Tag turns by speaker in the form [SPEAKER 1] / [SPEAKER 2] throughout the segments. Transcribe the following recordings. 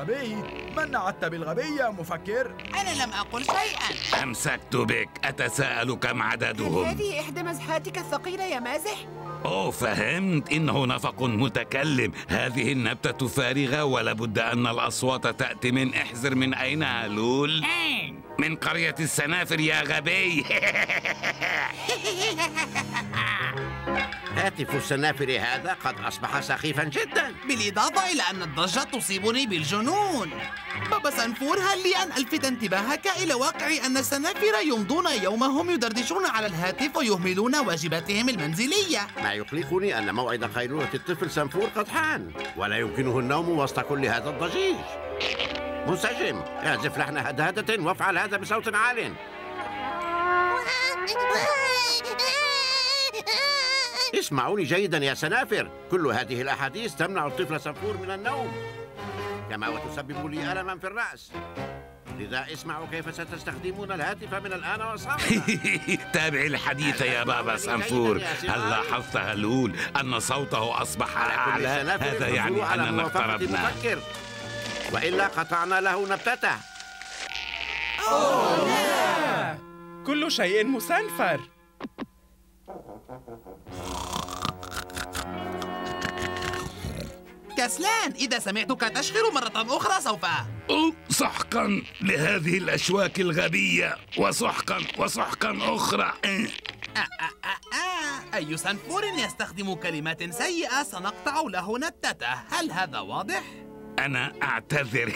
[SPEAKER 1] غبي؟ من نعت بالغبي يا مفكر؟
[SPEAKER 2] أنا لم أقل شيئا.
[SPEAKER 3] أمسكت بك، أتساءل كم عددهم؟
[SPEAKER 4] هذه إحدى مزحاتك الثقيلة يا مازح؟
[SPEAKER 3] أوه، فهمت، إنه نفق متكلم. هذه النبتة فارغة ولابد أن الأصوات تأتي من احذر من أين هلول؟ من قرية السنافر يا غبي.
[SPEAKER 5] هاتف السنافر هذا قد أصبح سخيفا جدا،
[SPEAKER 2] بالإضافة إلى أن الضجة تصيبني بالجنون. بابا سنفور، هل لي أن ألفت انتباهك إلى واقع أن السنافر يمضون يومهم يدردشون على الهاتف ويهملون واجباتهم المنزلية؟
[SPEAKER 5] ما يقلقني أن موعد قيلولة الطفل سنفور قد حان، ولا يمكنه النوم وسط كل هذا الضجيج. منسجم، اعزف لحن هدهدة وافعل هذا بصوت عال. اسمعوني جيدا يا سنافر، كل هذه الأحاديث تمنع الطفل سنفور من النوم، كما وتسبب لي ألما في الرأس. لذا اسمعوا كيف ستستخدمون الهاتف من الآن وصاعدا.
[SPEAKER 3] تابع الحديث يا بابا سنفور. هل لاحظت هلول أن صوته أصبح أعلى؟ هذا يعني أننا اقتربنا،
[SPEAKER 5] وإلا قطعنا له نبتته.
[SPEAKER 6] أوه لا! كل شيء مسنفر.
[SPEAKER 2] كسلان، إذا سمعتك تشخر مرة أخرى سوف...
[SPEAKER 3] سحقا لهذه الأشواك الغبية، وسحقا أخرى.
[SPEAKER 2] أي سنفور يستخدم كلمات سيئة سنقطع له نبتته، هل هذا واضح؟
[SPEAKER 3] أنا أعتذر.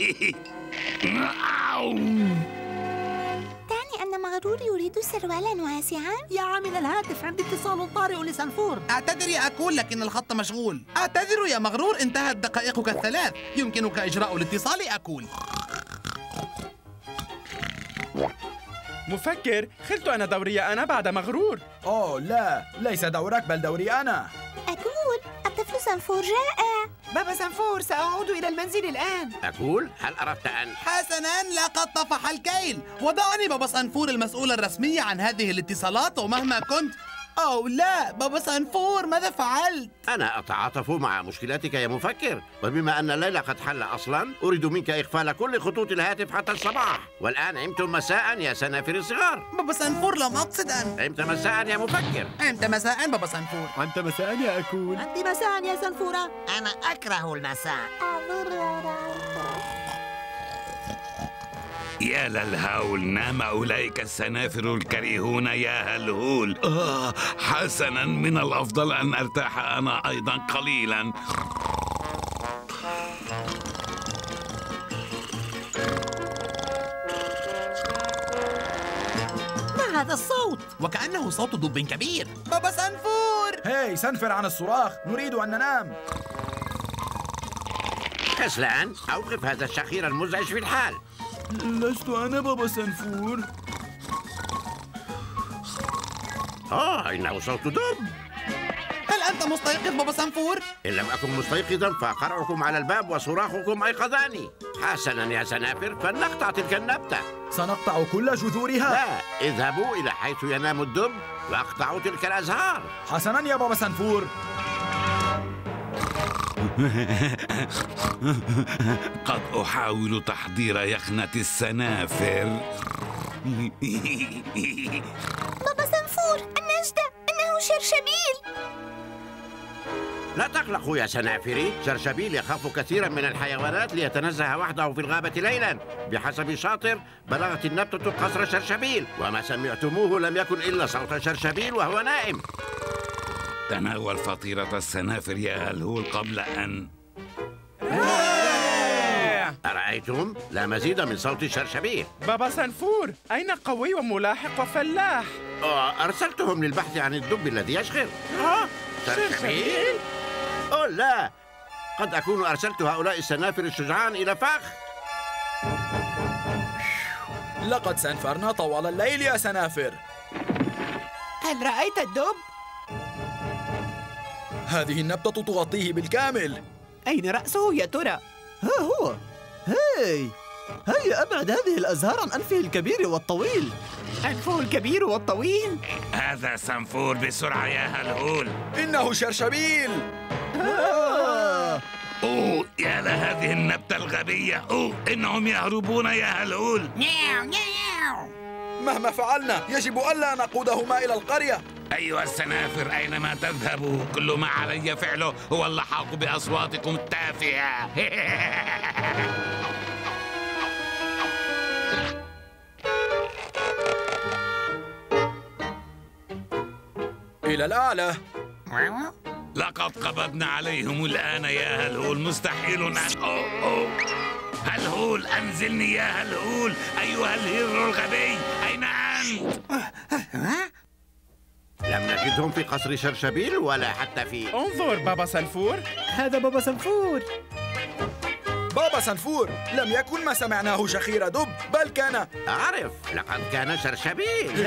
[SPEAKER 7] تعني أن مغرور يريد سروالا واسعا؟ يا عامل الهاتف، عندي اتصال طارئ لسنفور.
[SPEAKER 2] أعتذر يا أكول، لكن الخط مشغول. أعتذر يا مغرور، انتهت دقائقك الثلاث، يمكنك إجراء الاتصال أكول.
[SPEAKER 6] مفكر، خلت أنا دوري أنا بعد مغرور.
[SPEAKER 1] أوه لا، ليس دورك بل دوري أنا.
[SPEAKER 7] أكول، الطفل سنفور جاء.
[SPEAKER 4] بابا سنفور، سأعود إلى المنزل الآن.
[SPEAKER 5] أقول، هل أردت أن...
[SPEAKER 2] حسناً، لقد طفح الكيل. وضعني بابا سنفور المسؤول الرسمي عن هذه الاتصالات ومهما كنت... أوه لا، بابا سنفور، ماذا فعلت؟
[SPEAKER 5] أنا أتعاطف مع مشكلتك يا مفكر، وبما أن الليل قد حل أصلاً أريد منك إغفال كل خطوط الهاتف حتى الصباح. والآن عمتم مساء يا سنافر الصغار.
[SPEAKER 2] بابا سنفور، لم أقصد أن...
[SPEAKER 5] عمت مساء يا مفكر.
[SPEAKER 2] عمت مساء بابا سنفور.
[SPEAKER 8] أنت مساء يا أكول.
[SPEAKER 7] أنت مساء يا سنفورة.
[SPEAKER 9] أنا أكره المساء.
[SPEAKER 3] يا للهول، نام أولئك السنافر الكريهون يا هلهول. حسناً، من الأفضل أن أرتاح أنا أيضاً قليلاً.
[SPEAKER 7] ما هذا الصوت؟
[SPEAKER 2] وكأنه صوت دب كبير. بابا سنفور!
[SPEAKER 1] هاي، سنفر عن الصراخ، نريد أن ننام.
[SPEAKER 5] كسلان، أوقف هذا الشخير المزعج في الحال.
[SPEAKER 1] لست أنا بابا سنفور.
[SPEAKER 5] إنه صوت دب.
[SPEAKER 2] هل أنت مستيقظ بابا سنفور؟
[SPEAKER 5] إن لم أكن مستيقظا فقرعكم على الباب وصراخكم أيقظاني. حسنا يا سنافر، فلنقطع تلك النبتة.
[SPEAKER 1] سنقطع كل جذورها.
[SPEAKER 5] لا، اذهبوا إلى حيث ينام الدب واقطعوا تلك الأزهار.
[SPEAKER 1] حسنا يا بابا سنفور.
[SPEAKER 3] قد أحاول تحضير يخنة السنافر.
[SPEAKER 7] بابا سنفور، النجدة، إنه شرشبيل.
[SPEAKER 5] لا تقلقوا يا سنافري، شرشبيل يخاف كثيرا من الحيوانات ليتنزه وحده في الغابة ليلا. بحسب شاطر بلغت النبتة قصر شرشبيل، وما سمعتموه لم يكن إلا صوت شرشبيل وهو نائم.
[SPEAKER 3] تناول فطيرة السنافر يا هلهول قبل أن...
[SPEAKER 5] أرأيتم؟ لا مزيد من صوت شرشبيل.
[SPEAKER 6] بابا سنفور، أين قوي وملاحق وفلاح؟
[SPEAKER 5] أرسلتهم للبحث عن الدب الذي يشخر.
[SPEAKER 6] شرشبيل؟
[SPEAKER 5] لا، قد أكون أرسلت هؤلاء السنافر الشجعان إلى فخ.
[SPEAKER 1] لقد سنفرنا طوال الليل يا سنافر.
[SPEAKER 4] هل رأيت الدب؟
[SPEAKER 1] هذه النبتة تغطيه بالكامل.
[SPEAKER 4] أين رأسه يا ترى؟
[SPEAKER 8] ها هو. هيا أبعد هذه الأزهار عن أنفه الكبير والطويل.
[SPEAKER 4] أنفه الكبير والطويل؟
[SPEAKER 3] هذا سنفور، بسرعة يا هلهول.
[SPEAKER 1] إنه شرشبيل.
[SPEAKER 3] أوه يا لهذه النبتة الغبية. أوه إنهم يهربون يا هلهول.
[SPEAKER 9] نياو نياو.
[SPEAKER 1] مهما فعلنا يجب ألا نقودهما إلى القرية.
[SPEAKER 3] أيها السنافر أينما تذهبوا كل ما علي فعله هو اللحاق بأصواتكم التافهة.
[SPEAKER 1] إلى الأعلى.
[SPEAKER 3] لقد قبضنا عليهم الآن يا هلهول. مستحيل أن أوه. هلهول أنزلني يا هلهول. أيها الهيرو الغبي أين أنت؟
[SPEAKER 5] لم نجدهم في قصر شرشبيل ولا حتى في...
[SPEAKER 6] انظر بابا سنفور.
[SPEAKER 8] هذا بابا سنفور.
[SPEAKER 1] بابا سنفور، لم يكن ما سمعناه شخير دب، بل كان...
[SPEAKER 5] أعرف، لقد كان شرشبيل.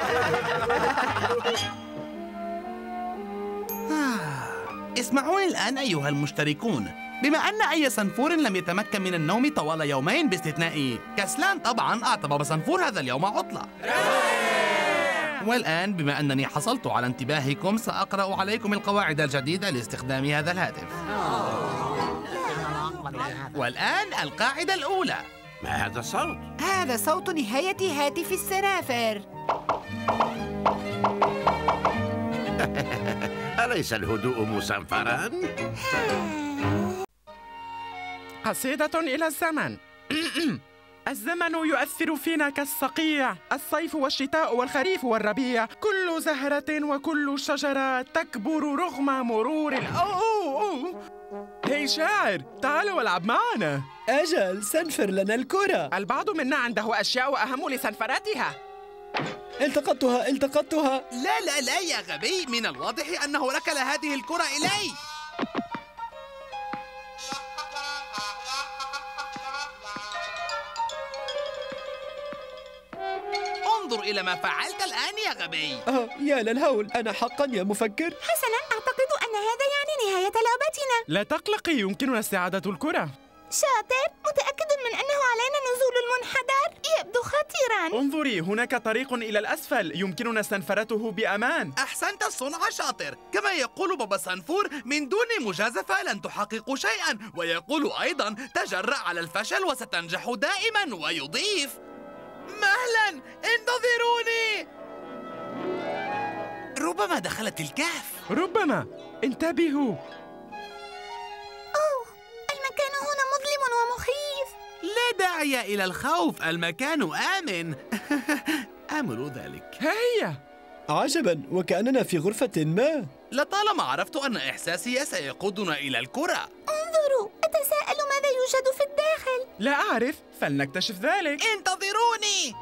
[SPEAKER 2] اسمعوني الآن أيها المشتركون. بما أن أي سنفور لم يتمكن من النوم طوال يومين باستثناء كسلان طبعا، أعطى بابا سنفور هذا اليوم عطلة. والآن بما أنني حصلت على انتباهكم سأقرأ عليكم القواعد الجديدة لاستخدام هذا الهاتف. والآن القاعدة الأولى.
[SPEAKER 5] ما هذا الصوت؟
[SPEAKER 4] هذا صوت نهاية هاتف السنافر.
[SPEAKER 5] أليس الهدوء مصنفرا؟
[SPEAKER 6] قصيدة إلى الزمن. الزمن يؤثر فينا كالصقيع، الصيف والشتاء والخريف والربيع، كل زهرة وكل شجرة تكبر رغم مرور هي شاعر، تعال والعب معنا.
[SPEAKER 8] أجل، سنفر لنا الكرة.
[SPEAKER 6] البعض منا عنده أشياء أهم لسنفرتها.
[SPEAKER 8] التقطتها.
[SPEAKER 2] لا يا غبي، من الواضح أنه ركل هذه الكرة إلي. انظر إلى ما فعلت الآن يا غبي.
[SPEAKER 8] يا للهول، أنا حقا يا مفكر.
[SPEAKER 7] حسناً، أعتقد أن هذا يعني نهاية لعبتنا.
[SPEAKER 6] لا تقلقي، يمكننا استعادة الكرة.
[SPEAKER 7] شاطر، متأكد من أنه علينا نزول المنحدر؟ يبدو خطيراً.
[SPEAKER 6] انظري، هناك طريق إلى الأسفل يمكننا استنفرته بأمان.
[SPEAKER 2] أحسنت الصنع شاطر. كما يقول بابا سنفور، من دون مجازفة لن تحققوا شيئاً، ويقول أيضاً تجرأ على الفشل وستنجح دائماً، ويضيف مهلاً انتظروني. ربما دخلت الكهف.
[SPEAKER 6] ربما. انتبهوا.
[SPEAKER 7] المكان هنا مظلم ومخيف.
[SPEAKER 2] لا داعي إلى الخوف، المكان آمن. آمل ذلك.
[SPEAKER 6] هيا.
[SPEAKER 8] عجبا، وكأننا في غرفة ما.
[SPEAKER 2] لطالما عرفت أن إحساسي سيقودنا إلى الكرة.
[SPEAKER 7] انظروا، أتساءل ماذا يوجد في الداخل.
[SPEAKER 6] لا أعرف، فلنكتشف ذلك.
[SPEAKER 2] انتظروني.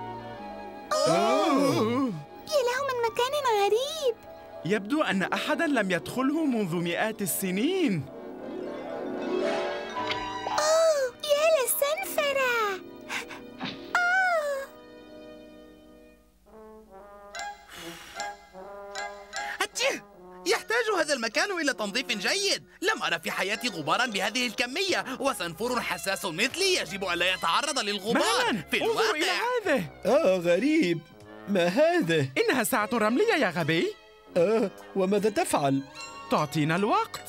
[SPEAKER 7] يا له من مكان غريب.
[SPEAKER 6] يبدو أن أحداً لم يدخله منذ مئات السنين.
[SPEAKER 7] يا للسنفرة.
[SPEAKER 2] يحتاج هذا المكان إلى تنظيف جيد. لم أرى في حياتي غباراً بهذه الكمية، وسنفور حساس مثلي يجب ألا يتعرض للغبار في
[SPEAKER 6] انظر إلى
[SPEAKER 2] الواقع.
[SPEAKER 6] هذا.
[SPEAKER 8] غريب. ما هذا؟
[SPEAKER 6] إنها ساعة رملية يا غبي.
[SPEAKER 8] وماذا تفعل؟
[SPEAKER 6] تعطينا الوقت.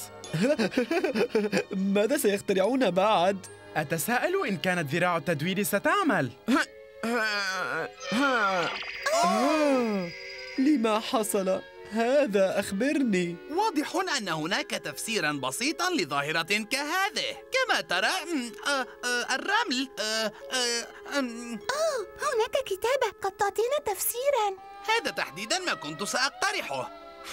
[SPEAKER 8] ماذا سيخترعون بعد؟
[SPEAKER 6] أتساءل إن كانت ذراع التدوير ستعمل.
[SPEAKER 8] لما حصل هذا؟ أخبرني.
[SPEAKER 2] واضح أن هناك تفسيراً بسيطاً لظاهرة كهذه. كما ترى الرمل.
[SPEAKER 7] هناك كتابة قد تعطينا تفسيراً.
[SPEAKER 2] هذا تحديداً ما كنت سأقترحه.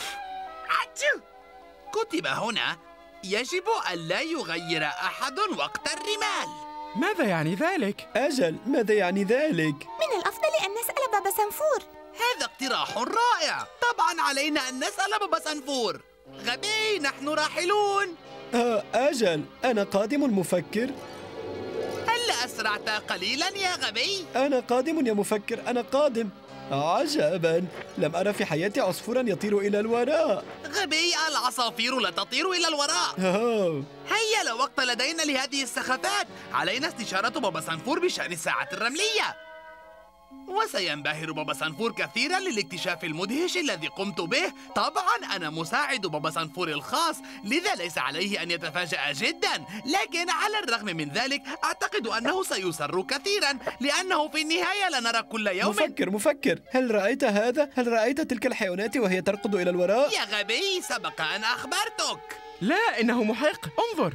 [SPEAKER 2] كتب هنا: يجب ألا يغير أحد وقت الرمال.
[SPEAKER 6] ماذا يعني ذلك؟
[SPEAKER 8] أجل، ماذا يعني ذلك؟
[SPEAKER 7] من الأفضل أن نسأل بابا سنفور.
[SPEAKER 2] هذا اقتراح رائع. طبعاً علينا أن نسأل بابا سنفور. غبي، نحن راحلون.
[SPEAKER 8] أجل، أنا قادم مفكر.
[SPEAKER 2] هل أسرعت قليلاً يا غبي؟
[SPEAKER 8] أنا قادم يا مفكر، أنا قادم. عجباً، لم أرى في حياتي عصفوراً يطير إلى الوراء.
[SPEAKER 2] غبي، العصافير لا تطير إلى الوراء. هيا، لا وقت لدينا لهذه السخافات. علينا استشارة بابا سنفور بشأن الساعة الرملية. وسينبهر بابا سنفور كثيرا للاكتشاف المدهش الذي قمت به. طبعا أنا مساعد بابا سنفور الخاص، لذا ليس عليه أن يتفاجأ جدا، لكن على الرغم من ذلك أعتقد أنه سيسر كثيرا، لأنه في النهاية لنرى كل يوم.
[SPEAKER 8] مفكر، هل رأيت هذا؟ هل رأيت تلك الحيوانات وهي تركض إلى الوراء؟
[SPEAKER 2] يا غبي، سبق أن أخبرتك.
[SPEAKER 6] لا، إنه محق. انظر.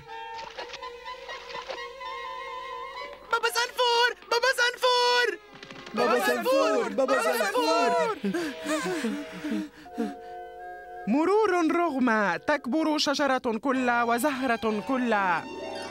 [SPEAKER 2] بابا سنفور، بابا سنفور،
[SPEAKER 8] بابا سنفور، بابا سنفور.
[SPEAKER 6] مرور رغم تكبر شجرة كلها وزهرة كلها.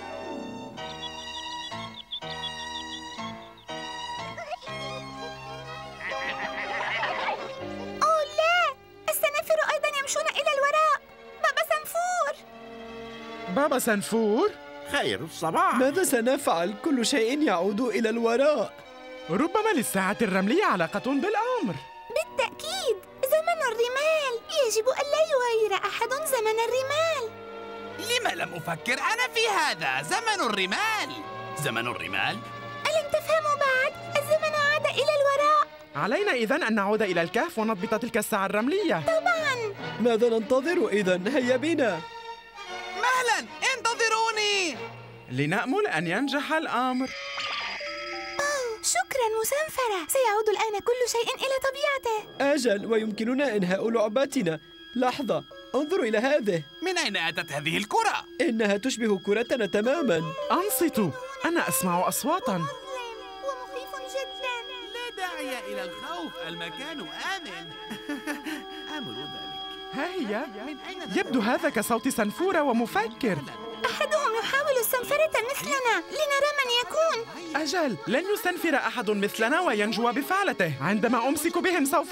[SPEAKER 7] أوه لا، السنافر أيضا يمشون إلى الوراء. بابا سنفور.
[SPEAKER 6] بابا سنفور؟
[SPEAKER 5] خير الصباح.
[SPEAKER 8] ماذا سنفعل؟ كل شيء يعود إلى الوراء.
[SPEAKER 6] ربما للساعة الرملية علاقة بالأمر.
[SPEAKER 7] بالتأكيد، زمن الرمال. يجب ألا يغير أحد زمن الرمال.
[SPEAKER 2] لما لم أفكر أنا في هذا؟ زمن الرمال، زمن الرمال.
[SPEAKER 7] ألم تفهموا بعد؟ الزمن عاد إلى الوراء.
[SPEAKER 6] علينا إذن أن نعود إلى الكهف ونضبط تلك الساعة الرملية.
[SPEAKER 7] طبعاً.
[SPEAKER 8] ماذا ننتظر إذن؟ هيا بنا.
[SPEAKER 2] مهلا، انتظروني.
[SPEAKER 6] لنأمل أن ينجح الأمر.
[SPEAKER 7] شكراً مسنفرة، سيعود الآن كل شيء إلى طبيعته.
[SPEAKER 8] أجل، ويمكننا إنهاء لعبتنا. لحظة، انظروا إلى هذه.
[SPEAKER 2] من أين أتت هذه الكرة؟
[SPEAKER 8] إنها تشبه كرتنا تماماً.
[SPEAKER 6] أنصتوا، أنا أسمع أصواتاً.
[SPEAKER 7] ومخيف جداً.
[SPEAKER 2] لا داعي إلى الخوف، المكان آمن. آمل ذلك.
[SPEAKER 6] ها هي. يبدو هذا كصوت سنفورة ومفكر.
[SPEAKER 7] أحدهم يحاول السنفرة مثلنا، لنرى من يكون.
[SPEAKER 6] أجل، لن يستنفر أحد مثلنا وينجو بفعلته. عندما أمسك بهم سوف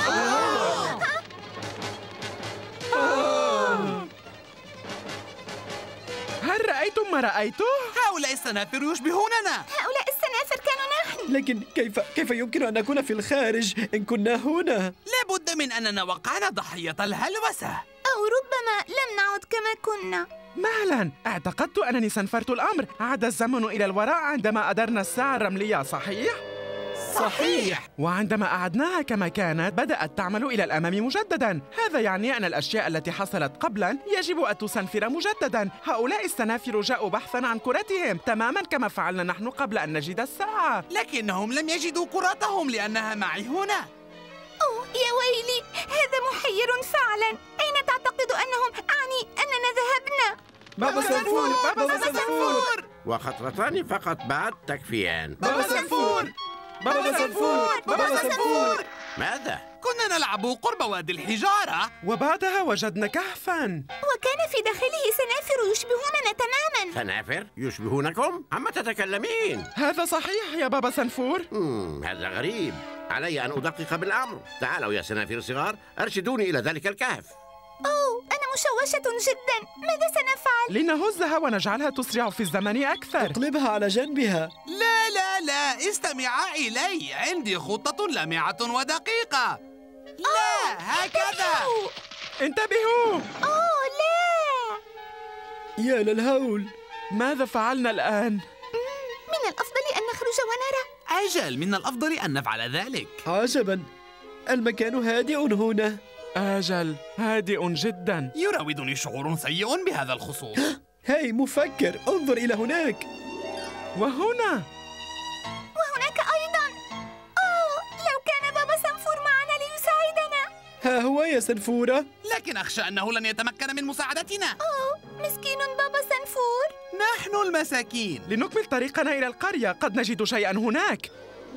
[SPEAKER 6] هل رأيتم ما رأيته؟
[SPEAKER 2] هؤلاء السنافر يشبهوننا.
[SPEAKER 7] هؤلاء السنافر كانوا نحن.
[SPEAKER 8] لكن كيف يمكن أن نكون في الخارج إن كنا هنا؟
[SPEAKER 2] لابد من أننا وقعنا ضحية الهلوسة.
[SPEAKER 7] أو ربما لم نعد كما كنا.
[SPEAKER 6] مهلا، اعتقدت أنني سنفرت الأمر. عاد الزمن إلى الوراء عندما أدرنا الساعة الرملية، صحيح؟
[SPEAKER 2] صحيح.
[SPEAKER 6] وعندما أعدناها كما كانت بدأت تعمل إلى الأمام مجددا. هذا يعني أن الأشياء التي حصلت قبلا يجب أن تسنفر مجددا. هؤلاء السنافر جاءوا بحثا عن كرتهم تماما كما فعلنا نحن قبل أن نجد الساعة.
[SPEAKER 2] لكنهم لم يجدوا كرتهم لأنها معي هنا.
[SPEAKER 7] أوه يا ويلي، هذا محير فعلا. أين تعتقد أنهم؟ أعني أننا ذهبنا.
[SPEAKER 8] بابا سنفور، بابا سنفور.
[SPEAKER 5] وخطرتان فقط بعد تكفيان.
[SPEAKER 8] بابا سنفور، بابا سنفور، بابا سنفور.
[SPEAKER 5] ماذا؟
[SPEAKER 2] كنا نلعب قرب وادي الحجارة،
[SPEAKER 6] وبعدها وجدنا كهفا.
[SPEAKER 7] وكان في داخله سنافر يشبهوننا تماما.
[SPEAKER 5] سنافر يشبهونكم؟ عما تتكلمين؟
[SPEAKER 6] هذا صحيح يا بابا سنفور.
[SPEAKER 5] هذا غريب. علي أن أدقق بالأمر. تعالوا يا سنافر الصغار، أرشدوني إلى ذلك الكهف.
[SPEAKER 7] أوه، أنا مشوشة جدا. ماذا سنفعل؟
[SPEAKER 6] لنهزها ونجعلها تسرع في الزمن أكثر.
[SPEAKER 8] اقلبها على جنبها.
[SPEAKER 2] لا لا لا، استمعا إلي، عندي خطة لامعة ودقيقة. لا، هكذا.
[SPEAKER 6] انتبهوا.
[SPEAKER 7] أوه لا.
[SPEAKER 8] يا للهول.
[SPEAKER 6] ماذا فعلنا الآن؟
[SPEAKER 7] من الأفضل أن نخرج ونرى.
[SPEAKER 2] أجل، من الأفضل أن نفعل ذلك.
[SPEAKER 8] عجبا، المكان هادئ هنا.
[SPEAKER 6] أجل، هادئ جدا.
[SPEAKER 2] يراودني شعور سيء بهذا الخصوص.
[SPEAKER 8] هاي مفكر، انظر إلى هناك.
[SPEAKER 6] وهنا
[SPEAKER 7] وهناك أيضا. أوه، لو كان بابا سنفور معنا ليساعدنا.
[SPEAKER 8] ها هو يا سنفورة.
[SPEAKER 2] لكن أخشى أنه لن يتمكن من مساعدتنا.
[SPEAKER 7] أوه، مسكين بابا سنفور.
[SPEAKER 2] نحن المساكين.
[SPEAKER 6] لنكمل طريقنا إلى القرية، قد نجد شيئا هناك.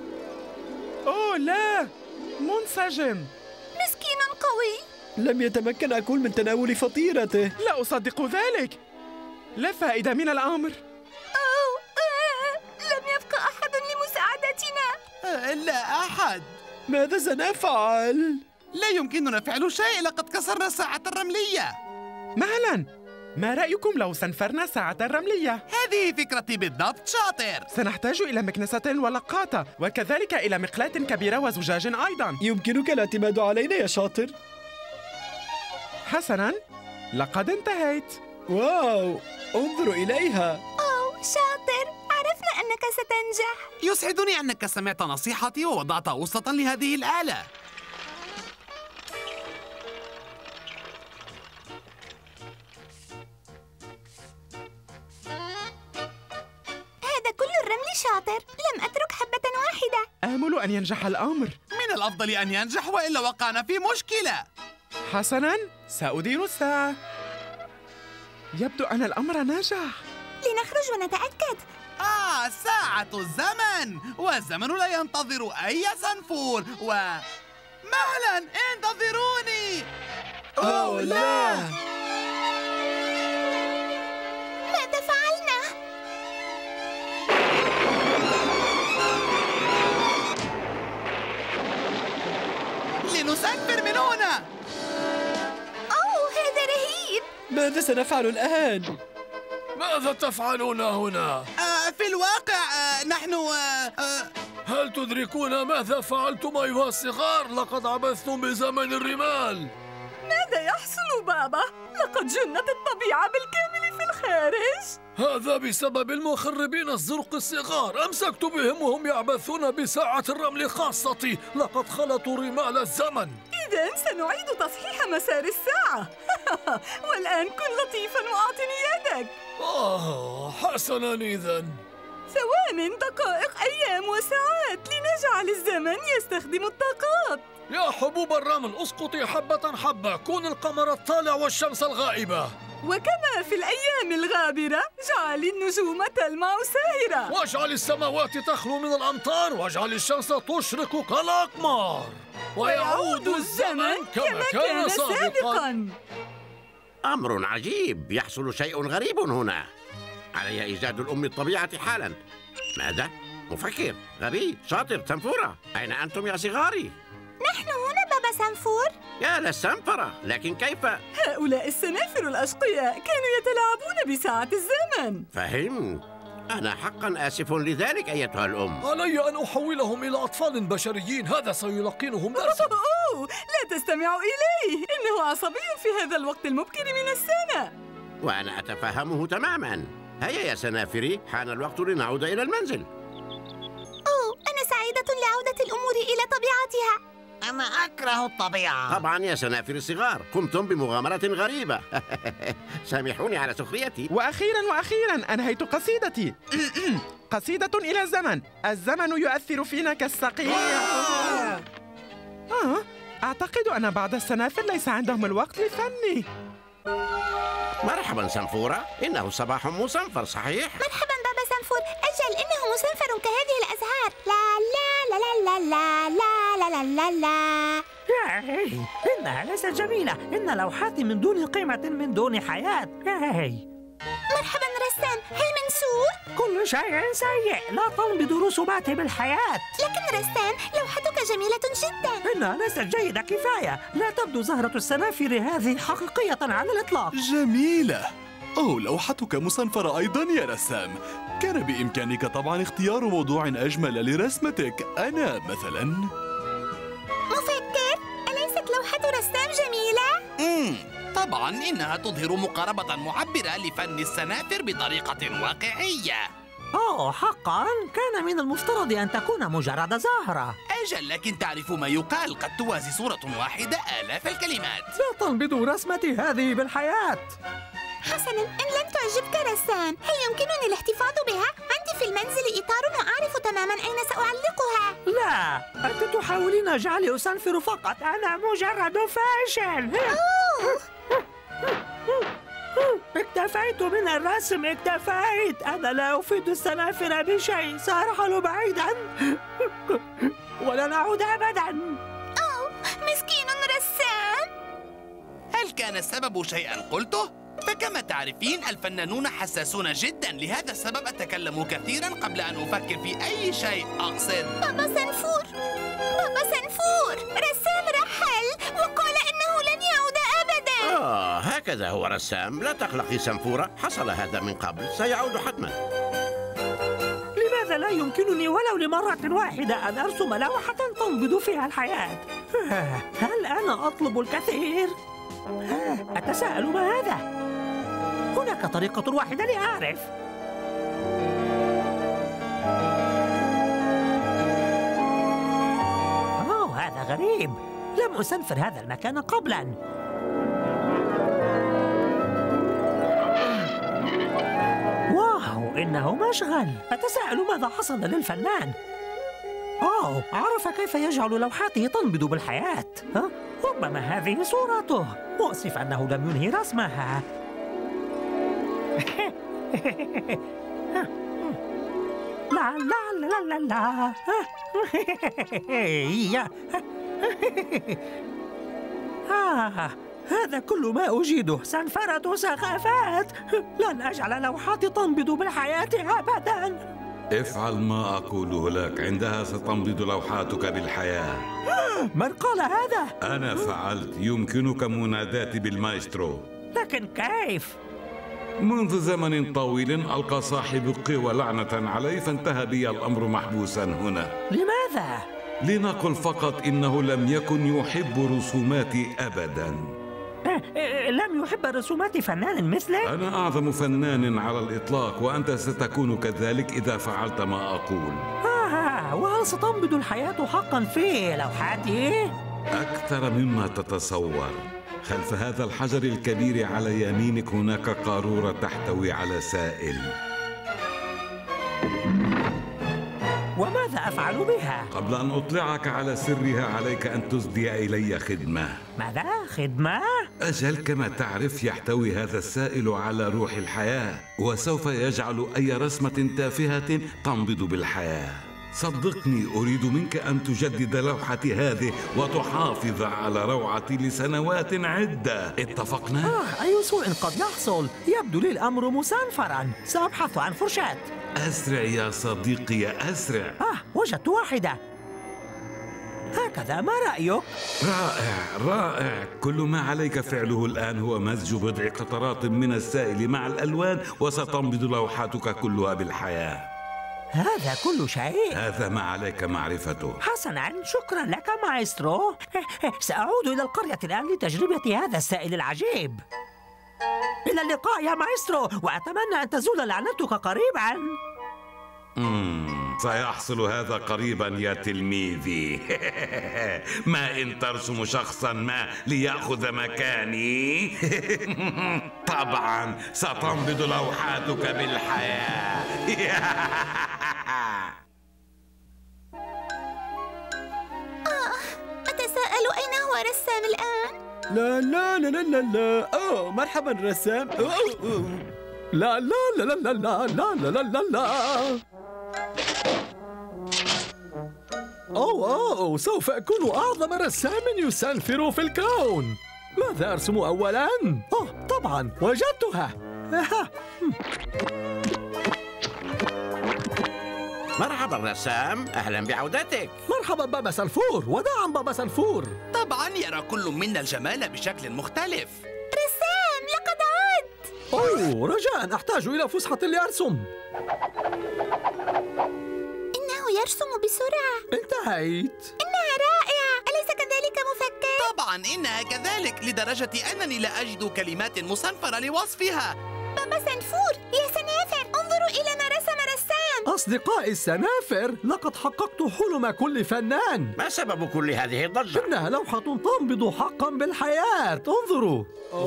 [SPEAKER 6] أوه لا، منسجم.
[SPEAKER 7] مسكين قوي.
[SPEAKER 8] لم يتمكن أكل من تناول فطيرته.
[SPEAKER 6] لا أصدق ذلك. لا فائدة من الأمر.
[SPEAKER 7] أوه، لم يبقى أحد لمساعدتنا.
[SPEAKER 2] لا أحد.
[SPEAKER 8] ماذا سنفعل؟
[SPEAKER 2] لا يمكننا فعل شيء، لقد كسرنا الساعة الرملية.
[SPEAKER 6] مهلا، ما رأيكم لو سنفرنا ساعة الرملية؟
[SPEAKER 2] هذه فكرتي بالضبط، شاطر.
[SPEAKER 6] سنحتاج إلى مكنسة ولقاطة، وكذلك إلى مقلاة كبيرة وزجاج أيضا.
[SPEAKER 8] يمكنك الاعتماد علينا يا شاطر.
[SPEAKER 6] حسنا، لقد انتهيت.
[SPEAKER 8] واو، انظروا إليها.
[SPEAKER 7] أوه شاطر، عرفنا أن أنك ستنجح.
[SPEAKER 2] يسعدني أنك سمعت نصيحتي ووضعت وسطا لهذه الآلة.
[SPEAKER 7] هذا كل الرمل شاطر، لم أترك حبة واحدة.
[SPEAKER 6] آمل أن ينجح الأمر.
[SPEAKER 2] من الأفضل أن ينجح وإلا وقعنا في مشكلة.
[SPEAKER 6] حسناً، سأدير الساعة. يبدو أن الأمر نجح.
[SPEAKER 7] لنخرج ونتأكد.
[SPEAKER 2] ساعة الزمن، والزمن لا ينتظر أي سنفور. مهلا، انتظروني.
[SPEAKER 8] أوه لا!
[SPEAKER 7] ماذا فعلنا؟
[SPEAKER 2] لنسافر من هنا.
[SPEAKER 7] أوه، هذا رهيب.
[SPEAKER 8] ماذا سنفعل الآن؟
[SPEAKER 10] ماذا تفعلون هنا؟
[SPEAKER 2] في الواقع نحن
[SPEAKER 10] هل تدركون ماذا فعلتم أيها الصغار؟ لقد عبثتم بزمن الرمال.
[SPEAKER 11] ماذا يحصل بابا؟ لقد جنت الطبيعة بالكامل في الخارج.
[SPEAKER 10] هذا بسبب المخربين الزرق الصغار. أمسكت بهم وهم يعبثون بساعة الرمل خاصتي. لقد خلطوا رمال الزمن.
[SPEAKER 11] إذن سنعيد تصحيح مسار الساعة. والآن كن لطيفاً وأعطني يدك.
[SPEAKER 10] حسناً إذن.
[SPEAKER 11] ثوان، دقائق، أيام وساعات لنجعل الزمن يستخدم الطاقات.
[SPEAKER 10] يا حبوب الرمل، اسقطي حبة حبة. كون القمر الطالع والشمس الغائبة.
[SPEAKER 11] وكما في الأيام الغابرة جعل النجوم تلمع ساهرة.
[SPEAKER 10] واجعل السماوات تخلو من الأمطار، واجعل الشمس تشرق كالأقمار. ويعود الزمن كما كان سابقاً.
[SPEAKER 5] أمر عجيب، يحصل شيء غريب هنا. علي إيجاد الأم الطبيعة حالاً. ماذا؟ مفكر، غبي، شاطر، سنفورة. أين أنتم يا صغاري؟
[SPEAKER 7] نحن هنا بابا سنفور.
[SPEAKER 5] يا للسنفرة، لكن كيف؟
[SPEAKER 11] هؤلاء السنافر الأشقياء كانوا يتلاعبون بساعة الزمن.
[SPEAKER 5] فهمت. أنا حقاً آسف لذلك أيتها الأم.
[SPEAKER 10] علي أن أحولهم إلى أطفال بشريين. هذا سيلقنهم درساً.
[SPEAKER 11] أوه، لا تستمعوا إليه. إنه عصبي في هذا الوقت المبكر من السنة.
[SPEAKER 5] وأنا أتفهمه تماماً. هيا يا سنافري، حان الوقت لنعود إلى المنزل.
[SPEAKER 7] أنا سعيدة لعودة الأمور إلى طبيعتها.
[SPEAKER 9] أنا أكره الطبيعة.
[SPEAKER 5] طبعاً يا سنافر الصغار، قمتم بمغامرة غريبة. سامحوني على سخريتي.
[SPEAKER 6] وأخيراً أنهيت قصيدتي. قصيدة إلى الزمن. الزمن يؤثر فينا كالصقيع. أعتقد أن بعض السنافر ليس عندهم الوقت لفني.
[SPEAKER 5] مرحباً سنفورة، إنه صباح مصنفر صحيح؟
[SPEAKER 7] مرحباً بابا سنفور. أجل، إنه مصنفر كهذه الأزهار. لا لا لا لا لا لا لا لا لا.
[SPEAKER 9] إنها ليست جميلة. إن لوحاتي من دون قيمة، من دون حياة.
[SPEAKER 7] مرحباً رسام، هل منسور؟
[SPEAKER 9] كل شيء سيء. لا تنبض رسوماتي بالحياة.
[SPEAKER 7] لكن رسام، لوحتك جميلة جداً.
[SPEAKER 9] إنها ليست جيدة كفاية. لا تبدو زهرة السنافر هذه حقيقية على الإطلاق.
[SPEAKER 12] جميلة. لوحتك مصنفرة أيضا يا رسام. كان بإمكانك طبعا اختيار موضوع أجمل لرسمتك. أنا مثلا
[SPEAKER 7] مفكر، أليست لوحة رسام جميلة؟
[SPEAKER 2] طبعا إنها تظهر مقاربة معبرة لفن السنافر بطريقة واقعية.
[SPEAKER 9] حقا كان من المفترض أن تكون مجرد زهرة.
[SPEAKER 2] أجل، لكن تعرف ما يقال، قد توازي صورة واحدة آلاف الكلمات.
[SPEAKER 9] لا تنبض رسمتي هذه بالحياة.
[SPEAKER 7] حسناً، إن لم تعجبك رسام، هل يمكنني الاحتفاظ بها؟ عندي في المنزل إطار وأعرف تماماً أين سأعلقها.
[SPEAKER 9] لا، أنت تحاولين جعلي أسنفر فقط. أنا مجرد فاشل. اكتفيت من الرسم، اكتفيت. أنا لا أفيد السنافر بشيء. سأرحل بعيداً ولن أعود أبداً.
[SPEAKER 7] مسكين رسام.
[SPEAKER 2] هل كان السبب شيئاً قلته؟ فكما تعرفين الفنانون حساسون جداً، لهذا السبب أتكلم كثيراً قبل أن أفكر في أي شيء. أقصد
[SPEAKER 7] بابا سنفور، بابا سنفور، رسام رحل وقال إنه لن يعود أبداً.
[SPEAKER 5] هكذا هو رسام. لا تقلقي سنفورة، حصل هذا من قبل، سيعود حتماً.
[SPEAKER 9] لماذا لا يمكنني ولو لمرة واحدة أن أرسم لوحة تنبض فيها الحياة؟ هل أنا أطلب الكثير؟ أتساءل ما هذا؟ هناك طريقة واحدة لأعرف. غريب، لم أسنفر هذا المكان قبلا. واو، إنه مشغل. أتساءل ماذا حصل للفنان. أوه، عرف كيف يجعل لوحاته تنبض بالحياة. ربما هذه صورته. مؤسف أنه لم ينهي رسمها. لا لا لا لا لا. هذا كل ما أجيده، سنفرة سخافات. لن أجعل لوحاتي تنبض بالحياة أبداً.
[SPEAKER 3] افعل ما أقوله لك، عندها ستنبض لوحاتك بالحياة.
[SPEAKER 9] من قال هذا؟
[SPEAKER 3] أنا فعلت. يمكنك مناداتي بالمايسترو.
[SPEAKER 9] لكن كيف؟
[SPEAKER 3] منذ زمن طويل ألقى صاحب القوى لعنة علي، فانتهى بي الأمر محبوسا هنا.
[SPEAKER 9] لماذا؟
[SPEAKER 3] لنقل فقط إنه لم يكن يحب رسوماتي أبدا.
[SPEAKER 9] لم يحب رسومات فنان مثلك؟
[SPEAKER 3] أنا أعظم فنان على الإطلاق، وأنت ستكون كذلك إذا فعلت ما أقول.
[SPEAKER 9] وهل ستنبض الحياة حقا في لوحاتي؟
[SPEAKER 3] أكثر مما تتصور. خلف هذا الحجر الكبير على يمينك هناك قارورة تحتوي على سائل.
[SPEAKER 9] وماذا أفعل بها؟
[SPEAKER 3] قبل أن أطلعك على سرها عليك أن تسدي إلي خدمة.
[SPEAKER 9] ماذا؟ خدمة؟
[SPEAKER 3] أجل، كما تعرف يحتوي هذا السائل على روح الحياة، وسوف يجعل أي رسمة تافهة تنبض بالحياة. صدقني، أريد منك أن تجدد لوحتي هذه وتحافظ على روعتي لسنوات عدة. اتفقنا؟
[SPEAKER 9] أي سوء قد يحصل. يبدو لي الأمر مسنفرا. سأبحث عن فرشاة.
[SPEAKER 3] أسرع يا صديقي، أسرع.
[SPEAKER 9] وجدت واحدة. هكذا، ما رأيك؟
[SPEAKER 3] رائع رائع. كل ما عليك فعله الآن هو مزج بضع قطرات من السائل مع الألوان، وستنبض لوحاتك كلها بالحياة.
[SPEAKER 9] هذا كل شيء؟
[SPEAKER 3] هذا ما عليك معرفته.
[SPEAKER 9] حسناً، شكراً لك مايسترو. سأعود إلى القرية الآن لتجربة هذا السائل العجيب. إلى اللقاء يا مايسترو، وأتمنى أن تزول لعنتك قريباً.
[SPEAKER 3] سيحصل هذا قريبا يا تلميذي. ما إن ترسم شخصا ما ليأخذ مكاني. طبعا ستنبض لوحاتك بالحياة.
[SPEAKER 7] أتساءل أين هو رسام الآن؟
[SPEAKER 8] لا لا لا لا لا. أوه، مرحبا رسام. لا لا لا لا لا لا لا لا لا لا. أوه، سوف أكون أعظم رسام يسنفر في الكون. ماذا أرسم أولاً؟ طبعاً وجدتها.
[SPEAKER 5] مرحبا رسام، أهلا بعودتك.
[SPEAKER 8] مرحبا بابا سنفور، وداعا بابا سنفور.
[SPEAKER 2] طبعا يرى كل منا الجمال بشكل مختلف.
[SPEAKER 7] رسام، لقد عد.
[SPEAKER 8] أوه، رجاء أحتاج إلى فسحة لأرسم.
[SPEAKER 7] إنه يرسم بسرعة.
[SPEAKER 8] انتهيت.
[SPEAKER 7] إنها رائعة، أليس كذلك مفكر؟
[SPEAKER 2] طبعا إنها كذلك، لدرجة أنني لا أجد كلمات مصنفرة لوصفها.
[SPEAKER 7] بابا سنفور، يا سنافر، انظروا إلى ما رسم رسام.
[SPEAKER 8] أصدقائي السنافر، لقد حققت حلم كل فنان.
[SPEAKER 5] ما سبب كل هذه الضجة؟
[SPEAKER 8] إنها لوحة تنبض حقا بالحياة. انظروا.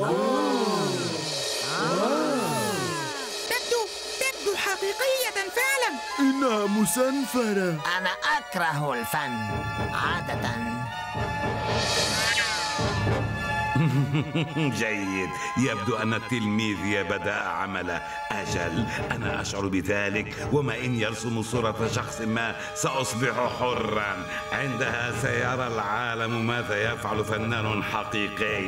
[SPEAKER 2] تبدو حقيقية فعلا.
[SPEAKER 1] إنها مسنفرة.
[SPEAKER 4] أنا أكره الفن عادة.
[SPEAKER 3] جيد، يبدو أن التلميذ بدأ عمله. أجل، أنا أشعر بذلك. وما إن يرسم صورة شخص ما سأصبح حرا. عندها سيرى العالم ماذا يفعل فنان حقيقي.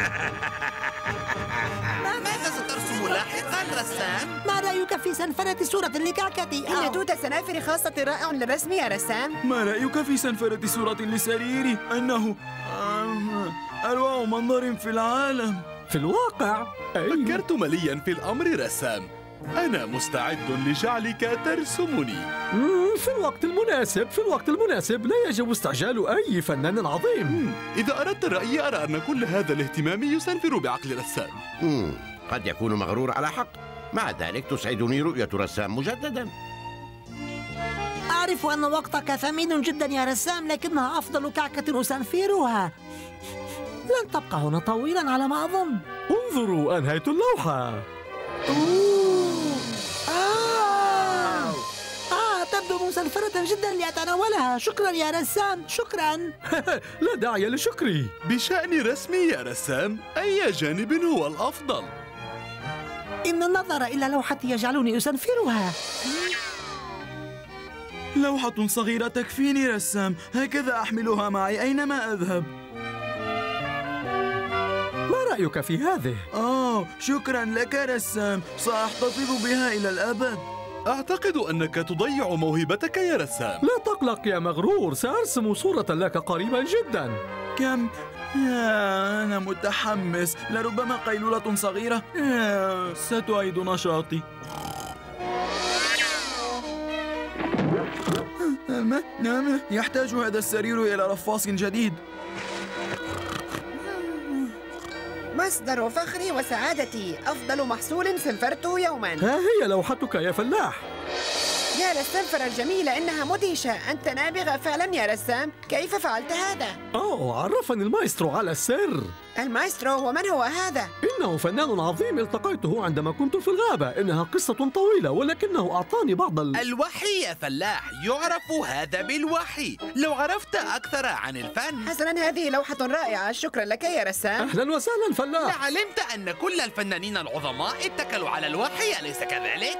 [SPEAKER 2] ماذا سترسم لاحقا رسام؟
[SPEAKER 4] ما رأيك في سنفرة صورة لكعكتي؟
[SPEAKER 13] إن توت السنافر خاصة رائع للرسم يا رسام.
[SPEAKER 1] ما رأيك في سنفرة صورة لسريري؟ أنه أروع منظر في العالم.
[SPEAKER 8] في الواقع
[SPEAKER 12] فكرت مليا في الأمر رسام. أنا مستعد لجعلك ترسمني.
[SPEAKER 8] في الوقت المناسب. في الوقت المناسب. لا يجب استعجال أي فنان عظيم.
[SPEAKER 12] إذا أردت الرأي، أرى أن كل هذا الاهتمام يسنفر بعقل رسام.
[SPEAKER 5] قد يكون مغرور على حق. مع ذلك تسعدني رؤية رسام مجددا.
[SPEAKER 14] أعرف أن وقتك ثمين جدا يا رسام، لكنها أفضل كعكة أسنفرها. لن تبقى هنا طويلا على ما أظن.
[SPEAKER 8] انظروا، أنهيت اللوحة.
[SPEAKER 14] تبدو مسنفرة جدا لأتناولها. شكرا يا رسام، شكرا.
[SPEAKER 8] لا داعي لشكري.
[SPEAKER 12] بشأن رسمي يا رسام، أي جانب هو الأفضل؟
[SPEAKER 14] إن النظر إلى لوحتي يجعلني أسنفرها.
[SPEAKER 1] لوحة صغيرة تكفيني رسام، هكذا أحملها معي أينما أذهب.
[SPEAKER 8] ما رأيك في هذه؟
[SPEAKER 1] شكرا لك رسام، سأحتفظ بها إلى الأبد.
[SPEAKER 12] أعتقد أنك تضيع موهبتك يا رسام.
[SPEAKER 8] لا تقلق يا مغرور، سأرسم صورة لك قريبا جدا.
[SPEAKER 1] كم؟ أنا متحمس، لربما قيلولة صغيرة ستعيد نشاطي. يحتاج هذا السرير إلى رفاص جديد.
[SPEAKER 4] مصدر فخري وسعادتي، أفضل محصول سنفرته يوما.
[SPEAKER 8] ها هي لوحتك يا فلاح.
[SPEAKER 4] يا للسنفرة الجميلة، إنها مدهشة. أنت نابغة فعلا يا رسام، كيف فعلت هذا؟
[SPEAKER 8] عرفني المايسترو على السر.
[SPEAKER 4] المايسترو؟ ومن هو هذا؟
[SPEAKER 8] إنه فنان عظيم التقيته عندما كنت في الغابة. إنها قصة طويلة، ولكنه أعطاني بعض
[SPEAKER 2] الوحي يا فلاح، يعرف هذا بالوحي. لو عرفت أكثر عن الفن.
[SPEAKER 4] حسنا، هذه لوحة رائعة، شكرا لك يا رسام.
[SPEAKER 8] أهلا وسهلا فلاح.
[SPEAKER 2] لعلمت أن كل الفنانين العظماء اتكلوا على الوحي، أليس كذلك؟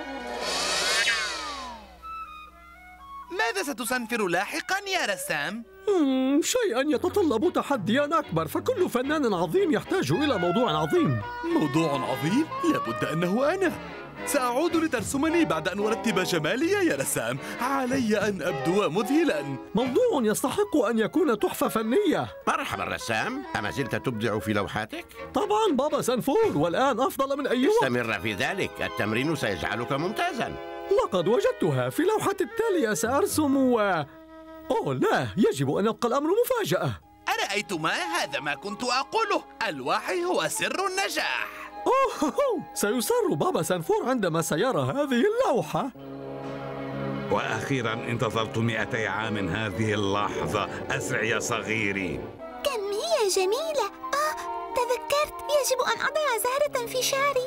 [SPEAKER 2] ماذا ستسنفر لاحقا يا رسام؟
[SPEAKER 8] شيئا يتطلب تحديا أكبر، فكل فنان عظيم يحتاج إلى موضوع عظيم.
[SPEAKER 12] موضوع عظيم؟ لابد أنه أنا. سأعود لترسمني بعد أن أرتب جمالي يا رسام. علي أن أبدو مذهلا.
[SPEAKER 8] موضوع يستحق أن يكون تحفة فنية.
[SPEAKER 5] مرحبا رسام، أما زلت تبدع في لوحاتك؟
[SPEAKER 8] طبعا بابا سنفور، والآن أفضل من أي وقت.
[SPEAKER 5] استمر في ذلك، التمرين سيجعلك ممتازا.
[SPEAKER 8] لقد وجدتها. في اللوحة التالية سأرسم لا، يجب أن يبقى الأمر مفاجأة.
[SPEAKER 2] أرأيتما؟ هذا ما كنت أقوله، الوحي هو سر النجاح.
[SPEAKER 8] سيسر بابا سنفور عندما سيرى هذه اللوحة.
[SPEAKER 3] وأخيرا انتظرت 200 عام هذه اللحظة. أسرع يا صغيري.
[SPEAKER 7] كم هي جميلة. تذكرت، يجب أن أضع زهرة في شعري.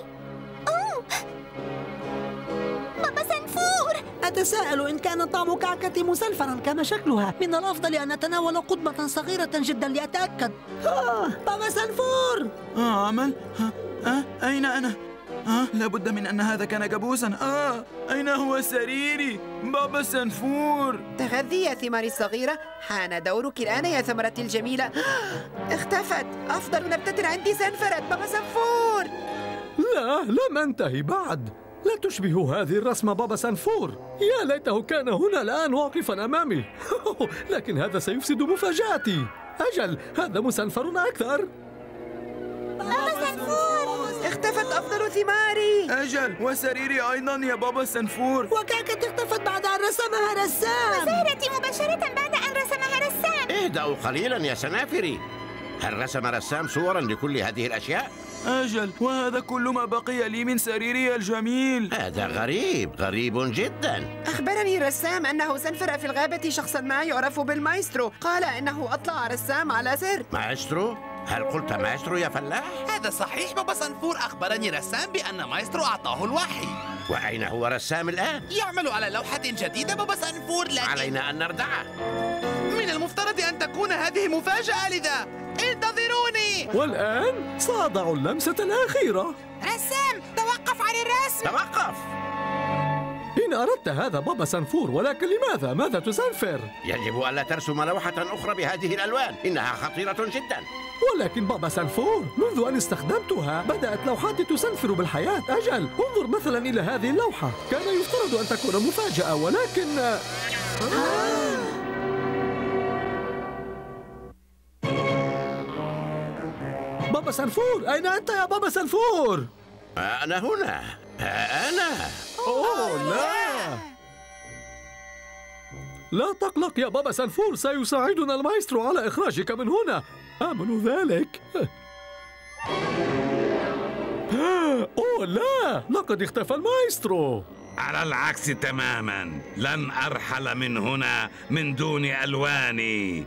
[SPEAKER 7] بابا سنفور،
[SPEAKER 14] أتساءل إن كان طعم كعكتي مسلفرا كما شكلها. من الأفضل أن أتناول قطمة صغيرة جدا لأتأكد. بابا سنفور.
[SPEAKER 1] عمل؟ أين أنا؟ لابد من أن هذا كان كابوسا. أين هو سريري؟ بابا سنفور.
[SPEAKER 4] تغذي يا ثماري الصغيرة، حان دورك الآن يا ثمرتي الجميلة. اختفت أفضل نبتة عندي، سنفرت بابا سنفور.
[SPEAKER 8] لا، لم أنتهي بعد. لا تشبه هذه الرسمة بابا سنفور. يا ليته كان هنا الآن واقفا أمامي. لكن هذا سيفسد مفاجأتي. أجل، هذا مسنفر أكثر.
[SPEAKER 7] بابا سنفور،
[SPEAKER 4] اختفت أفضل ثماري.
[SPEAKER 1] أجل، وسريري أيضا يا بابا سنفور.
[SPEAKER 14] وكعكتي اختفت بعد أن رسمها رسام.
[SPEAKER 7] وزهرتي مباشرة بعد أن رسمها رسام.
[SPEAKER 5] اهدأوا قليلا يا سنافري. هل رسم رسام صورا لكل هذه الأشياء؟
[SPEAKER 1] أجل، وهذا كل ما بقي لي من سريري الجميل.
[SPEAKER 5] هذا غريب جدا.
[SPEAKER 4] أخبرني الرسام أنه سنفر في الغابة شخصا ما يعرف بالمايسترو. قال إنه أطلع رسام على سر.
[SPEAKER 5] مايسترو؟ هل قلت مايسترو يا فلاح؟
[SPEAKER 2] هذا صحيح، بابا سنفور أخبرني رسام بأن مايسترو أعطاه الوحي.
[SPEAKER 5] وأين هو رسام الآن؟
[SPEAKER 2] يعمل على لوحة جديدة بابا سنفور، لكن
[SPEAKER 5] علينا أن نردعه.
[SPEAKER 2] من المفترض أن تكون هذه مفاجأة، لذا انتظروني.
[SPEAKER 8] والآن سأضع اللمسة الأخيرة.
[SPEAKER 7] رسام، توقف عن الرسم.
[SPEAKER 5] توقف.
[SPEAKER 8] إن أردت هذا بابا سنفور، ولكن لماذا؟ ماذا تسنفر؟
[SPEAKER 5] يجب ألا ترسم لوحة أخرى بهذه الألوان، إنها خطيرة جدا.
[SPEAKER 8] ولكن بابا سنفور، منذ أن استخدمتها بدأت لوحاتي تسنفر بالحياة. أجل، انظر مثلا إلى هذه اللوحة. كان يفترض أن تكون مفاجأة، ولكن بابا سنفور، أين أنت يا بابا سنفور؟
[SPEAKER 5] أنا هنا. أنا.
[SPEAKER 8] لا، لا تقلق يا بابا سنفور، سيساعدنا المايسترو على إخراجك من هنا. آمل ذلك. لا، لقد اختفى المايسترو.
[SPEAKER 3] على العكس تماما، لن أرحل من هنا من دون ألواني.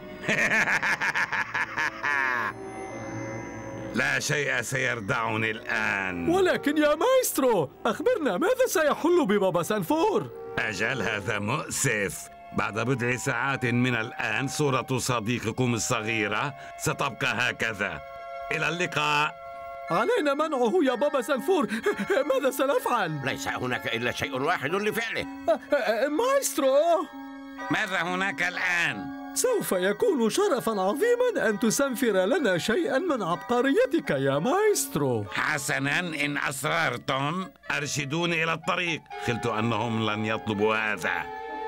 [SPEAKER 3] لا شيء سيردعني الآن.
[SPEAKER 8] ولكن يا مايسترو، أخبرنا ماذا سيحل ببابا سانفور؟
[SPEAKER 3] أجل هذا مؤسف. بعد بضع ساعات من الآن صورة صديقكم الصغيرة ستبقى هكذا. إلى اللقاء.
[SPEAKER 8] علينا منعه يا بابا سانفور. ماذا سنفعل؟
[SPEAKER 5] ليس هناك إلا شيء واحد لفعله.
[SPEAKER 8] مايسترو،
[SPEAKER 3] ماذا هناك الآن؟
[SPEAKER 8] سوف يكون شرفا عظيما أن تسنفر لنا شيئا من عبقريتك يا مايسترو.
[SPEAKER 3] حسنا، إن أصررتم أرشدوني إلى الطريق. خلت أنهم لن يطلبوا هذا.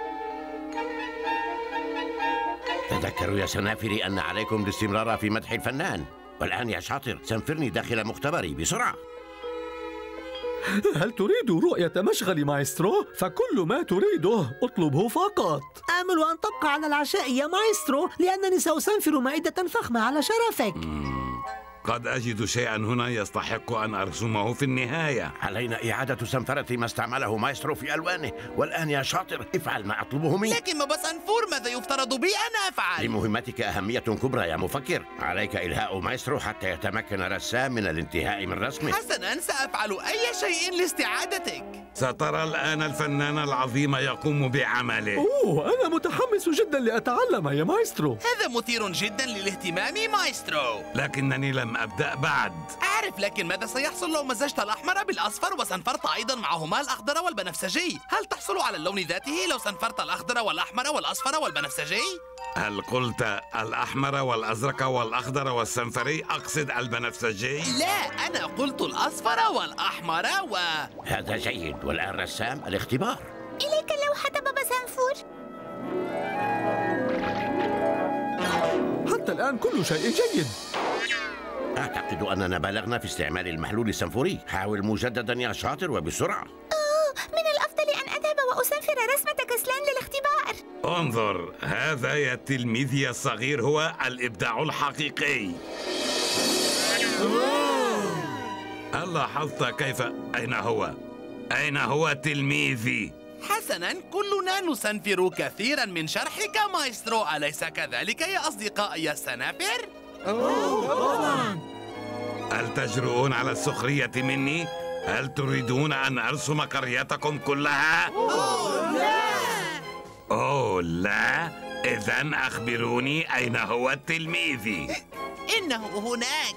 [SPEAKER 5] تذكروا يا سنافري أن عليكم الاستمرار في مدح الفنان. والآن يا شاطر، سنفرني داخل مختبري بسرعة.
[SPEAKER 8] هل تريد رؤية مشغل مايسترو؟ فكل ما تريده اطلبه فقط.
[SPEAKER 14] آمل أن تبقى على العشاء يا مايسترو، لأنني سأسنفر مائدة فخمة على شرفك.
[SPEAKER 3] قد أجد شيئا هنا يستحق أن أرسمه في النهاية.
[SPEAKER 5] علينا إعادة سنفرة ما استعمله مايسترو في ألوانه. والآن يا شاطر، افعل ما أطلبه منك.
[SPEAKER 2] لكن بابا سانفور، ماذا يفترض بي أن أفعل؟
[SPEAKER 5] لمهمتك أهمية كبرى يا مفكر. عليك إلهاء مايسترو حتى يتمكن رسام من الانتهاء من رسمه.
[SPEAKER 2] حسنا، سأفعل أي شيء لاستعادتك.
[SPEAKER 3] سترى الآن الفنان العظيم يقوم بعمله.
[SPEAKER 8] أنا متحمس جدا لأتعلم يا مايسترو.
[SPEAKER 2] هذا مثير جدا للاهتمام مايسترو.
[SPEAKER 3] لكنني لم أبدأ بعد.
[SPEAKER 2] أعرف، لكن ماذا سيحصل لو مزجت الأحمر بالأصفر وسنفرت أيضا معهما الأخضر والبنفسجي؟ هل تحصل على اللون ذاته لو سنفرت الأخضر والأحمر والأصفر والبنفسجي؟
[SPEAKER 3] هل قلت الأحمر والأزرق والأخضر والسنفري؟ أقصد البنفسجي؟
[SPEAKER 2] لا، أنا قلت الأصفر والأحمر
[SPEAKER 5] هذا جيد. والآن رسام الاختبار.
[SPEAKER 7] إليك اللوحة بابا سانفور.
[SPEAKER 8] حتى الآن كل شيء جيد.
[SPEAKER 5] أعتقد أننا بلغنا في استعمال المحلول السنفوري. حاول مجددا يا شاطر وبسرعة.
[SPEAKER 7] من الأفضل أن أذهب وأسنفر رسمة كسلان للاختبار.
[SPEAKER 3] انظر، هذا يا تلميذي الصغير هو الإبداع الحقيقي. هل لاحظت كيف؟ أين هو تلميذي؟
[SPEAKER 2] حسنا، كلنا نسنفر كثيرا من شرحك مايسترو، أليس كذلك يا أصدقائي السنافر؟
[SPEAKER 3] هل تجرؤون على السخرية مني؟ هل تريدون أن أرسم قريتكم كلها؟ أوه لا؟ إذن أخبروني أين هو تلميذي؟
[SPEAKER 2] إنه هناك.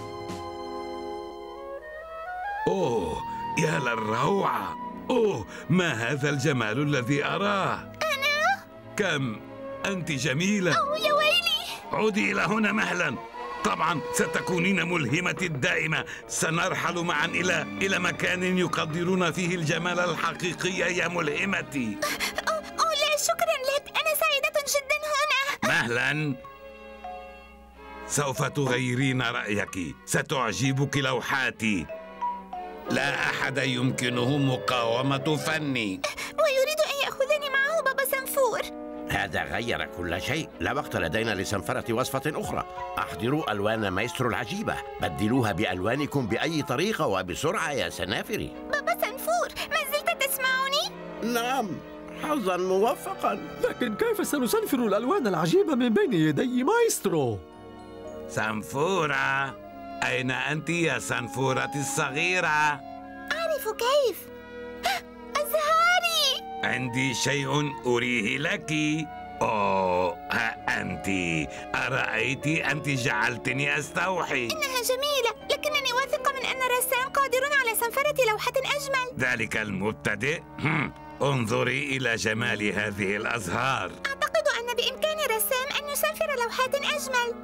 [SPEAKER 3] أوه يا للروعة! أوه، ما هذا الجمال الذي أراه؟
[SPEAKER 7] أنا؟
[SPEAKER 3] كم أنت جميلة!
[SPEAKER 7] أوه يا ويلي!
[SPEAKER 3] عودي إلى هنا مهلا. طبعا ستكونين ملهمتي الدائمة. سنرحل معا إلى مكان يقدرون فيه الجمال الحقيقي يا ملهمتي.
[SPEAKER 7] أوه لا، شكرا لك، أنا سعيدة جدا هنا.
[SPEAKER 3] مهلا. سوف تغيرين رأيك. ستعجبك لوحاتي. لا أحد يمكنه مقاومة فني.
[SPEAKER 7] ويريد أن يأخذني معه بابا سانفور.
[SPEAKER 5] هذا غير كل شيء. لا وقت لدينا لسنفرة وصفة أخرى. أحضروا ألوان مايسترو العجيبة. بدلوها بألوانكم بأي طريقة وبسرعة يا سنافري.
[SPEAKER 7] بابا سانفور، ما زلت تسمعني؟
[SPEAKER 5] نعم، حظا موفقا.
[SPEAKER 8] لكن كيف سنسنفر الألوان العجيبة من بين يدي مايسترو؟
[SPEAKER 3] سنفورة، أين أنت يا سنفورتي الصغيرة؟
[SPEAKER 7] أعرف كيف. أزهاري!
[SPEAKER 3] عندي شيء أريه لك. أوه، ها أنت. أرأيت؟ أنت جعلتني أستوحي.
[SPEAKER 7] إنها جميلة، لكنني واثقة من أن الرسام قادر على سنفرة لوحة أجمل.
[SPEAKER 3] ذلك المبتدئ؟ انظري إلى جمال هذه الأزهار.
[SPEAKER 7] أعتقد أن بإمكان الرسام أن يسنفر لوحات أجمل.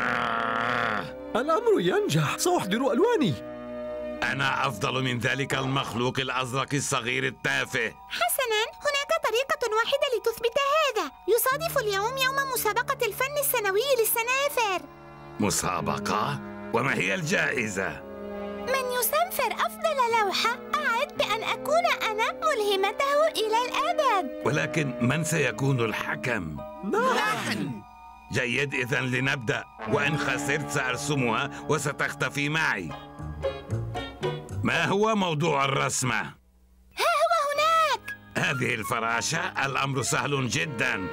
[SPEAKER 8] الأمر ينجح. سأحضر ألواني.
[SPEAKER 3] أنا أفضل من ذلك المخلوق الأزرق الصغير التافه.
[SPEAKER 7] حسناً، هناك طريقة واحدة لتثبت هذا. يصادف اليوم يوم مسابقة الفن السنوي للسنافر.
[SPEAKER 3] مسابقة؟ وما هي الجائزة؟
[SPEAKER 7] من يسنفر أفضل لوحة أعد بأن أكون أنا ملهمته إلى الأبد.
[SPEAKER 3] ولكن من سيكون الحكم؟
[SPEAKER 2] نحن.
[SPEAKER 3] جيد، إذن لنبدأ. وإن خسرت سأرسمها وستختفي معي. ما هو موضوع الرسمة؟
[SPEAKER 7] ها هو هناك.
[SPEAKER 3] هذه الفراشة الأمر سهل جدا.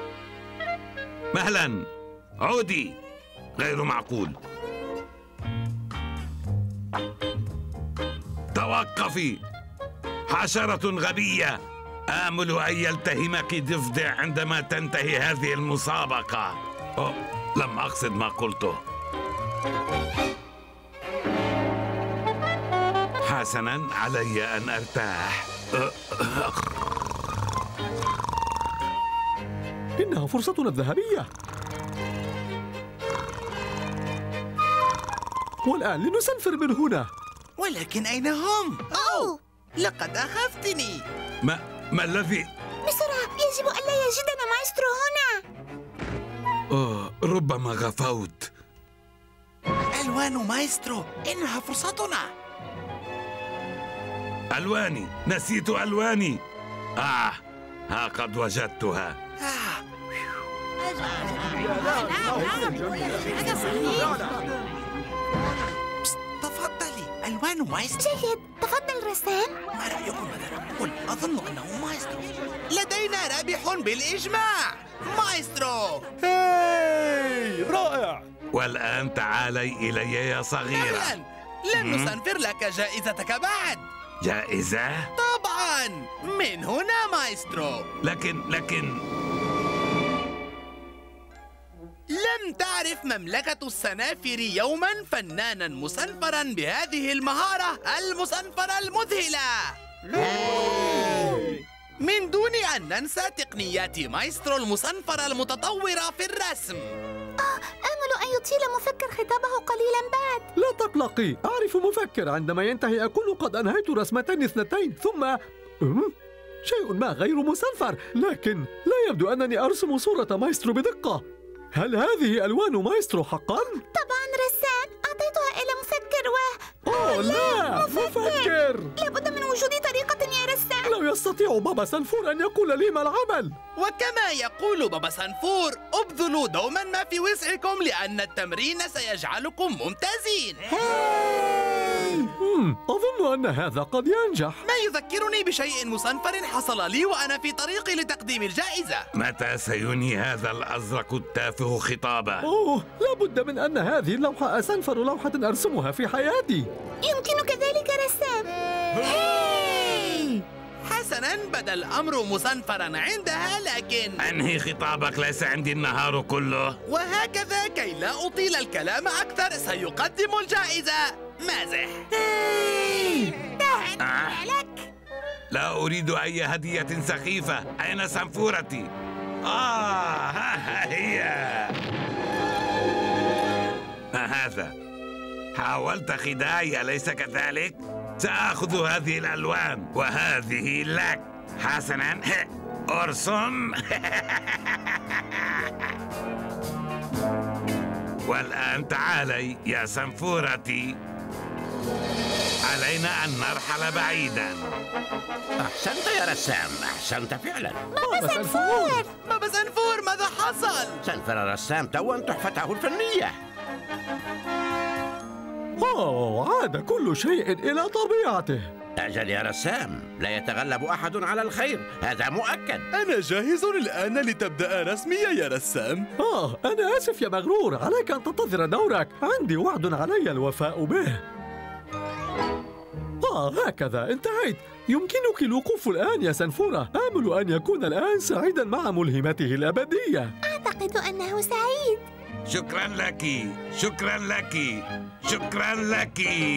[SPEAKER 3] مهلا، عودي. غير معقول. توقفي، حشرة غبية. آمل أن يلتهمك ضفدع عندما تنتهي هذه المسابقة. لم أقصد ما قلته. حسنا، علي أن أرتاح.
[SPEAKER 8] إنها فرصتنا الذهبية. والآن لنسنفر من هنا.
[SPEAKER 2] ولكن أين هم؟ أوه، لقد أخفتني.
[SPEAKER 3] ما الذي؟
[SPEAKER 7] بسرعة، يجب ألا يجدنا مايسترو هنا.
[SPEAKER 3] ربما غفوت.
[SPEAKER 2] ألوان مايسترو، إنها فرصتنا.
[SPEAKER 3] ألواني، نسيت ألواني. ها قد وجدتها.
[SPEAKER 2] تفضلي، ألوان مايسترو.
[SPEAKER 7] جيد، تفضل رسام.
[SPEAKER 2] ما رأيكم ماذا نقول؟ أظن أنه مايسترو. لدينا رابح بالإجماع، مايسترو.
[SPEAKER 12] هاي، رائع.
[SPEAKER 3] والآن تعالي إلي يا صغيرة.
[SPEAKER 2] أهلا، لن نسنفر لك جائزتك بعد.
[SPEAKER 3] جائزة؟
[SPEAKER 2] طبعا، من هنا مايسترو.
[SPEAKER 3] لكن
[SPEAKER 2] لم تعرف مملكة السنافر يوما فنانا مسنفرا بهذه المهارة المسنفرة المذهلة. من دون أن ننسى تقنيات مايسترو المسنفرة المتطورة في الرسم.
[SPEAKER 7] آمل أن يطيل مفكر خطابه قليلا بعد.
[SPEAKER 8] لا تقلقي، أعرف مفكر. عندما ينتهي أكون قد أنهيت رسمتين اثنتين، ثم شيء ما غير مسنفر. لكن لا يبدو أنني أرسم صورة مايسترو بدقة. هل هذه ألوان مايسترو حقا؟
[SPEAKER 7] طبعا رسام، أعطيتها إلى مفكر
[SPEAKER 8] لا، مفكر.
[SPEAKER 7] لابد من وجود طريقة يا رسام.
[SPEAKER 8] لو يستطيع بابا سنفور أن يقول لي ما العمل.
[SPEAKER 2] وكما يقول بابا سنفور، ابذلوا دوما ما في وسعكم لأن التمرين سيجعلكم ممتازين.
[SPEAKER 8] أظن أن هذا قد ينجح.
[SPEAKER 2] ما يذكرني بشيء مسنفر حصل لي وأنا في طريقي لتقديم الجائزة.
[SPEAKER 3] متى سينهي هذا الأزرق التافه خطابه؟
[SPEAKER 8] لابد من أن هذه اللوحة أسنفر لوحة أرسمها في حياتي.
[SPEAKER 7] يمكنك ذلك رسام.
[SPEAKER 2] حسنا، بدا الأمر مسنفرا عندها، لكن
[SPEAKER 3] أنهي خطابك، ليس عندي النهار كله.
[SPEAKER 2] وهكذا كي لا أطيل الكلام أكثر سيقدم الجائزة مازح.
[SPEAKER 7] لك.
[SPEAKER 3] لا أريد أي هدية سخيفة. أين سنفورتي؟ ها هي. هذا. حاولت خداعي، أليس كذلك؟ سآخذ هذه الألوان وهذه لك. حسنا، أرسم. والآن تعالي يا سنفورتي. علينا أن نرحل بعيدا.
[SPEAKER 5] أحسنت يا رسام، أحسنت فعلا.
[SPEAKER 7] بابا سنفور،
[SPEAKER 2] بابا سنفور، ماذا حصل؟
[SPEAKER 5] سنفر الرسام توا تحفته الفنية.
[SPEAKER 8] عاد كل شيء إلى طبيعته.
[SPEAKER 5] أجل يا رسام، لا يتغلب أحد على الخير، هذا مؤكد.
[SPEAKER 12] أنا جاهز الآن لتبدأ رسمي يا رسام.
[SPEAKER 8] أنا آسف يا مغرور، عليك أن تنتظر دورك. عندي وعد علي الوفاء به. هكذا انتهيت. يمكنك الوقوف الآن يا سنفورة. آمل أن يكون الآن سعيدا مع ملهمته الأبدية.
[SPEAKER 7] أعتقد أنه سعيد.
[SPEAKER 3] شكرا لك، شكرا لك، شكرا لك.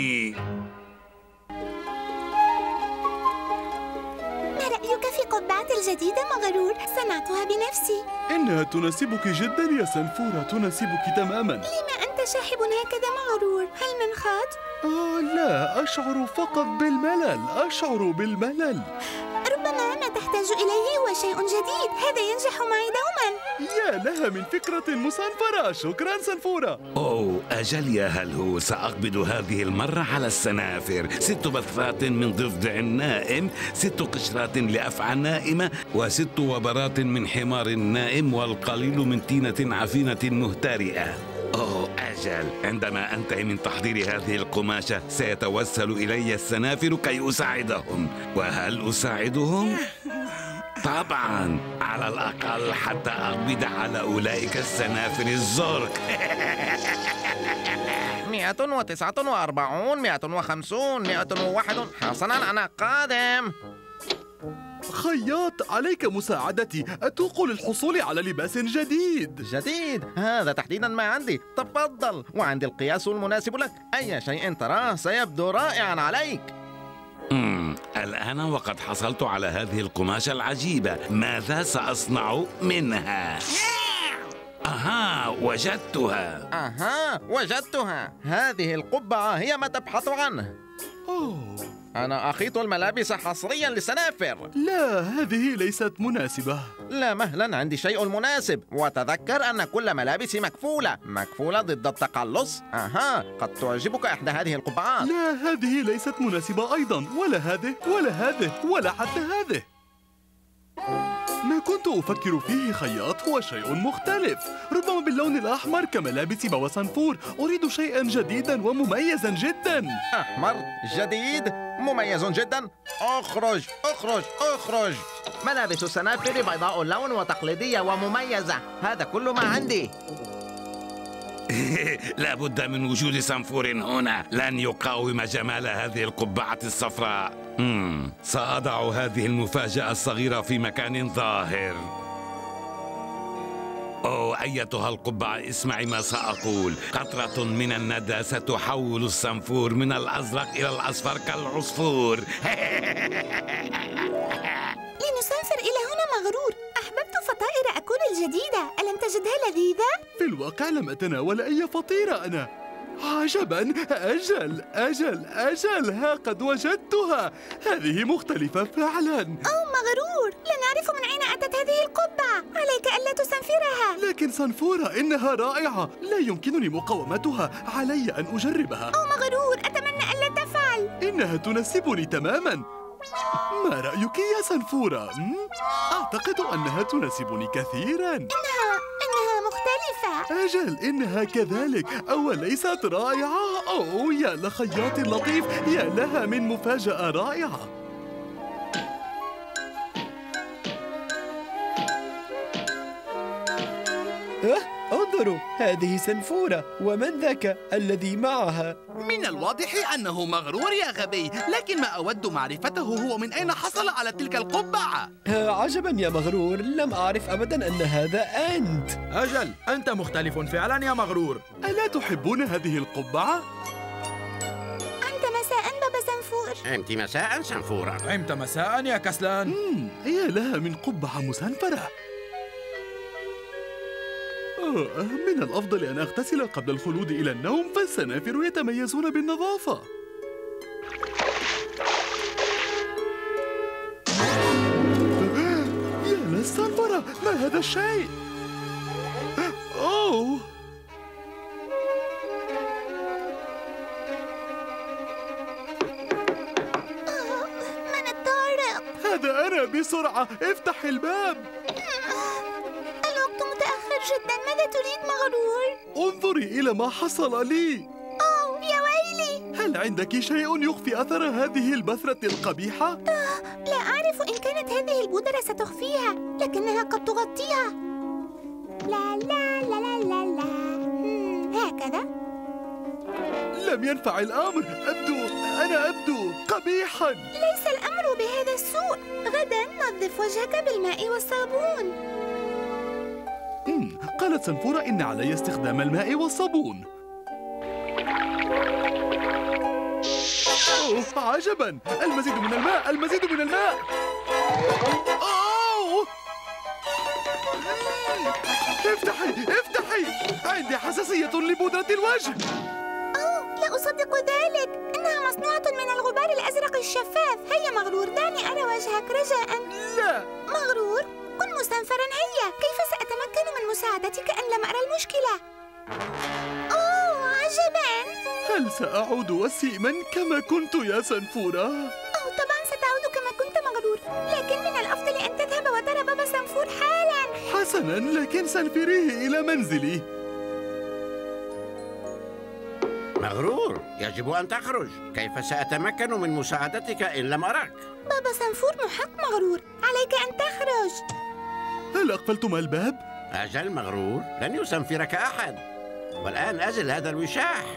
[SPEAKER 7] ما رأيك في قبعة الجديدة مغرور؟ صنعتها بنفسي.
[SPEAKER 12] إنها تناسبك جدا يا سنفورة، تناسبك تماما.
[SPEAKER 7] لما أنت شاحب هكذا مغرور؟ هل من خاط؟
[SPEAKER 12] لا، أشعر فقط بالملل، أشعر بالملل.
[SPEAKER 7] ربما ما تحتاج إليه هو شيء جديد، هذا ينجح معي دوما.
[SPEAKER 12] يا لها من فكرة مسنفرة. شكرا سنفورة.
[SPEAKER 3] أجل يا هلهول، سأقبض هذه المرة على السنافر 6 بثرات من ضفدع نائم، 6 قشرات لأفعى نائمة، و6 وبرات من حمار نائم، والقليل من تينة عفينة مهترئة. أجل، عندما أنتهي من تحضير هذه القماشة سيتوسل إلي السنافر كي أساعدهم. وهل أساعدهم؟ طبعا، على الأقل حتى أقبض على أولئك السنافر الزرق.
[SPEAKER 15] 149 150 101. حسنا، أنا قادم.
[SPEAKER 12] خياط، عليك مساعدتي. أتوق للحصول على لباس جديد.
[SPEAKER 15] جديد؟ هذا تحديدا ما عندي. تفضل، وعندي القياس المناسب لك. أي شيء تراه سيبدو رائعا عليك.
[SPEAKER 3] الآن وقد حصلت على هذه القماشة العجيبة، ماذا سأصنع منها؟
[SPEAKER 15] وجدتها. هذه القبعة هي ما تبحث عنه. أنا أخيط الملابس حصريا للسنافر.
[SPEAKER 12] لا، هذه ليست مناسبة.
[SPEAKER 15] لا مهلا، عندي شيء مناسب. وتذكر أن كل ملابسي مكفولة ضد التقلص. قد تعجبك إحدى هذه القبعات.
[SPEAKER 12] لا، هذه ليست مناسبة أيضا. ولا هذه ولا هذه ولا حتى هذه. ما كنت أفكر فيه خياط هو شيء مختلف، ربما باللون الأحمر كملابس بابا سنفور. أريد شيئا جديدا ومميزا جدا.
[SPEAKER 15] أحمر جديد مميز جدا. اخرج اخرج اخرج. ملابس السنافر بيضاء اللون وتقليدية ومميزة. هذا كل ما عندي.
[SPEAKER 3] لا بد من وجود سنفور هنا، لن يقاوم جمال هذه القبعة الصفراء. سأضع هذه المفاجأة الصغيرة في مكان ظاهر. أيتها القبعة، اسمعي ما سأقول. قطرة من الندى ستحول السنفور من الأزرق إلى الأصفر كالعصفور.
[SPEAKER 7] لنسافر إلى هنا مغرور. أحببت فطائر أكون الجديدة. ألم تجدها لذيذة؟
[SPEAKER 12] في الواقع لم أتناول أي فطيرة أنا. عجبا، أجل، ها قد وجدتها. هذه مختلفة فعلا.
[SPEAKER 7] مغرور، لا نعرف من أين أتت هذه القبعة. عليك ألا تسنفرها.
[SPEAKER 12] لكن سنفورة، إنها رائعة، لا يمكنني مقاومتها. علي أن أجربها.
[SPEAKER 7] مغرور، أتمنى ألا تفعل.
[SPEAKER 12] إنها تناسبني تماما. ما رأيك يا سنفورة؟ أعتقد أنها تناسبني كثيرا.
[SPEAKER 7] إنها مختلفة.
[SPEAKER 12] أجل، إنها كذلك. أوليست رائعة؟ يا لخياط لطيف، يا لها من مفاجأة رائعة.
[SPEAKER 16] انظروا، هذه سنفورة. ومن ذاك الذي معها؟
[SPEAKER 1] من الواضح أنه مغرور يا غبي، لكن ما أود معرفته هو من أين حصل على تلك القبعة.
[SPEAKER 16] عجبا يا مغرور، لم أعرف أبدا أن هذا أنت.
[SPEAKER 1] أجل، أنت مختلف فعلا يا مغرور.
[SPEAKER 12] ألا تحبون هذه القبعة؟
[SPEAKER 7] أنت مساء بابا سنفور.
[SPEAKER 5] أنت مساء سنفورة.
[SPEAKER 1] أنت مساء يا كسلان.
[SPEAKER 12] يا لها من قبعة مسنفرة. من الأفضل أن أغتسل قبل الخلود إلى النوم، فالسنافر يتميزون بالنظافة. يا للسنفرة، ما هذا الشيء؟
[SPEAKER 7] من الطارق؟
[SPEAKER 12] هذا أنا، بسرعة افتح الباب.
[SPEAKER 7] الوقت متأخر جدا. ماذا تريد مغرور؟
[SPEAKER 12] انظري إلى ما حصل لي.
[SPEAKER 7] يا ويلي.
[SPEAKER 12] هل عندك شيء يخفي أثر هذه البثرة القبيحة؟
[SPEAKER 7] لا أعرف إن كانت هذه البودرة ستخفيها، لكنها قد تغطيها. لا لا لا لا لا لا. هكذا.
[SPEAKER 12] لم ينفع الأمر. أنا أبدو قبيحا.
[SPEAKER 7] ليس الأمر بهذا السوء. غدا نظف وجهك بالماء والصابون.
[SPEAKER 12] قالت سنفورة إن علي استخدام الماء والصابون. عجبا، المزيد من الماء، المزيد من الماء. افتحي، عندي حساسية لبودرة الوجه.
[SPEAKER 7] لا أصدق ذلك. إنها مصنوعة من الغبار الأزرق الشفاف. هيا مغرور، دعني أرى وجهك رجاء.
[SPEAKER 12] لا
[SPEAKER 7] مغرور، كن مستنفرا. هيا، كيف سأتمكن من مساعدتك أن لم أرى المشكلة؟ عجبا.
[SPEAKER 12] هل سأعود وسيما كما كنت يا سنفورة؟
[SPEAKER 7] طبعا ستعود كما كنت مغرور، لكن من الأفضل أن تذهب وترى بابا سنفور حالا.
[SPEAKER 12] حسنا، لكن سنفريه إلى منزلي.
[SPEAKER 5] مغرور، يجب أن تخرج. كيف سأتمكن من مساعدتك إن لم أرك؟
[SPEAKER 7] بابا سنفور محق مغرور، عليك أن تخرج.
[SPEAKER 12] هل أقفلتم الباب؟
[SPEAKER 5] أجل مغرور، لن يسنفرك أحد. والآن أزل هذا الوشاح.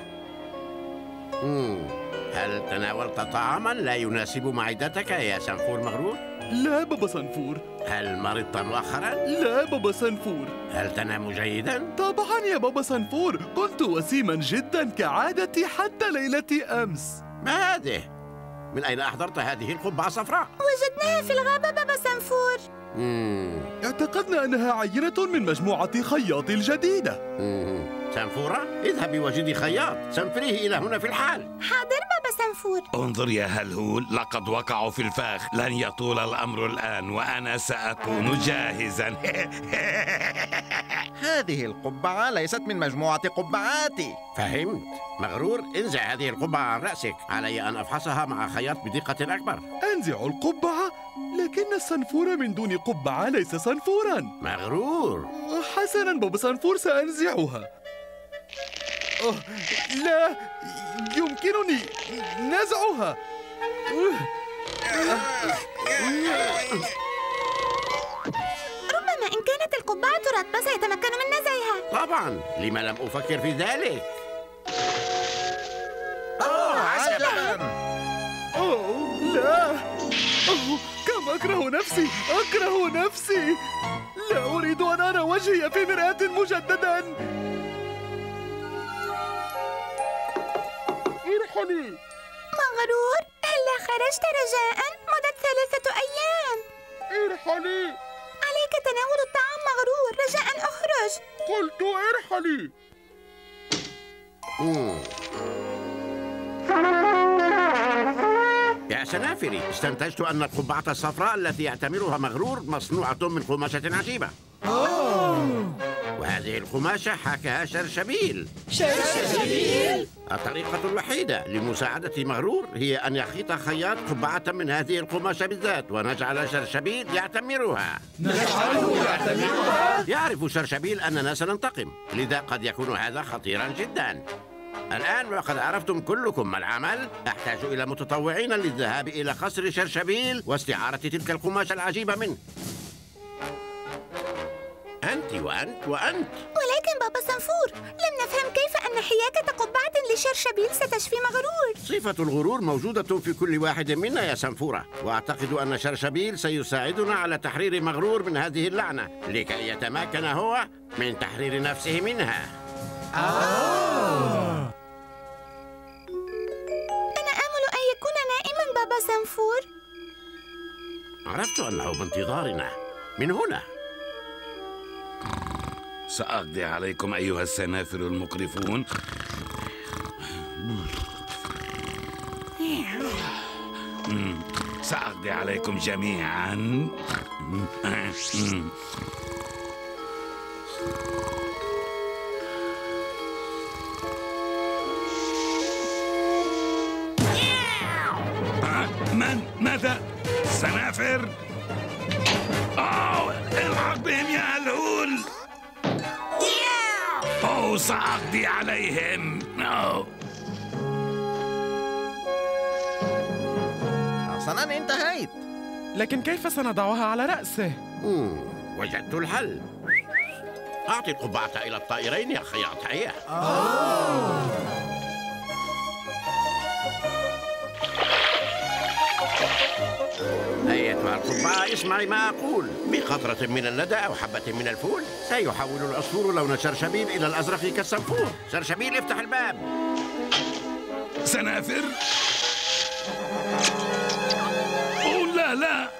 [SPEAKER 5] هل تناولت طعاما لا يناسب معدتك يا سنفور مغرور؟
[SPEAKER 12] لا بابا سنفور.
[SPEAKER 5] هل مرضت مؤخرا؟
[SPEAKER 12] لا بابا سنفور.
[SPEAKER 5] هل تنام جيدا؟
[SPEAKER 12] طبعا يا بابا سنفور، كنت وسيما جدا كعادتي حتى ليلة أمس.
[SPEAKER 5] ما هذه؟ من أين أحضرت هذه القبعة الصفراء؟
[SPEAKER 7] وجدناها في الغابة بابا سنفور.
[SPEAKER 12] اعتقدنا أنها عينة من مجموعة خياط الجديدة.
[SPEAKER 5] سنفورة، اذهبي وجدي خياط، سنفريه إلى هنا في الحال.
[SPEAKER 7] حاضر بابا سنفور.
[SPEAKER 3] انظر يا هلهول، لقد وقعوا في الفاخ. لن يطول الأمر الآن وأنا سأكون جاهزا.
[SPEAKER 15] هذه القبعة ليست من مجموعة قبعاتي.
[SPEAKER 5] فهمت. مغرور، انزع هذه القبعة عن رأسك. علي أن أفحصها مع خياط بدقة أكبر.
[SPEAKER 12] أنزع القبعة؟ لكن الصنفور من دون قبعة ليس صنفورا.
[SPEAKER 5] مغرور.
[SPEAKER 12] حسنا بابا صنفور، سأنزعها. لا يمكنني نزعها.
[SPEAKER 7] ربما إن كانت القبعة رطبة سيتمكن من نزعها.
[SPEAKER 5] طبعا، لما لم أفكر في ذلك؟
[SPEAKER 15] عجبا.
[SPEAKER 12] لا. كم أكره نفسي، أكره نفسي. لا أريد أن أرى وجهي في مرآة مجددا. ارحلي.
[SPEAKER 7] مغرور، هلا خرجت رجاء؟ مضت 3 أيام.
[SPEAKER 12] ارحلي.
[SPEAKER 7] عليك تناول الطعام مغرور، رجاء اخرج.
[SPEAKER 12] قلت ارحلي.
[SPEAKER 5] يا سنافري، استنتجت أن القبعة الصفراء التي يعتمرها مغرور مصنوعة من قماشة عجيبة. وهذه القماشة حكاها شرشبيل.
[SPEAKER 4] شرشبيل؟
[SPEAKER 5] الطريقة الوحيدة لمساعدة مغرور هي أن يخيط خياط قبعة من هذه القماشة بالذات ونجعل شرشبيل يعتمرها.
[SPEAKER 10] نجعله يعتمرها؟
[SPEAKER 5] يعرف شرشبيل أننا سننتقم، لذا قد يكون هذا خطيرا جدا. الآن وقد عرفتم كلكم ما العمل، أحتاج إلى متطوعين للذهاب إلى قصر شرشبيل واستعارة تلك القماشة العجيبة منه. أنت وأنت وأنت.
[SPEAKER 7] ولكن بابا سنفور، لم نفهم كيف أن حياكة قبعة لشرشبيل ستشفي مغرور.
[SPEAKER 5] صفة الغرور موجودة في كل واحد منا يا سنفورة، وأعتقد أن شرشبيل سيساعدنا على تحرير مغرور من هذه اللعنة لكي يتمكن هو من تحرير نفسه منها.
[SPEAKER 7] أنا آمل أن يكون نائما بابا سنفور.
[SPEAKER 5] عرفت أنه بانتظارنا من هنا.
[SPEAKER 3] سأقضي عليكم أيها السنافر المقرفون. سأقضي عليكم جميعا. ماذا؟ سنافر؟ الحق بهم يا هلهول. سأقضي عليهم.
[SPEAKER 15] حسنا، انتهيت.
[SPEAKER 6] لكن كيف سنضعها على رأسه؟
[SPEAKER 5] وجدت الحل. أعطي القبعة إلى الطائرين يا خياط. هيا. أيتها القبعة، اسمعي ما أقول. بقطرة من اللدى أو حبة من الفول سيحول العصفور لون شرشبيل إلى الأزرق كالصنفور. شرشبيل، افتح الباب.
[SPEAKER 3] سنافر؟ لا لا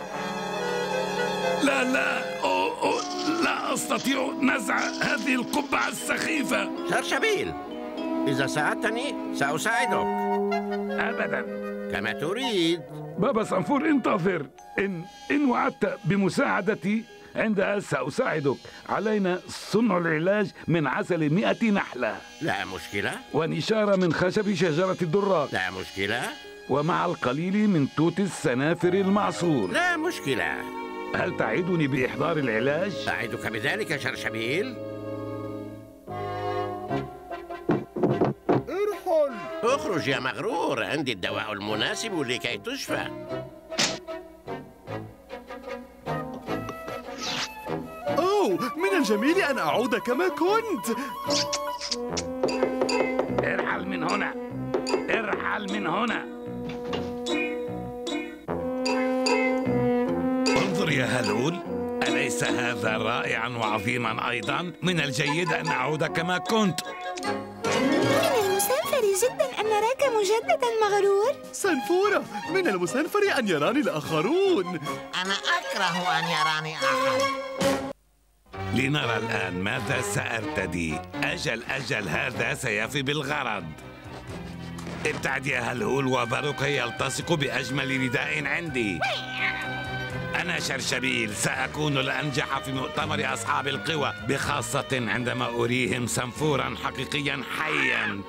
[SPEAKER 3] لا لا لا أستطيع نزع هذه القبعة السخيفة.
[SPEAKER 5] شرشبيل، إذا ساعدتني سأساعدك.
[SPEAKER 3] أبدا.
[SPEAKER 5] كما تريد.
[SPEAKER 17] بابا سنفور، انتظر. إن وعدت بمساعدتي عندها سأساعدك. علينا صنع العلاج من عسل 100 نحلة.
[SPEAKER 5] لا مشكلة.
[SPEAKER 17] ونشارة من خشب شجرة الدرات.
[SPEAKER 5] لا مشكلة.
[SPEAKER 17] ومع القليل من توت السنافر المعصور.
[SPEAKER 5] لا مشكلة.
[SPEAKER 17] هل تعدني بإحضار العلاج؟
[SPEAKER 5] أعدك بذلك شرشبيل. اخرج يا مغرور، عندي الدواء المناسب لكي تشفى.
[SPEAKER 12] من الجميل أن أعود كما كنت.
[SPEAKER 17] ارحل من هنا، ارحل من هنا. انظر يا هلول، أليس هذا رائعا وعظيما أيضا؟ من الجيد أن أعود كما كنت.
[SPEAKER 7] من المسنفر جدا أن نراك مجددا مغرور.
[SPEAKER 12] سنفورة، من المسنفر أن يراني الآخرون.
[SPEAKER 15] أنا أكره أن يراني أحد.
[SPEAKER 3] لنرى الآن ماذا سأرتدي. أجل هذا سيفي بالغرض. ابتعد يا هلهول وبرك يلتصق بأجمل رداء عندي. أنا شرشبيل، سأكون الأنجح في مؤتمر أصحاب القوى، بخاصة عندما أريهم سنفورا حقيقيا حيا.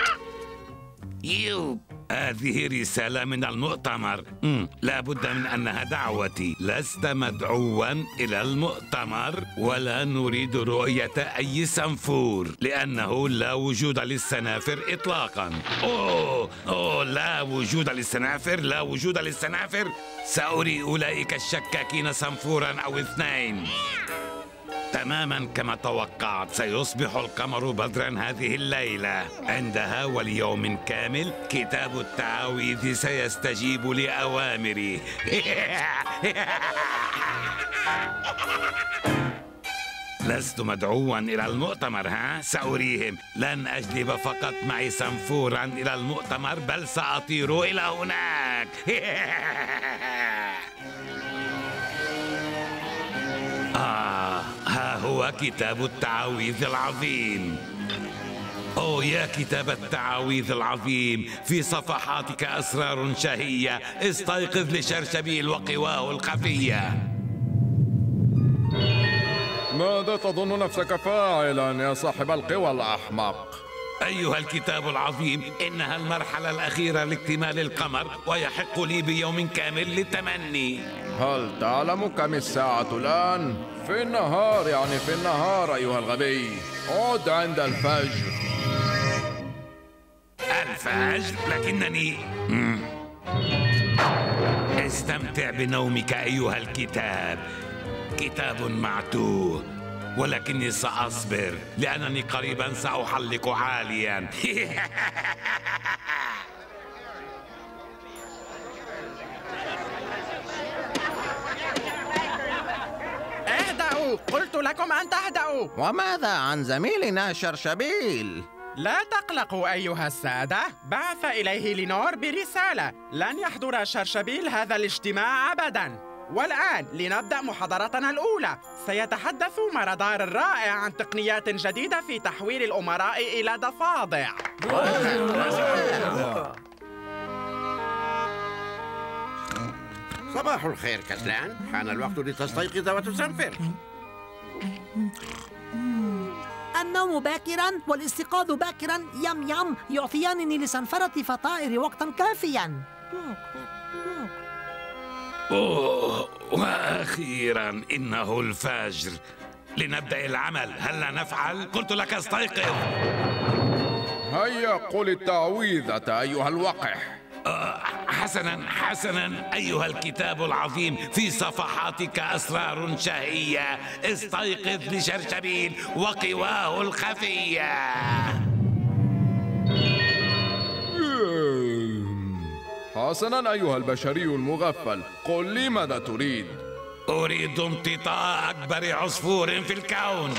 [SPEAKER 3] هذه رسالة من المؤتمر. لا بد من أنها دعوتي. لست مدعوا إلى المؤتمر، ولا نريد رؤية أي سنفور، لأنه لا وجود للسنافر إطلاقا. لا وجود للسنافر، لا وجود للسنافر. سأري أولئك الشكاكين سنفورا أو اثنين. تماما كما توقعت، سيصبح القمر بدرا هذه الليلة. عندها وليوم كامل كتاب التعاويذ سيستجيب لأوامري. لست مدعوا إلى المؤتمر، ها؟ سأريهم. لن أجلب فقط معي سنفورا إلى المؤتمر، بل سأطير إلى هناك. ها هو كتاب التعاويذ العظيم. يا كتاب التعاويذ العظيم، في صفحاتك أسرار شهية. استيقظ لشرشبيل وقواه الخفية.
[SPEAKER 18] ماذا تظن نفسك فاعلا يا صاحب القوى الأحمق؟
[SPEAKER 3] أيها الكتاب العظيم، إنها المرحلة الأخيرة لاكتمال القمر، ويحق لي بيوم كامل للتمني.
[SPEAKER 18] هل تعلم كم الساعة الآن؟ في النهار، يعني في النهار أيها الغبي. عد عند الفجر.
[SPEAKER 3] الفجر؟ لكنني... استمتع بنومك أيها الكتاب. كتاب معتوه، ولكني سأصبر، لأنني قريبا سأحلق عاليا.
[SPEAKER 6] اهدأوا، قلت لكم أن تهدأوا.
[SPEAKER 15] وماذا عن زميلنا شرشبيل؟
[SPEAKER 6] لا تقلقوا أيها السادة، بعث إليه لينور برسالة. لن يحضر شرشبيل هذا الاجتماع أبداً. والآن لنبدأ محاضرتنا الأولى. سيتحدث مردار الرائع عن تقنيات جديدة في تحويل الأمراء إلى ضفادع.
[SPEAKER 5] صباح الخير كسلان، حان الوقت لتستيقظ وتسنفر.
[SPEAKER 14] النوم باكرا والاستيقاظ باكرا يم يم يعطيانني لسنفرة فطائر وقتا كافيا.
[SPEAKER 3] وأخيرا إنه الفجر. لنبدأ العمل، هل نفعل؟ قلت لك استيقظ.
[SPEAKER 18] هيا قل التعويذة أيها الوقح.
[SPEAKER 3] حسنا أيها الكتاب العظيم، في صفحاتك أسرار شهية. استيقظ لشرشبيل وقواه الخفية.
[SPEAKER 18] حسنا أيها البشري المغفل، قل لي ماذا تريد؟
[SPEAKER 3] أريد امتطاء أكبر عصفور في الكون.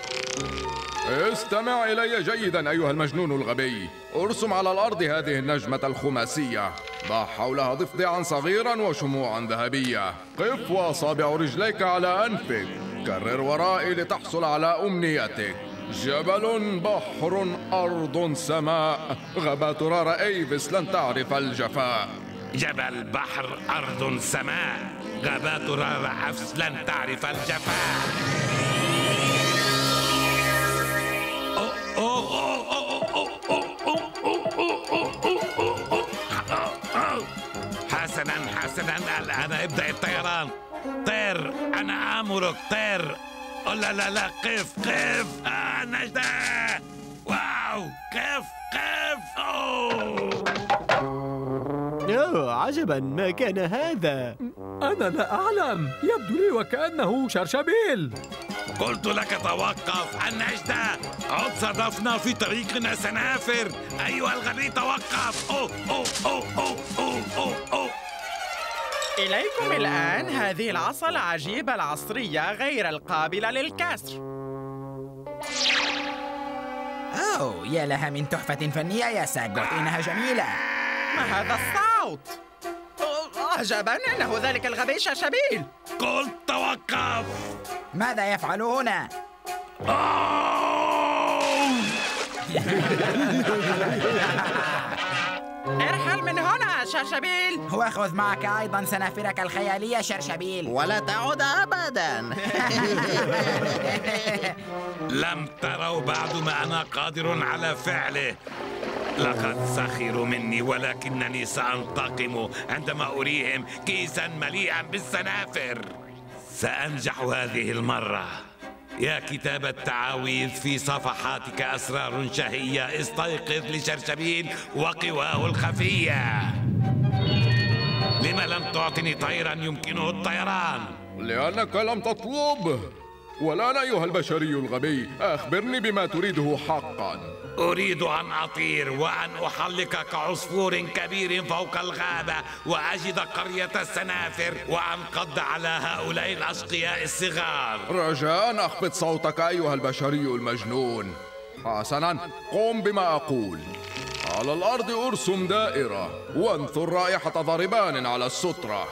[SPEAKER 18] استمع إلي جيدا أيها المجنون الغبي. ارسم على الأرض هذه النجمة الخماسية. ضع حولها ضفدعا صغيرا وشموعا ذهبية. قف وأصابع رجليك على أنفك. كرر ورائي لتحصل على أمنيتك. جبل، بحر، أرض، سماء. غابات رارا إيفس لن تعرف الجفاء.
[SPEAKER 3] جبل، بحر، أرض، سماء. غابات رارا إيفس لن تعرف الجفاء. حسنا الآن ابدأ الطيران. طير، أنا آمرك، طير. لا قف نجدة. واو، قف.
[SPEAKER 19] عجبا، ما كان هذا؟
[SPEAKER 8] أنا لا أعلم، يبدو لي وكأنه شرشبيل.
[SPEAKER 3] قلت لك توقف، النجدة! عد صدفنا في طريقنا سنافر. أيها الغبي توقف. أوه أوه أوه أوه أوه أوه أوه.
[SPEAKER 6] إليكم الآن هذه العصا العجيبة العصرية غير القابلة للكسر.
[SPEAKER 20] أوه، يا لها من تحفة فنية يا ساغوت، إنها جميلة.
[SPEAKER 6] ما هذا الصوت؟ عجبا، إنه ذلك الغبي شرشبيل.
[SPEAKER 3] قلت توقف.
[SPEAKER 20] ماذا يفعل هنا؟
[SPEAKER 6] ارحل من هنا شرشبيل،
[SPEAKER 20] وخذ معك أيضا سنافرك الخيالية شرشبيل،
[SPEAKER 15] ولا تعود أبدا.
[SPEAKER 3] لم تروا بعد ما أنا قادر على فعله. لقد سخروا مني، ولكنني سأنتقم عندما أريهم كيسا مليئا بالسنافر. سأنجح هذه المرة. يا كتاب التعاويذ في صفحاتك أسرار شهية، استيقظ لشرشبيل وقواه الخفية. لم لم تعطني طيرا يمكنه الطيران؟
[SPEAKER 18] لأنك لم تطلب. والآن أيها البشري الغبي، أخبرني بما تريده حقا.
[SPEAKER 3] أريد أن أطير وأن أحلق كعصفور كبير فوق الغابة، وأجد قرية السنافر، وأنقض على هؤلاء الأشقياء الصغار.
[SPEAKER 18] رجاء أخفض صوتك أيها البشري المجنون. حسنا، قم بما أقول. على الأرض أرسم دائرة، وانثر رائحة ضربان على السترة.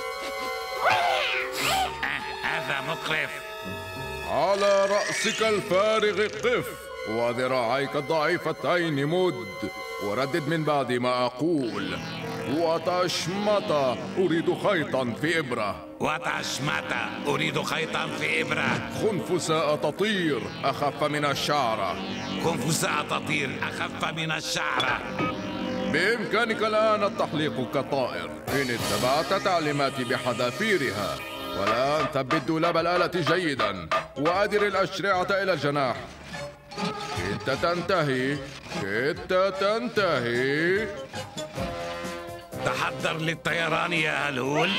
[SPEAKER 3] هذا مقرف.
[SPEAKER 18] على رأسك الفارغ قف، وذراعيك الضعيفتين مد، وردد من بعد ما أقول. وتشمت، أريد خيطا في إبرة.
[SPEAKER 3] وتشمت، أريد خيطا في إبرة.
[SPEAKER 18] خنفساء تطير، أخف من الشعرة.
[SPEAKER 3] خنفساء تطير، أخف من الشعرة.
[SPEAKER 18] بإمكانك الآن التحليق كطائر إن اتبعت تعليماتي بحذافيرها. والآن ثبت دولاب الآلة جيدا، وأدر الأشرعة إلى الجناح. كدت تنتهي، كدت تنتهي.
[SPEAKER 3] تحضر للطيران يا هلول.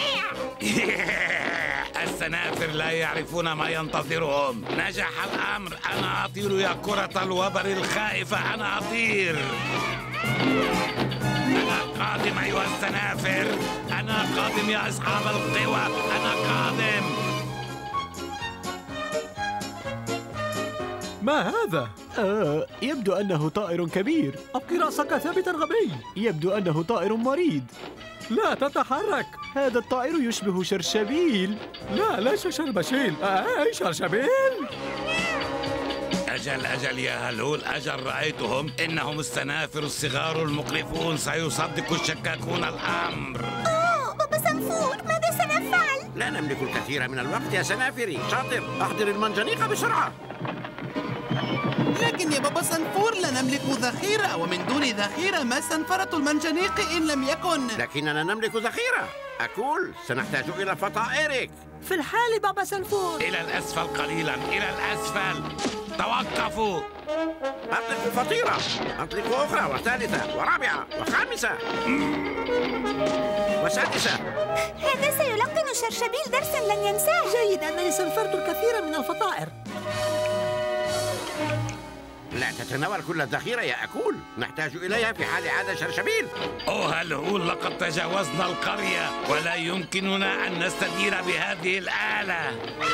[SPEAKER 3] السنافر لا يعرفون ما ينتظرهم. نجح الأمر، أنا أطير يا كرة الوبر الخائفة، أنا أطير. أنا قادم أيها السنافر، أنا قادم يا أصحاب القوى، أنا قادم.
[SPEAKER 19] ما هذا؟ يبدو أنه طائر كبير.
[SPEAKER 8] أبقي رأسك ثابتا غبي.
[SPEAKER 19] يبدو أنه طائر مريض.
[SPEAKER 8] لا تتحرك.
[SPEAKER 19] هذا الطائر يشبه شرشبيل.
[SPEAKER 8] لا، ليس شربشيل. أي شرشبيل.
[SPEAKER 3] أجل يا هلول، أجل رأيتهم. إنهم السنافر الصغار المقرفون، سيصدق الشكاكون الأمر.
[SPEAKER 7] بابا سنفور، ماذا سنفعل؟
[SPEAKER 5] لا نملك الكثير من الوقت يا سنافري. شاطر، أحضر المنجنيق بسرعة.
[SPEAKER 2] لكن يا بابا سنفور لا نملك ذخيرة، ومن دون ذخيرة ما سنفرة المنجنيق إن لم يكن.
[SPEAKER 5] لكننا نملك ذخيرة. أقول سنحتاج إلى فطائرك.
[SPEAKER 14] في الحال بابا سنفور.
[SPEAKER 3] إلى الأسفل قليلا، إلى الأسفل. توقفوا.
[SPEAKER 5] أطلق فطيرة، أطلق أخرى وثالثة ورابعة وخامسة وسادسة.
[SPEAKER 7] هذا سيلقن شرشبيل درسا لن ينساه.
[SPEAKER 14] جيد أنني سنفرت الكثير من الفطائر.
[SPEAKER 5] لا تتناول كل الذخيرة يا أكول، نحتاج إليها في حال عادة شرشبيل.
[SPEAKER 3] أوه هلول، لقد تجاوزنا القرية، ولا يمكننا أن نستدير بهذه الآلة.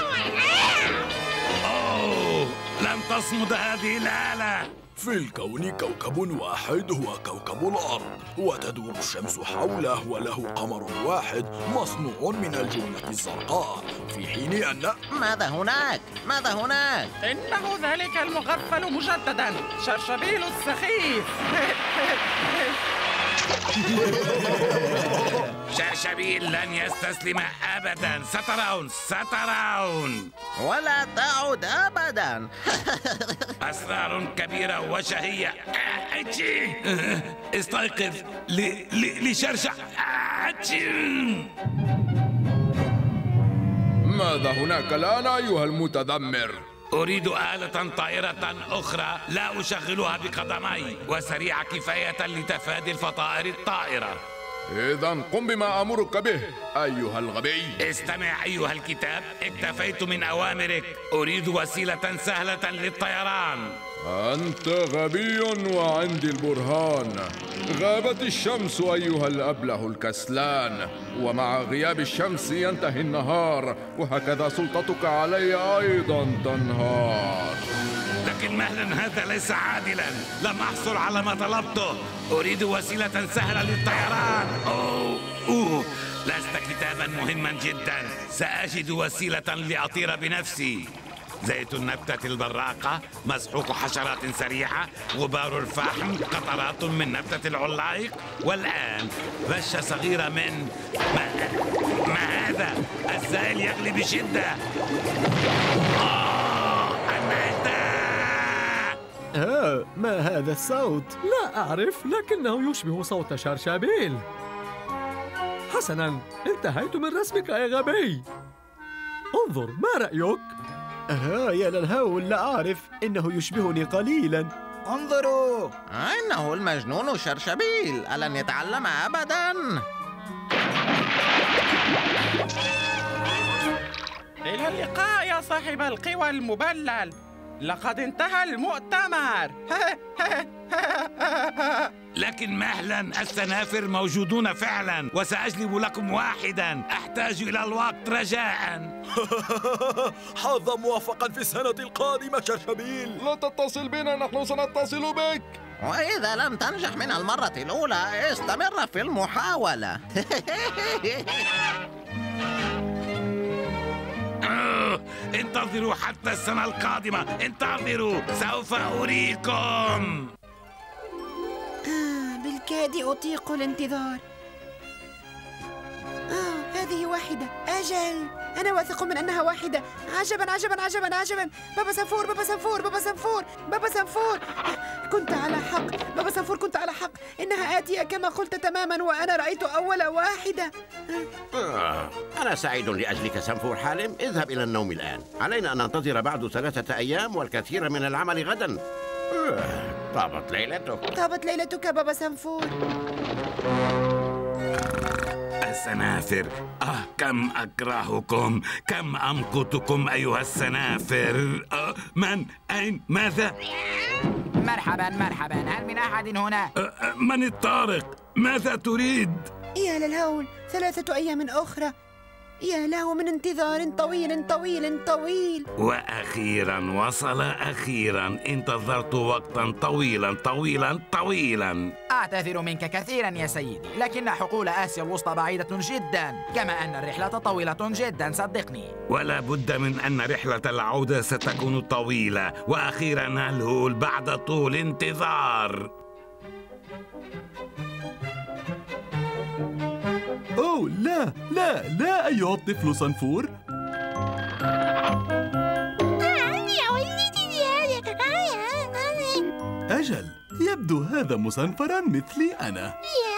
[SPEAKER 3] أوه، لم تصمد هذه الآلة.
[SPEAKER 21] في الكون كوكب واحد هو كوكب الأرض، وتدور الشمس حوله، وله قمر واحد مصنوع من الجملة الزرقاء، في حين أن...
[SPEAKER 15] ماذا هناك؟ ماذا هناك؟
[SPEAKER 6] إنه ذلك المغفل مجددا، شرشبيل السخيف.
[SPEAKER 3] شرشبيل لن يستسلم أبدا. سترون.
[SPEAKER 15] ولا تعد أبدا.
[SPEAKER 3] أسرار كبيرة وشهية. استيقظ لشرشع.
[SPEAKER 18] ماذا هناك الآن أيها المتذمر؟
[SPEAKER 3] أريد آلة طائرة أخرى لا أشغلها بقدمي، وسريعة كفاية لتفادي الفطائر الطائرة.
[SPEAKER 18] إذا قم بما أمرك به أيها الغبي.
[SPEAKER 3] استمع أيها الكتاب، اكتفيت من أوامرك. أريد وسيلة سهلة للطيران.
[SPEAKER 18] أنت غبي وعندي البرهان. غابت الشمس أيها الأبله الكسلان، ومع غياب الشمس ينتهي النهار، وهكذا سلطتك علي أيضا تنهار.
[SPEAKER 3] لكن مهلا، هذا ليس عادلا. لم أحصل على ما طلبته. أريد وسيلة سهلة للطيران. أوه، لست كتابا مهما جدا. سأجد وسيلة لأطير بنفسي. زيت النبتة البراقة، مسحوق حشرات سريعة، غبار الفحم، قطرات من نبتة العلايق، والآن رشة صغيرة من ما هذا؟ السائل يغلي بشدة.
[SPEAKER 19] ما هذا الصوت؟
[SPEAKER 8] لا أعرف، لكنه يشبه صوت شرشابيل. حسناً، انتهيت من رسمك يا غبي. انظر، ما رأيك؟
[SPEAKER 19] يا للهول، لا أعرف، إنه يشبهني قليلاً.
[SPEAKER 15] انظروا، إنه المجنون شرشبيل، ألن يتعلم أبداً؟
[SPEAKER 6] إلى اللقاء يا صاحب القوى المبلل، لقد انتهى المؤتمر.
[SPEAKER 3] لكن مهلا، السنافر موجودون فعلا، وسأجلب لكم واحدا. أحتاج إلى الوقت رجاء.
[SPEAKER 21] حظا موفقا في السنة القادمة شرشبيل.
[SPEAKER 18] لا تتصل بنا، نحن سنتصل بك.
[SPEAKER 15] وإذا لم تنجح من المرة الأولى استمر في المحاولة.
[SPEAKER 3] انتظروا حتى السنة القادمة، انتظروا، سوف أريكم.
[SPEAKER 4] بالكاد أطيق الانتظار. هذه واحدة. أجل، أنا واثق من أنها واحدة. عجبا عجبا عجبا عجبا. بابا سنفور، بابا سنفور، بابا سنفور، بابا سنفور. كنت على حق بابا سنفور، كنت على حق. إنها آتية كما قلت تماما، وأنا رأيت أول واحدة.
[SPEAKER 5] أنا سعيد لأجلك سنفور حالم. اذهب إلى النوم الآن. علينا أن ننتظر بعد 3 أيام والكثير من العمل غدا. طابت ليلتك.
[SPEAKER 4] طابت ليلتك بابا سنفور.
[SPEAKER 3] السنافر، كم أكرهكم، كم أمقتكم أيها السنافر. من؟ أين؟ ماذا؟
[SPEAKER 20] مرحبا مرحبا، هل من أحد هنا؟
[SPEAKER 3] من الطارق؟ ماذا تريد؟
[SPEAKER 4] يا للهول، 3 أيام أخرى. يا له من انتظار طويل طويل طويل.
[SPEAKER 3] وأخيرا وصل، أخيرا. انتظرت وقتا طويلا طويلا طويلا.
[SPEAKER 20] أعتذر منك كثيرا يا سيدي، لكن حقول آسيا الوسطى بعيدة جدا، كما أن الرحلة طويلة جدا، صدقني.
[SPEAKER 3] ولا بد من أن رحلة العودة ستكون طويلة. وأخيرا الهول بعد طول انتظار.
[SPEAKER 12] أوه لا لا لا أيها الطفل صنفور. أجل، يبدو هذا مصنفرا مثلي أنا.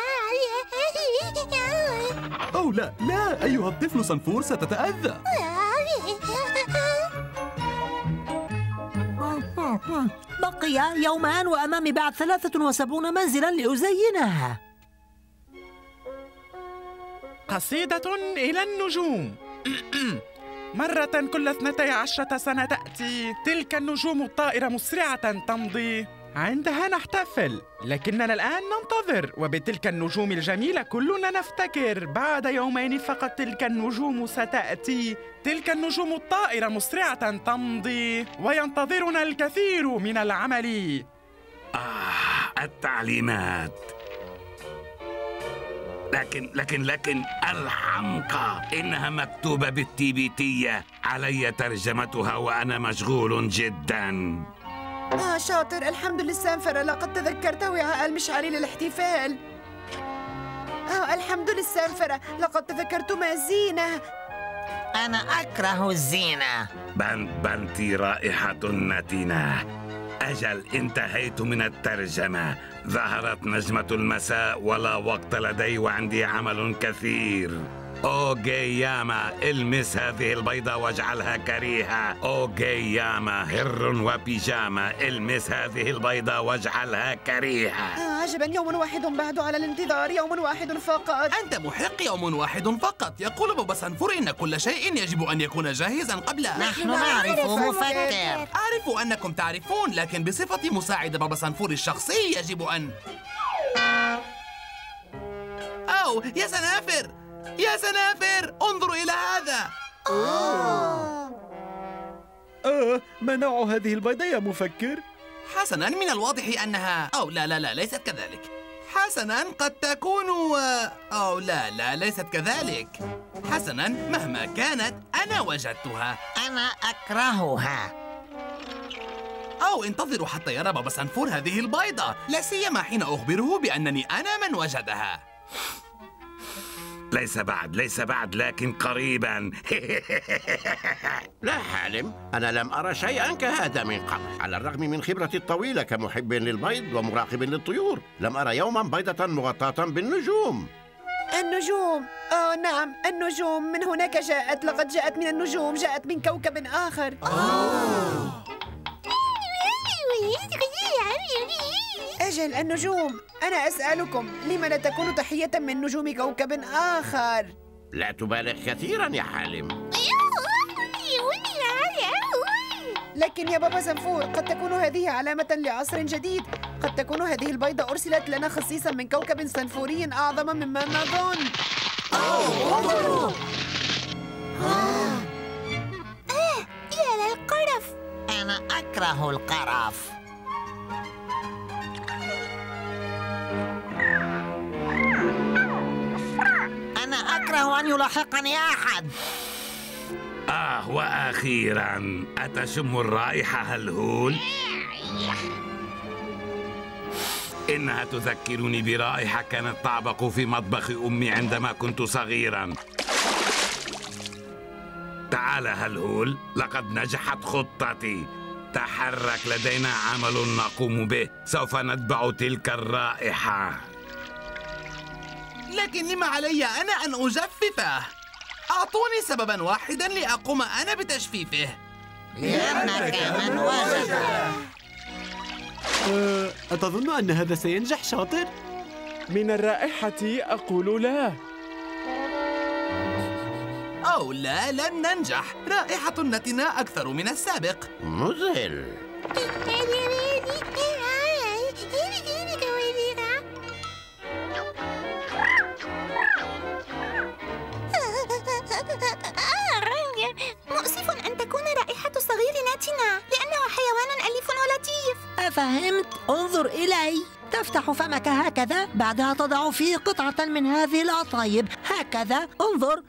[SPEAKER 12] أوه لا لا أيها الطفل صنفور، ستتأذى.
[SPEAKER 14] بقي يومان وأمامي بعد 73 منزلا لأزينها.
[SPEAKER 6] قصيدة إلى النجوم. مرة كل 12 سنة تأتي تلك النجوم الطائرة مسرعة تمضي، عندها نحتفل، لكننا الآن ننتظر، وبتلك النجوم الجميلة كلنا نفتكر. بعد يومين فقط تلك النجوم ستأتي، تلك النجوم الطائرة مسرعة تمضي، وينتظرنا الكثير من العمل.
[SPEAKER 3] التعليمات. لكن الحمقى، إنها مكتوبة بالتيبيتية. علي ترجمتها وأنا مشغول جدا.
[SPEAKER 4] شاطر، الحمد لله سانفر، لقد تذكرت وعاء المشعل للاحتفال. الحمد لله سانفر، لقد تذكرت ما الزينة.
[SPEAKER 11] أنا أكره الزينة.
[SPEAKER 3] بنتي رائحة نتنة. أجل، انتهيت من الترجمة. ظهرت نجمة المساء ولا وقت لدي وعندي عمل كثير. أوغياما، المس هذه البيضة واجعلها كريهة. أوغياما، هر وبيجاما، المس هذه البيضة واجعلها كريهة.
[SPEAKER 4] عجبا، يوم واحد بعد على الانتظار، يوم واحد فقط.
[SPEAKER 2] أنت محق، يوم واحد فقط. يقول بابا سنفور إن كل شيء يجب أن يكون جاهزا قبله.
[SPEAKER 11] نحن نعرف مفكر.
[SPEAKER 2] أعرف أنكم تعرفون، لكن بصفتي مساعد بابا سنفور الشخصي يجب أن... أو يا سنافر، يا سنافر، انظروا إلى هذا.
[SPEAKER 19] ما نوع هذه البيضة يا مفكر؟
[SPEAKER 2] حسناً، من الواضح أنها... أو لا ليست كذلك. حسناً، قد تكون... أو لا ليست كذلك. حسناً، مهما كانت أنا وجدتها.
[SPEAKER 11] أنا أكرهها.
[SPEAKER 2] أو انتظروا حتى يرى بابا سنفور هذه البيضة، لا سيما حين أخبره بأنني أنا من وجدها.
[SPEAKER 3] ليس بعد لكن قريبا.
[SPEAKER 5] لا حالم، أنا لم أرى شيئا كهذا من قبل. على الرغم من خبرتي الطويلة كمحب للبيض ومراقب للطيور، لم أرى يوما بيضة مغطاة بالنجوم.
[SPEAKER 4] النجوم، نعم، النجوم من هناك جاءت. لقد جاءت من النجوم، جاءت من كوكب آخر. أجل، النجوم. أنا أسألكم، لم لا تكون تحية من نجوم كوكب آخر؟
[SPEAKER 5] لا تبالغ كثيرا يا حالم.
[SPEAKER 4] لكن يا بابا سنفور، قد تكون هذه علامة لعصر جديد. قد تكون هذه البيضة أرسلت لنا خصيصا من كوكب سنفوري أعظم مما نظن.
[SPEAKER 7] يا للقرف.
[SPEAKER 11] أنا أكره القرف. أنا أكره أن يلاحقني أحد.
[SPEAKER 3] وأخيرا، أتشم الرائحة هلهول؟ إنها تذكرني برائحة كانت تعبق في مطبخ أمي عندما كنت صغيرا. تعال هلهول، لقد نجحت خطتي. تحرك، لدينا عمل نقوم به. سوف نتبع تلك الرائحة.
[SPEAKER 2] لكن لما علي أنا أن أجففه؟ أعطوني سببا واحدا لأقوم أنا بتجفيفه.
[SPEAKER 11] لأنك من وجده.
[SPEAKER 19] أتظن أن هذا سينجح شاطر؟
[SPEAKER 6] من الرائحة أقول لا.
[SPEAKER 2] أو لا، لن ننجح. رائحة النتنا أكثر من السابق.
[SPEAKER 5] مذهل.
[SPEAKER 7] مؤسف أن تكون رائحة صغير ناتنا، لأنه حيوان أليف ولطيف.
[SPEAKER 14] أفهمت؟ انظر إلي. تفتح فمك هكذا، بعدها تضع فيه قطعة من هذه العطايب. هكذا، انظر.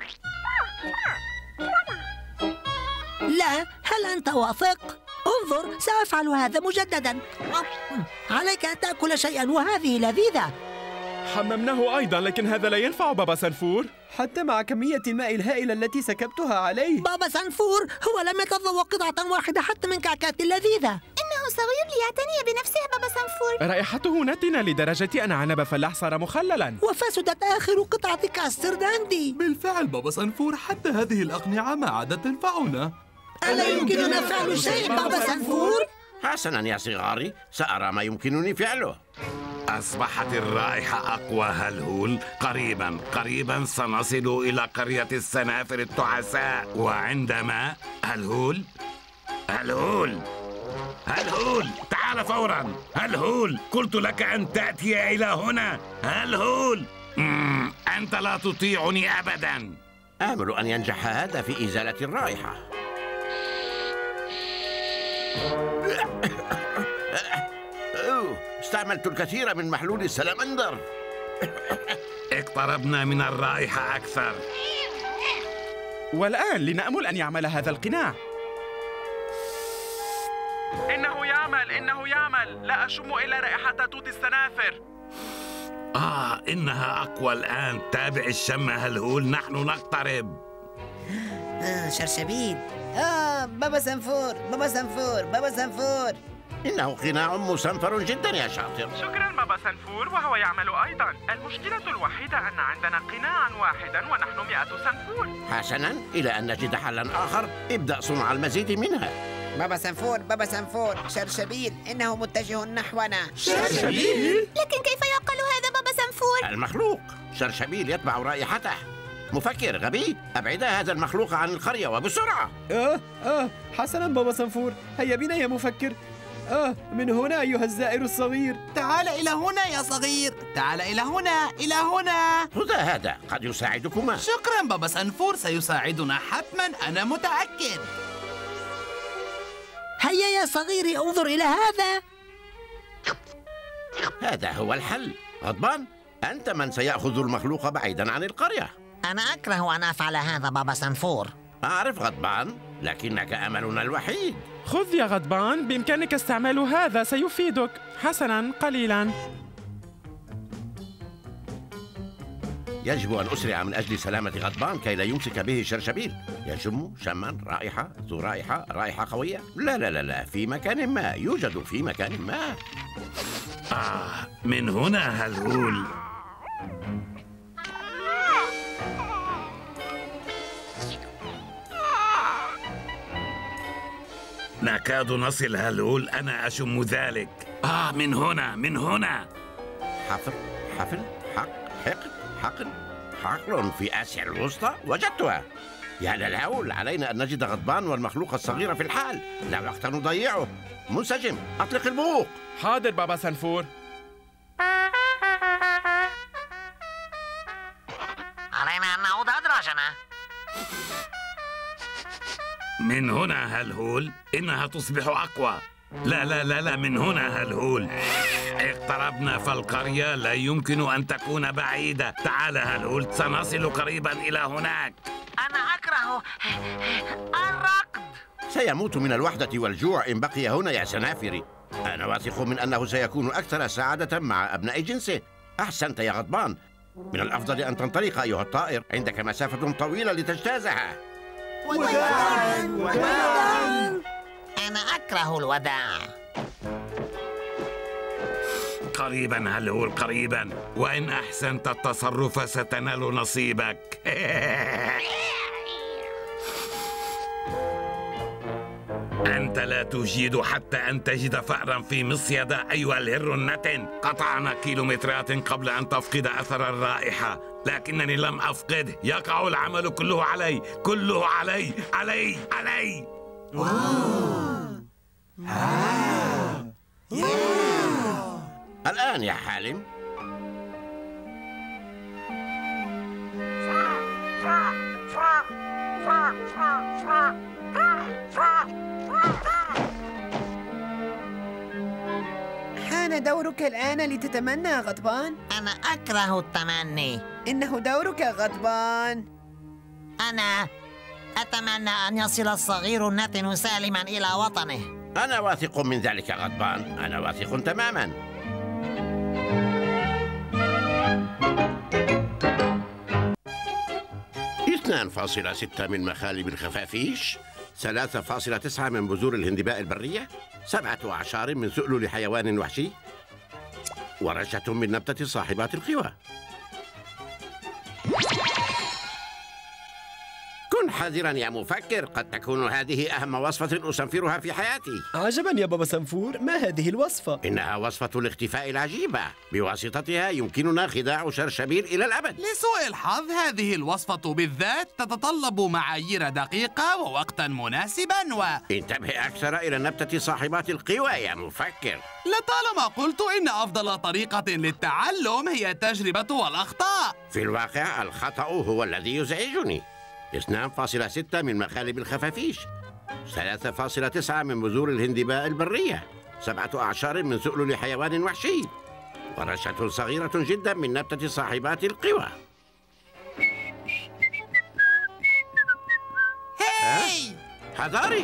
[SPEAKER 14] لا، هل أنت واثق؟ انظر، سأفعل هذا مجددا. عليك أن تأكل شيئا، وهذه لذيذة.
[SPEAKER 6] حممناه أيضا، لكن هذا لا ينفع بابا سنفور.
[SPEAKER 19] حتى مع كمية الماء الهائلة التي سكبتها عليه.
[SPEAKER 14] بابا سنفور هو لم يتذوق قطعة واحدة حتى من كعكات اللذيذة.
[SPEAKER 7] إنه صغير ليعتني بنفسه بابا سنفور.
[SPEAKER 6] رائحته نتنة لدرجة أن عنب فلاح صار مخللا.
[SPEAKER 14] وفسدت آخر قطعة كاسترد عندي.
[SPEAKER 1] بالفعل بابا سنفور، حتى هذه الأقنعة ما عادت تنفعنا.
[SPEAKER 14] ألا يمكننا فعل شيء بابا سنفور؟
[SPEAKER 5] حسنا يا صغاري، سأرى ما يمكنني فعله.
[SPEAKER 3] أصبحت الرائحة أقوى هلهول. قريبا سنصل إلى قرية السنافر التعساء. وعندما... هلهول، تعال فورا. هلهول، قلت لك أن تأتي إلى هنا. هلهول، أنت لا تطيعني أبدا.
[SPEAKER 5] آمل أن ينجح هذا في إزالة الرائحة. استعملت الكثير من محلول السلمندر.
[SPEAKER 3] اقتربنا من الرائحة أكثر.
[SPEAKER 6] والآن لنأمل أن يعمل هذا القناع. إنه يعمل. لا أشم إلا رائحة توت السنافر.
[SPEAKER 3] إنها أقوى الآن. تابع الشم هلهول، نحن نقترب.
[SPEAKER 13] شرشبيل. بابا سنفور.
[SPEAKER 5] إنه قناع مسنفر جدا يا شاطر.
[SPEAKER 6] شكرا بابا سنفور، وهو يعمل أيضا. المشكلة الوحيدة أن عندنا قناعا واحدا ونحن 100 سنفور.
[SPEAKER 5] حسنا، إلى أن نجد حلا آخر ابدأ صنع المزيد منها.
[SPEAKER 4] بابا سنفور، بابا سنفور، شرشبيل إنه متجه نحونا.
[SPEAKER 7] شرشبيل؟ لكن كيف يعقل هذا بابا سنفور؟
[SPEAKER 5] المخلوق شرشبيل يتبع رائحته. مفكر غبي، أبعد هذا المخلوق عن القرية وبسرعة.
[SPEAKER 19] حسنا بابا سنفور، هيا بنا يا مفكر. من هنا أيها الزائر الصغير.
[SPEAKER 2] تعال إلى هنا يا صغير، تعال إلى هنا، إلى هنا.
[SPEAKER 5] خذ هذا، قد يساعدكما.
[SPEAKER 2] شكرا بابا سنفور، سيساعدنا حتما، أنا متأكد.
[SPEAKER 14] هيا يا صغيري انظر إلى هذا.
[SPEAKER 5] هذا هو الحل. غضبان، أنت من سيأخذ المخلوق بعيدا عن القرية.
[SPEAKER 11] أنا أكره أن أفعل هذا بابا سنفور.
[SPEAKER 5] أعرف غضبان، لكنك أملنا الوحيد.
[SPEAKER 6] خذ يا غضبان، بإمكانك استعمال هذا، سيفيدك. حسنا، قليلا.
[SPEAKER 5] يجب أن أسرع من أجل سلامة غضبان كي لا يمسك به شرشبيل. يشم شما رائحة ذو رائحة قوية. لا لا لا لا، في مكان ما، يوجد في مكان ما.
[SPEAKER 3] من هنا هلهول. نكاد نصل هلهول، أنا أشم ذلك. من هنا، من هنا.
[SPEAKER 5] حفل حقل في آسيا الوسطى، وجدتها. يا للهول، علينا أن نجد غضبان والمخلوق الصغير في الحال، لا وقت نضيعه. منسجم، أطلق البوق.
[SPEAKER 6] حاضر بابا سنفور.
[SPEAKER 11] علينا أن نعود أدراجنا.
[SPEAKER 3] من هنا هلهول، إنها تصبح أقوى. لا لا لا لا، من هنا هلهول. اقتربنا، فالقرية لا يمكن أن تكون بعيدة. تعال هلهول، سنصل قريبا إلى هناك.
[SPEAKER 11] أنا أكره الركض.
[SPEAKER 5] سيموت من الوحدة والجوع إن بقي هنا يا سنافري. أنا واثق من أنه سيكون أكثر سعادة مع أبناء جنسه. أحسنت يا غضبان. من الأفضل أن تنطلق أيها الطائر، عندك مسافة طويلة لتجتازها.
[SPEAKER 11] وداعاً. أنا أكره الوداع.
[SPEAKER 3] قريبا هلهول، قريبا، وإن أحسنت التصرف ستنال نصيبك. أنت لا تجيد حتى أن تجد فأرا في مصيدة أيها الهر النتن. قطعنا كيلومترات قبل أن تفقد أثر الرائحة، لكنني لم أفقده. يقع العمل كله علي، كله علي، علي، علي.
[SPEAKER 5] الآن يا حالم.
[SPEAKER 4] حان دورك الآن لتتمنى يا غضبان.
[SPEAKER 11] أنا أكره التمني.
[SPEAKER 4] إنه دورك يا غضبان.
[SPEAKER 11] أنا أتمنى أن يصل الصغير النتن سالما إلى وطنه.
[SPEAKER 5] أنا واثق من ذلك يا غضبان، أنا واثق تماما. 2.6 من مخالب الخفافيش، 3.9 من بذور الهندباء البرية، 7 أعشار من سؤلل حيوان وحشي، ورشة من نبتة صاحبات القوى. كن حذرا يا مفكر، قد تكون هذه أهم وصفة أسنفرها في حياتي.
[SPEAKER 19] عجبا يا بابا سنفور، ما هذه الوصفة؟
[SPEAKER 5] إنها وصفة الاختفاء العجيبة، بواسطتها يمكننا خداع شرشبيل إلى الأبد.
[SPEAKER 2] لسوء الحظ هذه الوصفة بالذات تتطلب معايير دقيقة ووقتا مناسبا
[SPEAKER 5] انتبه أكثر إلى النبتة صاحبات القوى يا مفكر.
[SPEAKER 2] لطالما قلت إن أفضل طريقة للتعلم هي التجربة والأخطاء.
[SPEAKER 5] في الواقع الخطأ هو الذي يزعجني. 2.6 من مخالب الخفافيش، 3.9 من بذور الهندباء البرية، 7 أعشار من سؤلل حيوان وحشي، ورشة صغيرة جدا من نبتة صاحبات القوى.
[SPEAKER 2] هاي!
[SPEAKER 5] حذاري!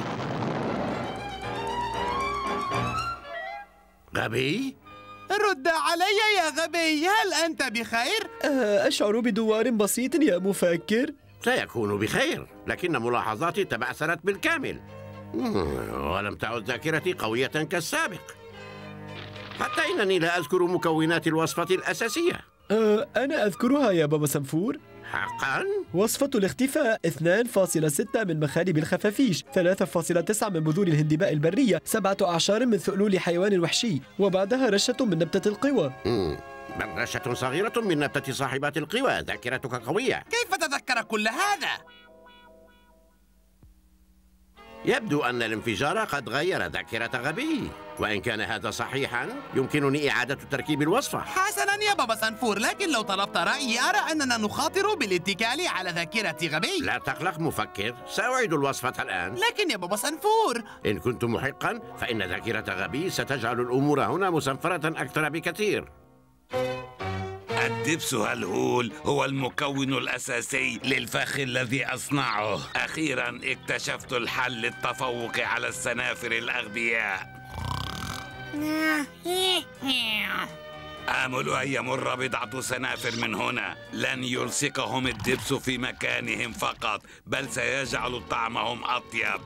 [SPEAKER 5] غبي؟
[SPEAKER 2] رد علي يا غبي، هل أنت بخير؟
[SPEAKER 19] أشعر بدوار بسيط يا مفكر.
[SPEAKER 5] سيكون بخير، لكن ملاحظاتي تبعثرت بالكامل. ولم تعد ذاكرتي قوية كالسابق، حتى إنني لا أذكر مكونات الوصفة الأساسية.
[SPEAKER 19] أنا أذكرها يا بابا سنفور.
[SPEAKER 5] حقا؟
[SPEAKER 19] وصفة الاختفاء 2.6 من مخالب الخفافيش، 3.9 من بذور الهندباء البرية، 7 أعشار من ثؤلول حيوان وحشي، وبعدها رشة من نبتة القوى.
[SPEAKER 5] بل رشة صغيرة من نبتة صاحبات القوى. ذاكرتك قوية.
[SPEAKER 2] كيف تذكر كل هذا؟
[SPEAKER 5] يبدو أن الانفجار قد غير ذاكرة غبي، وإن كان هذا صحيحا يمكنني إعادة تركيب الوصفة.
[SPEAKER 2] حسنا يا بابا سنفور، لكن لو طلبت رأيي أرى أننا نخاطر بالاتكال على ذاكرة غبي.
[SPEAKER 5] لا تقلق مفكر، سأعيد الوصفة الآن.
[SPEAKER 2] لكن يا بابا سنفور،
[SPEAKER 5] إن كنت محقا فإن ذاكرة غبي ستجعل الأمور هنا مسنفرة أكثر بكثير.
[SPEAKER 3] الدبس هلهول هو المكون الأساسي للفخ الذي أصنعه. أخيراً اكتشفت الحل للتفوق على السنافر الأغبياء. آمل أن يمر بضعة سنافر من هنا، لن يلصقهم الدبس في مكانهم فقط، بل سيجعل طعمهم أطيب.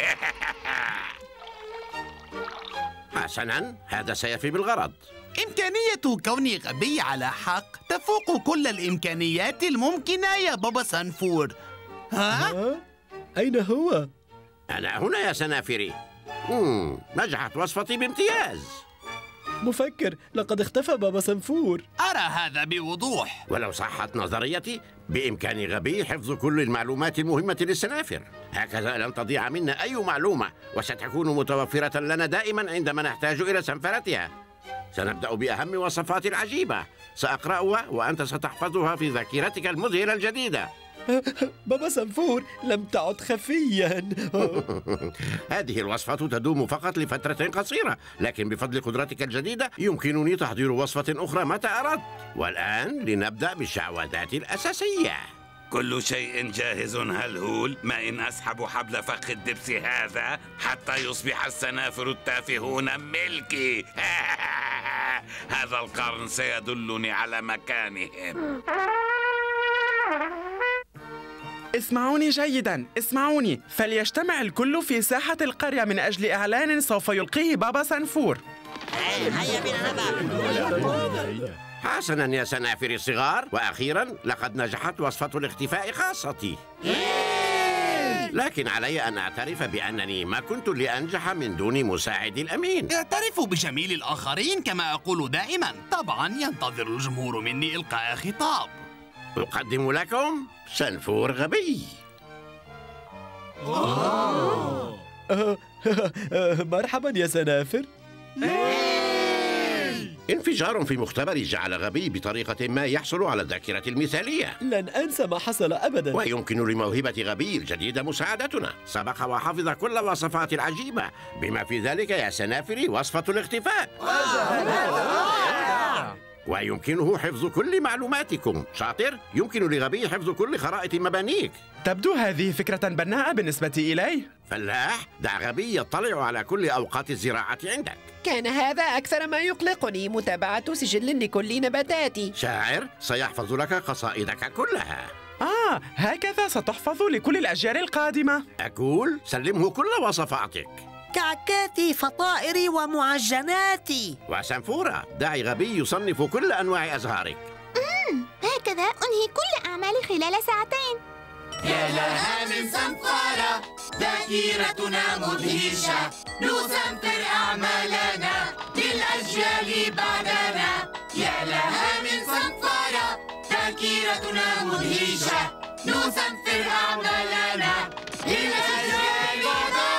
[SPEAKER 5] حسناً، هذا سيفي بالغرض.
[SPEAKER 2] إمكانية كوني غبي على حق تفوق كل الإمكانيات الممكنة يا بابا سنفور. ها؟
[SPEAKER 19] أين هو؟
[SPEAKER 5] أنا هنا يا سنافري. نجحت وصفتي بامتياز.
[SPEAKER 19] مفكر، لقد اختفى بابا سنفور.
[SPEAKER 2] أرى هذا بوضوح.
[SPEAKER 5] ولو صحت نظريتي بإمكان غبي حفظ كل المعلومات المهمة للسنافر، هكذا لن تضيع منا أي معلومة، وستكون متوفرة لنا دائما عندما نحتاج إلى سنفرتها. سنبدأ بأهم وصفات العجيبة، سأقرأها وأنت ستحفظها في ذاكرتك المذهلة الجديدة.
[SPEAKER 19] بابا سنفور لم تعد خفيا.
[SPEAKER 5] هذه الوصفة تدوم فقط لفترة قصيرة، لكن بفضل قدرتك الجديدة يمكنني تحضير وصفة أخرى متى أردت. والآن لنبدأ بالشعوذات الأساسية.
[SPEAKER 3] كل شيء جاهز هلهول، ما إن أسحب حبل فخ الدبس هذا حتى يصبح السنافر التافهون ملكي. هذا القرن سيدلني على مكانهم.
[SPEAKER 6] اسمعوني جيدا، اسمعوني، فليجتمع الكل في ساحة القرية من أجل إعلان سوف يلقيه بابا سنفور.
[SPEAKER 11] هيا بنا نذهب.
[SPEAKER 5] حسنا يا سنافري الصغار، وأخيرا لقد نجحت وصفة الاختفاء خاصتي. لكن علي أن أعترف بأنني ما كنت لأنجح من دون مساعدي الأمين.
[SPEAKER 2] اعترفوا بجميل الآخرين كما أقول دائما. طبعا ينتظر الجمهور مني إلقاء خطاب.
[SPEAKER 5] أقدم لكم سنفور غبي.
[SPEAKER 19] مرحبا يا سنافر.
[SPEAKER 5] انفجار في مختبري جعل غبي بطريقة ما يحصل على الذاكرة المثالية.
[SPEAKER 19] لن أنسى ما حصل أبدا.
[SPEAKER 5] ويمكن لموهبة غبي الجديدة مساعدتنا. سبق وحفظ كل الوصفات العجيبة، بما في ذلك يا سنافري وصفة الاختفاء. ويمكنه حفظ كل معلوماتكم. شاطر، يمكن لغبي حفظ كل خرائط مبانيك.
[SPEAKER 6] تبدو هذه فكرة بناءة بالنسبة إلي.
[SPEAKER 5] فلاح، دع غبي يطلع على كل أوقات الزراعة عندك.
[SPEAKER 4] كان هذا أكثر ما يقلقني، متابعة سجل لكل نباتاتي.
[SPEAKER 5] شاعر سيحفظ لك قصائدك كلها.
[SPEAKER 6] هكذا ستحفظ لكل الأجيال القادمة.
[SPEAKER 5] أقول سلمه كل وصفاتك.
[SPEAKER 14] كعكاتي، فطائري ومعجناتي.
[SPEAKER 5] وسنفورة، دعي غبي يصنف كل أنواع أزهارك.
[SPEAKER 7] هكذا أنهي كل أعمالي خلال ساعتين.
[SPEAKER 9] يا لها من سنفارة، ذاكرتنا مدهشة، نسنفر أعمالنا للأجيال بعدنا. يا لها من سنفارة، ذاكرتنا مدهشة، نسنفر أعمالنا للأجيال بعدنا.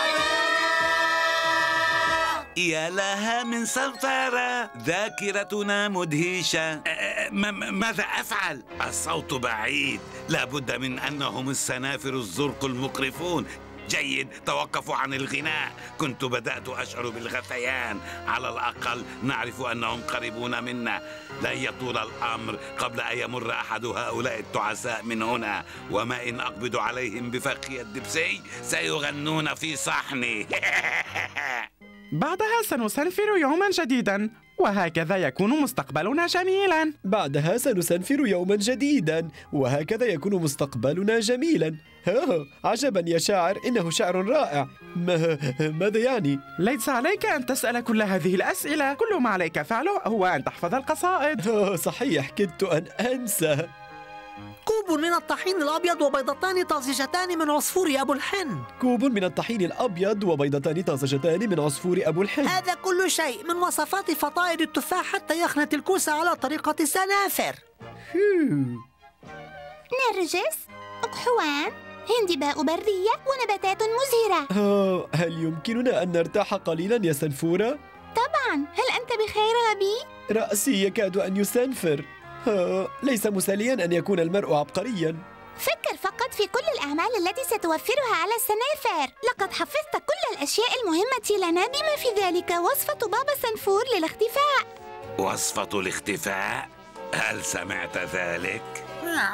[SPEAKER 3] يا لها من سنفارة، ذاكرتنا مدهشة. ماذا أفعل؟ الصوت بعيد، لابد من أنهم السنافر الزرق المقرفون. جيد، توقفوا عن الغناء. كنت بدأت أشعر بالغثيان، على الأقل نعرف أنهم قريبون منا. لن يطول الأمر قبل أن يمر أحد هؤلاء التعساء من هنا، وما إن أقبض عليهم بفخي الدبسي سيغنون في صحني.
[SPEAKER 6] بعدها سنسنفر يوما جديدا، وهكذا يكون مستقبلنا جميلا.
[SPEAKER 19] بعدها سنسنفر يوما جديدا، وهكذا يكون مستقبلنا جميلا. عجبا يا شاعر، إنه شعر رائع. ماذا يعني؟
[SPEAKER 6] ليس عليك أن تسأل كل هذه الأسئلة، كل ما عليك فعله هو أن تحفظ القصائد.
[SPEAKER 19] صحيح، كدت أن أنسى.
[SPEAKER 14] كوب من الطحين الأبيض وبيضتان طازجتان من عصفور أبو الحن.
[SPEAKER 19] كوب من الطحين الأبيض وبيضتان طازجتان من عصفور أبو الحن.
[SPEAKER 14] هذا كل شيء من وصفات فطائر التفاح حتى يخنة الكوسة على طريقة السنافر.
[SPEAKER 7] نرجس، أقحوان، هندباء برية ونباتات مزهرة.
[SPEAKER 19] هل يمكننا أن نرتاح قليلا يا سنفورة؟
[SPEAKER 7] طبعا. هل أنت بخير غبي؟
[SPEAKER 19] رأسي يكاد أن يسنفر. ليس مسليا أن يكون المرء عبقريا.
[SPEAKER 7] فكر فقط في كل الأعمال التي ستوفرها على السنافر. لقد حفظت كل الأشياء المهمة لنا بما في ذلك وصفة بابا سنفور للاختفاء.
[SPEAKER 3] وصفة الاختفاء؟ هل سمعت ذلك؟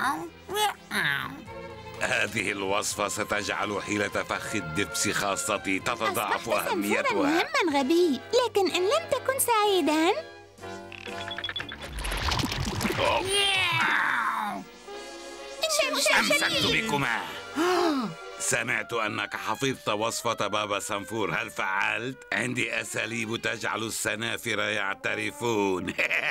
[SPEAKER 3] هذه الوصفة ستجعل حيلة فخ الدبس خاصتي تتضاعف أهميتها.
[SPEAKER 7] مهما غبي، لكن إن لم تكن سعيدا
[SPEAKER 3] أمسكت بكما. سمعت أنك حفظت وصفة بابا سنفور، هل فعلت؟ عندي أساليب تجعل السنافر يعترفون.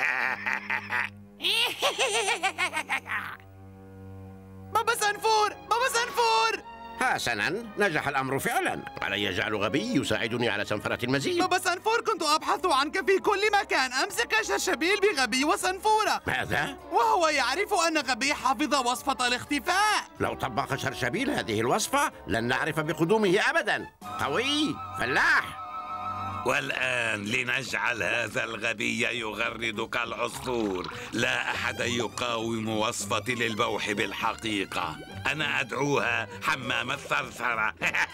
[SPEAKER 2] بابا سنفور، بابا سنفور!
[SPEAKER 5] حسناً، نجح الأمر فعلاً. علي جعل غبي يساعدني على سنفرة المزيد.
[SPEAKER 2] بابا سنفور، كنت أبحث عنك في كل مكان. أمسك شرشبيل بغبي وسنفورة.
[SPEAKER 5] ماذا؟
[SPEAKER 2] وهو يعرف أن غبي حفظ وصفة الاختفاء.
[SPEAKER 5] لو طبق شرشبيل هذه الوصفة لن نعرف بقدومه أبداً. قوي، فلاح.
[SPEAKER 3] والآن لنجعل هذا الغبي يغرد كالعصفور. لا أحد يقاوم وصفتي للبوح بالحقيقة. أنا أدعوها حمام الثرثرة.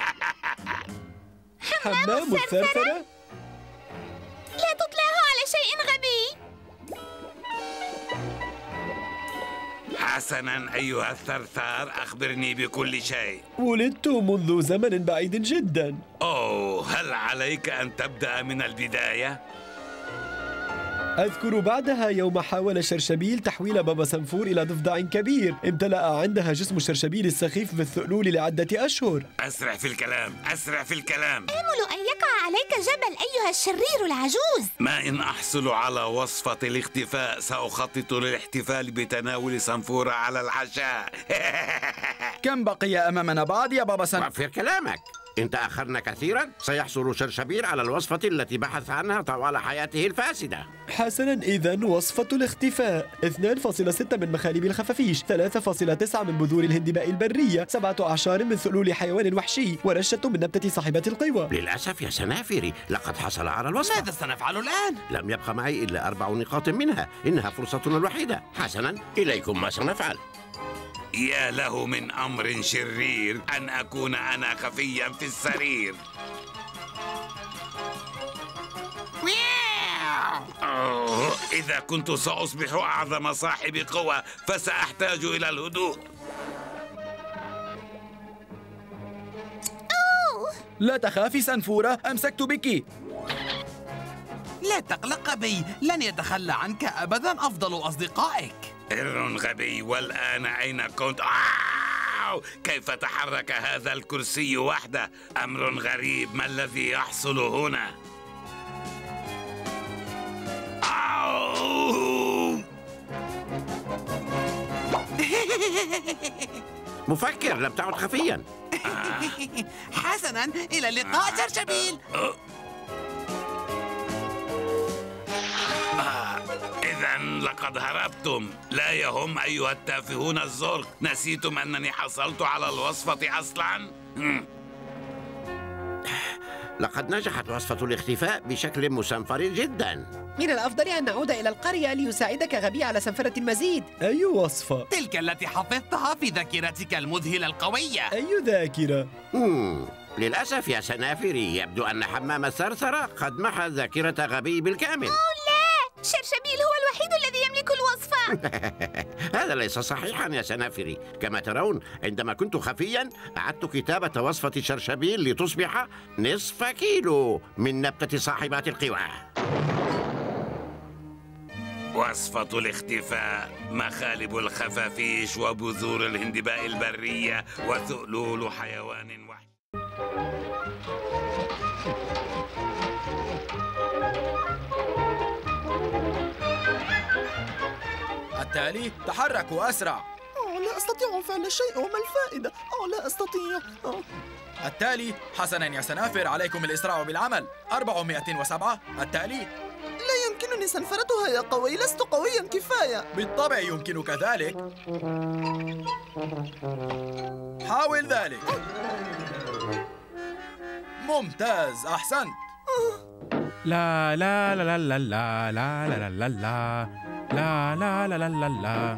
[SPEAKER 19] حمام الثرثرة؟
[SPEAKER 7] لا تطلعه على شيء غبي.
[SPEAKER 3] حسناً أيها الثرثار، أخبرني بكل شيء.
[SPEAKER 19] ولدت منذ زمن بعيد جدا.
[SPEAKER 3] هل عليك أن تبدأ من البداية؟
[SPEAKER 19] أذكر بعدها يوم حاول شرشبيل تحويل بابا سنفور إلى ضفدع كبير، امتلأ عندها جسم شرشبيل السخيف بالثؤلول لعدة أشهر.
[SPEAKER 3] أسرع في الكلام، أسرع في الكلام.
[SPEAKER 7] آمل أن يقع عليك جبل أيها الشرير العجوز.
[SPEAKER 3] ما إن أحصل على وصفة الاختفاء سأخطط للاحتفال بتناول سنفورة على العشاء.
[SPEAKER 1] كم بقي أمامنا بعد يا بابا سنفور؟
[SPEAKER 5] وفر كلامك. إن تأخرنا كثيرا سيحصل شرشبيل على الوصفة التي بحث عنها طوال حياته الفاسدة.
[SPEAKER 19] حسنا، إذن وصفة الاختفاء: 2.6 من مخالب الخفافيش، 3.9 من بذور الهندباء البرية، 7 أعشار من ثؤلول حيوان وحشي، ورشة من نبتة صاحبة القوى.
[SPEAKER 5] للأسف يا سنافري، لقد حصل على الوصفة.
[SPEAKER 2] ماذا سنفعل الآن؟
[SPEAKER 5] لم يبقى معي إلا 4 نقاط منها، إنها فرصتنا الوحيدة. حسنا، إليكم ما سنفعل.
[SPEAKER 3] يا له من أمر شرير أن أكون أنا خفيا في السرير. إذا كنت سأصبح أعظم صاحب قوة فسأحتاج إلى الهدوء.
[SPEAKER 1] لا تخافي سنفورة، أمسكت بك.
[SPEAKER 2] لا تقلق غبي، لن يتخلى عنك أبدا أفضل أصدقائك.
[SPEAKER 3] غبي، والآن أين كنت؟ كيف تحرك هذا الكرسي وحده؟ أمر غريب، ما الذي يحصل هنا؟
[SPEAKER 5] مفكر، لم تعد خفيا.
[SPEAKER 2] حسنا، إلى اللقاء شرشبيل.
[SPEAKER 3] إذن لقد هربتم. لا يهم أيها التافهون الزرق، نسيتم أنني حصلت على الوصفة أصلاً؟
[SPEAKER 5] لقد نجحت وصفة الاختفاء بشكل مسنفر جدا.
[SPEAKER 4] من الأفضل أن نعود إلى القرية ليساعدك غبي على سنفرة المزيد.
[SPEAKER 19] أي وصفة؟
[SPEAKER 2] تلك التي حفظتها في ذاكرتك المذهلة القوية.
[SPEAKER 19] أي ذاكرة؟
[SPEAKER 5] للأسف يا سنافري، يبدو أن حمام الثرثرة قد محى ذاكرة غبي بالكامل.
[SPEAKER 7] لا، شرشبيل هو الوحيد الذي يملك الوصفة.
[SPEAKER 5] هذا ليس صحيحا يا سنافري. كما ترون، عندما كنت خفيا أعدت كتابة وصفة شرشبيل لتصبح نصف كيلو من نبتة صاحبات القوى.
[SPEAKER 3] وصفة الاختفاء، مخالب الخفافيش وبذور الهندباء البرية وثؤلول حيوان وحشي.
[SPEAKER 1] التالي تحركوا أسرع.
[SPEAKER 4] لا أستطيع فعل شيء، وما الفائدة؟ لا أستطيع.
[SPEAKER 1] التالي حسناً يا سنافر، عليكم الإسراع بالعمل. 407. التالي.
[SPEAKER 4] لا يمكنني سنفرتها يا قوي، لست قوياً كفاية.
[SPEAKER 1] بالطبع يمكنك ذلك، حاول ذلك. ممتاز، أحسنت.
[SPEAKER 6] لا لا لا لا لا لا لا لا لا لا لا لا لا لا لا.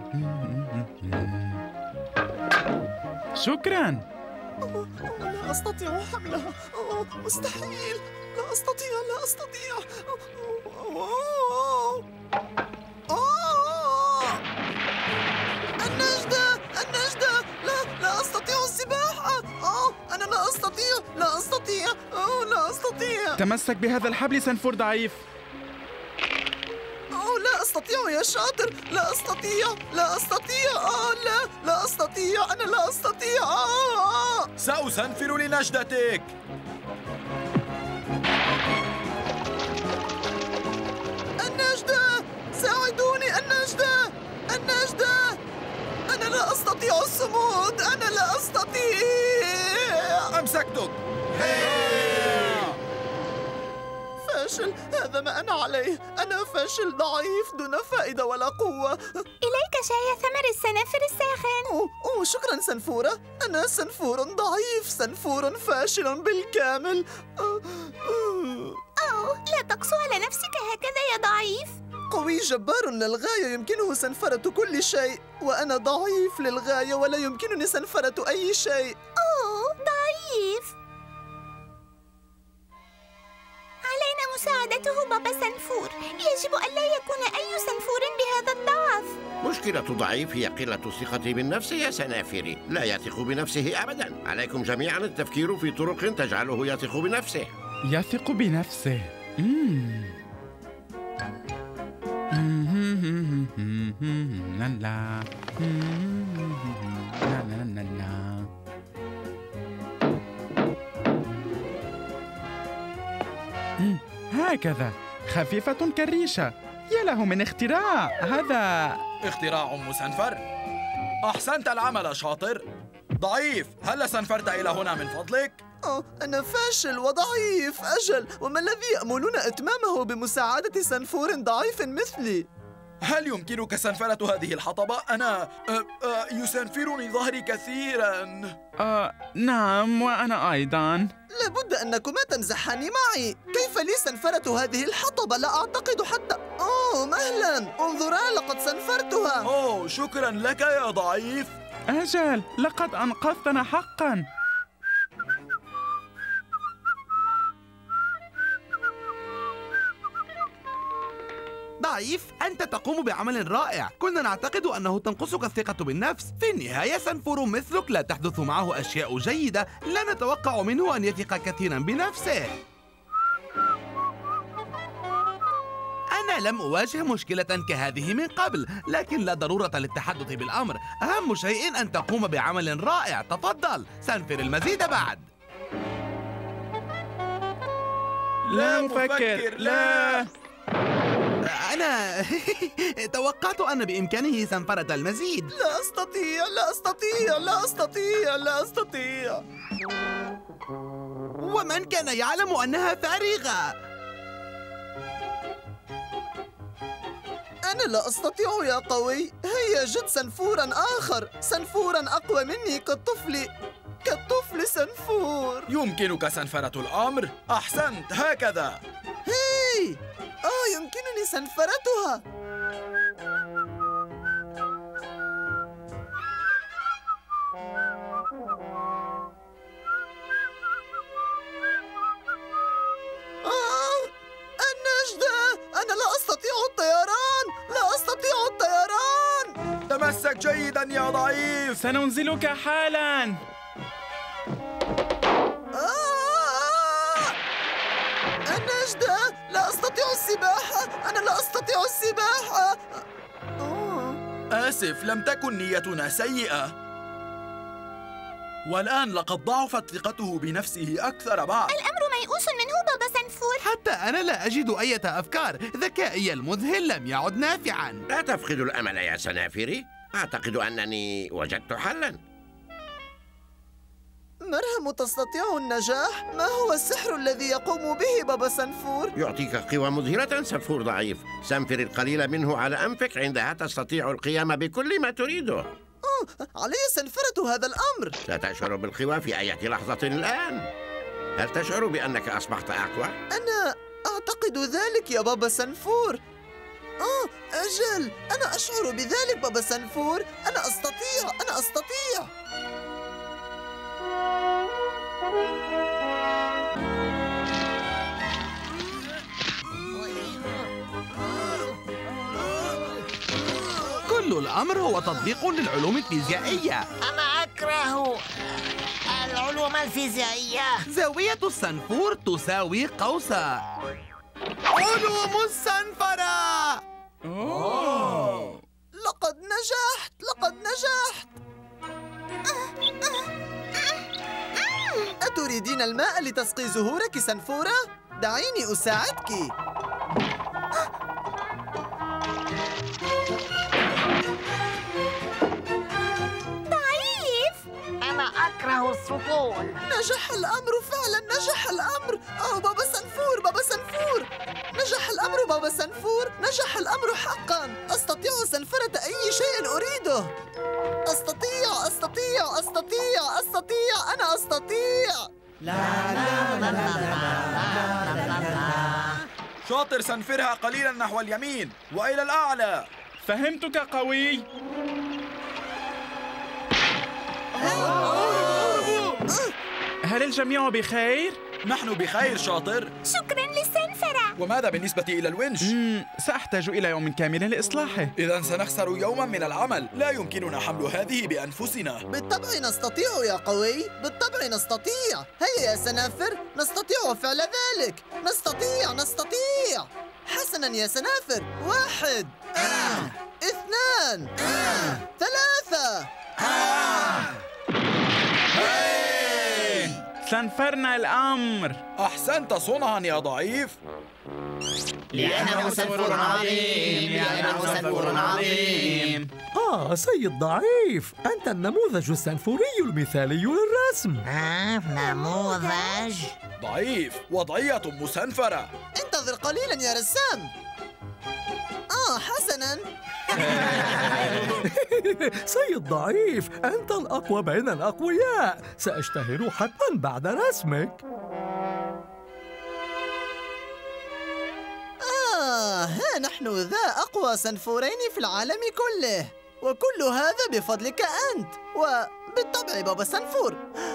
[SPEAKER 6] شكراً.
[SPEAKER 4] لا أستطيع حملها، مستحيل. لا أستطيع، لا أستطيع. النجدة، النجدة. لا أستطيع السباحة. أنا لا أستطيع، لا أستطيع، لا أستطيع.
[SPEAKER 6] تمسك بهذا الحبل سنفور ضعيف.
[SPEAKER 4] لا أستطيع يا شاطر، لا أستطيع، لا أستطيع. لا أستطيع، أنا لا أستطيع.
[SPEAKER 1] سأسنفر لنجدتك.
[SPEAKER 4] النجدة، ساعدوني. النجدة، النجدة. أنا لا أستطيع الصمود، أنا لا أستطيع.
[SPEAKER 1] أمسكتك.
[SPEAKER 4] فاشل، هذا ما أنا عليه. أنا فاشل ضعيف دون فائدة ولا قوة.
[SPEAKER 7] إليك شاي ثمر السنافر الساخن.
[SPEAKER 4] شكرا سنفورة. أنا سنفور ضعيف، سنفور فاشل بالكامل.
[SPEAKER 7] لا تقسو على نفسك هكذا يا ضعيف.
[SPEAKER 4] قوي جبار للغاية، يمكنه سنفرة كل شيء، وأنا ضعيف للغاية ولا يمكنني سنفرة أي شيء.
[SPEAKER 7] ضعيف. علينا مساعدته بابا سنفور. يجب ألا يكون أي سنفور بهذا الضعف.
[SPEAKER 5] مشكلة ضعيف هي قلة ثقته بالنفس يا سنافري. لا يثق بنفسه أبدا. عليكم جميعا التفكير في طرق تجعله يثق بنفسه.
[SPEAKER 6] يثق بنفسه. هكذا، خفيفة كالريشة. يا له من اختراع. هذا
[SPEAKER 1] اختراع مسنفر. أحسنت العمل شاطر. ضعيف، هل سنفرت إلى هنا من فضلك؟
[SPEAKER 4] أنا فاشل وضعيف. أجل، وما الذي يأملون إتمامه بمساعدة سنفور ضعيف مثلي؟
[SPEAKER 1] هل يمكنك سنفرة هذه الحطبة؟ أنا يسنفرني ظهري كثيراً.
[SPEAKER 6] نعم، وأنا أيضاً.
[SPEAKER 4] لابد أنكما تمزحان معي. كيف لي سنفرة هذه الحطبة؟ لا أعتقد حتى. مهلاً، انظرا لقد سنفرتها.
[SPEAKER 1] شكراً لك يا ضعيف.
[SPEAKER 6] أجل، لقد أنقذتنا حقاً.
[SPEAKER 2] ضعيف، أنت تقوم بعمل رائع. كنا نعتقد أنه تنقصك الثقة بالنفس. في النهاية سنفور مثلك لا تحدث معه أشياء جيدة. لا نتوقع منه أن يثق كثيرا بنفسه. أنا لم أواجه مشكلة كهذه من قبل، لكن لا ضرورة للتحدث بالأمر. أهم شيء أن تقوم بعمل رائع. تفضل، سنفر المزيد بعد.
[SPEAKER 6] لا مفكر، لا.
[SPEAKER 2] أنا توقعت أن بإمكانه سنفرة المزيد.
[SPEAKER 4] لا أستطيع، لا أستطيع، لا أستطيع، لا أستطيع.
[SPEAKER 2] ومن كان يعلم أنها فارغة؟
[SPEAKER 4] أنا لا أستطيع يا قوي. هيا جد سنفورا آخر، سنفورا أقوى مني كالطفل سنفور.
[SPEAKER 1] يمكنك سنفرة الأمر. أحسنت، هكذا.
[SPEAKER 4] هي يمكنني سنفرتها. النجدة، أنا لا أستطيع الطيران، لا أستطيع الطيران.
[SPEAKER 1] تمسك جيدا يا ضعيف.
[SPEAKER 6] سننزلك حالا.
[SPEAKER 4] النجدة، لا
[SPEAKER 1] لا أستطيع السباحة. أنا لا أستطيع السباحة. آسف، لم تكن نيتنا سيئة. والآن لقد ضعفت ثقته بنفسه أكثر بعد.
[SPEAKER 7] الأمر ميؤوس منه بابا سنفور.
[SPEAKER 2] حتى أنا لا أجد أي أفكار. ذكائي المذهل لم يعد نافعا.
[SPEAKER 5] لا تفقدوا الأمل يا سنافري. أعتقد أنني وجدت حلا.
[SPEAKER 1] مرهم تستطيع النجاح؟ ما هو السحر الذي يقوم به بابا سنفور؟
[SPEAKER 5] يعطيك قوى مذهلة سنفور ضعيف. سنفر القليل منه على أنفك، عندها تستطيع القيام بكل ما تريده.
[SPEAKER 1] علي سنفرة هذا الأمر.
[SPEAKER 5] ستشعر بالقوى في أي لحظة الآن. هل تشعر بأنك أصبحت أقوى؟
[SPEAKER 1] أنا أعتقد ذلك يا بابا سنفور. أجل، أنا أشعر بذلك بابا سنفور. أنا أستطيع.
[SPEAKER 2] كل الأمر هو تطبيق للعلوم الفيزيائية.
[SPEAKER 11] أنا أكره العلوم الفيزيائية.
[SPEAKER 2] زاوية السنفور تساوي قوسا. علوم السنفرة.
[SPEAKER 1] لقد نجحت. أتريدين الماء لتسقي زهورك سنفورة؟ دعيني أساعدك.
[SPEAKER 11] أنا أكره السطول.
[SPEAKER 1] نجح الأمر فعلا. بابا سنفور. نجح الأمر بابا سنفور. نجح الأمر حقا. أستطيع سنفرة أي شيء أريده. أستطيع. أنا أستطيع. شاطر، سنفرها قليلا نحو اليمين وإلى الأعلى.
[SPEAKER 6] فهمتك قوي. هل الجميع بخير؟
[SPEAKER 1] نحن بخير شاطر.
[SPEAKER 7] شكرا للسنفرة.
[SPEAKER 1] وماذا بالنسبة إلى الونش؟
[SPEAKER 6] سأحتاج إلى يوم كامل لإصلاحه.
[SPEAKER 1] إذا سنخسر يوما من العمل. لا يمكننا حمل هذه بأنفسنا. بالطبع نستطيع يا قوي. بالطبع نستطيع. هيا يا سنافر، نستطيع فعل ذلك. نستطيع. حسنا يا سنافر. 1 2 3.
[SPEAKER 6] سنفرنا الأمر.
[SPEAKER 1] أحسنت صنعا يا ضعيف.
[SPEAKER 9] لأنه سنفور عظيم.
[SPEAKER 8] سيد ضعيف، أنت النموذج السنفوري المثالي للرسم.
[SPEAKER 11] نموذج
[SPEAKER 1] ضعيف. وضعية مسنفرة. انتظر قليلا يا رسام. حسنا.
[SPEAKER 8] سيد ضعيف، أنت الأقوى بين الأقوياء. سأشتهر حتما بعد رسمك.
[SPEAKER 1] ها نحن ذا أقوى سنفورين في العالم كله، وكل هذا بفضلك أنت، وبالطبع بابا سنفور.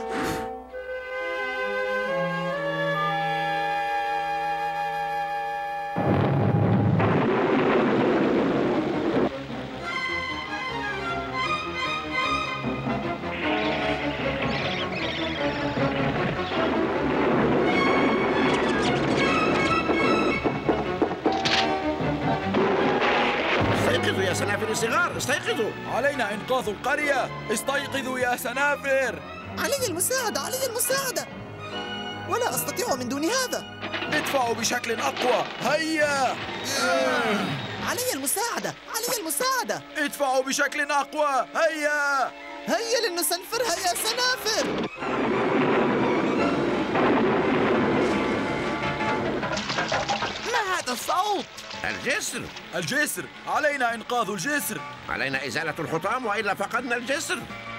[SPEAKER 5] استيقظوا يا سنافر الصغار، استيقظوا.
[SPEAKER 1] علينا إنقاذ القرية. استيقظوا يا سنافر. علي المساعدة. ولا أستطيع من دون هذا. ادفعوا بشكل أقوى. هيا. علي المساعدة. ادفعوا بشكل أقوى. هيا لنسنفرها يا سنافر.
[SPEAKER 2] ما هذا الصوت؟
[SPEAKER 5] الجسر.
[SPEAKER 1] علينا إنقاذ الجسر.
[SPEAKER 5] علينا إزالة الحطام وإلا فقدنا الجسر.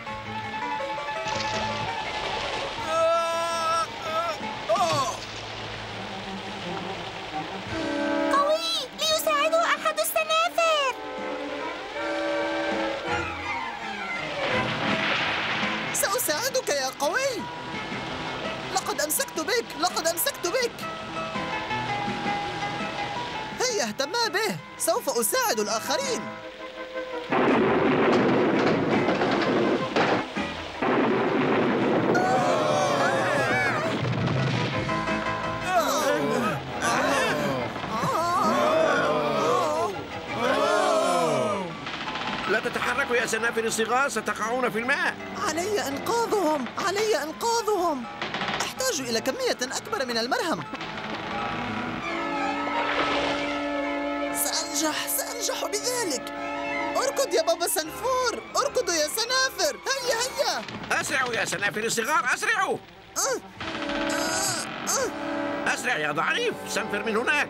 [SPEAKER 7] قوي، ليساعده أحد السنافر.
[SPEAKER 1] سأساعدك يا قوي. لقد أمسكت بك. هيا اهتما به. سوف أساعد الآخرين.
[SPEAKER 5] تحركوا يا سنافر الصغار، ستقعون في الماء.
[SPEAKER 1] علي إنقاذهم، علي إنقاذهم. أحتاج إلى كمية أكبر من المرهم. سأنجح بذلك. اركض يا بابا سنفور، اركضوا يا سنافر، هيا هيا.
[SPEAKER 5] أسرعوا يا سنافر الصغار، أسرعوا. أسرع يا ضعيف، سنفر من هناك.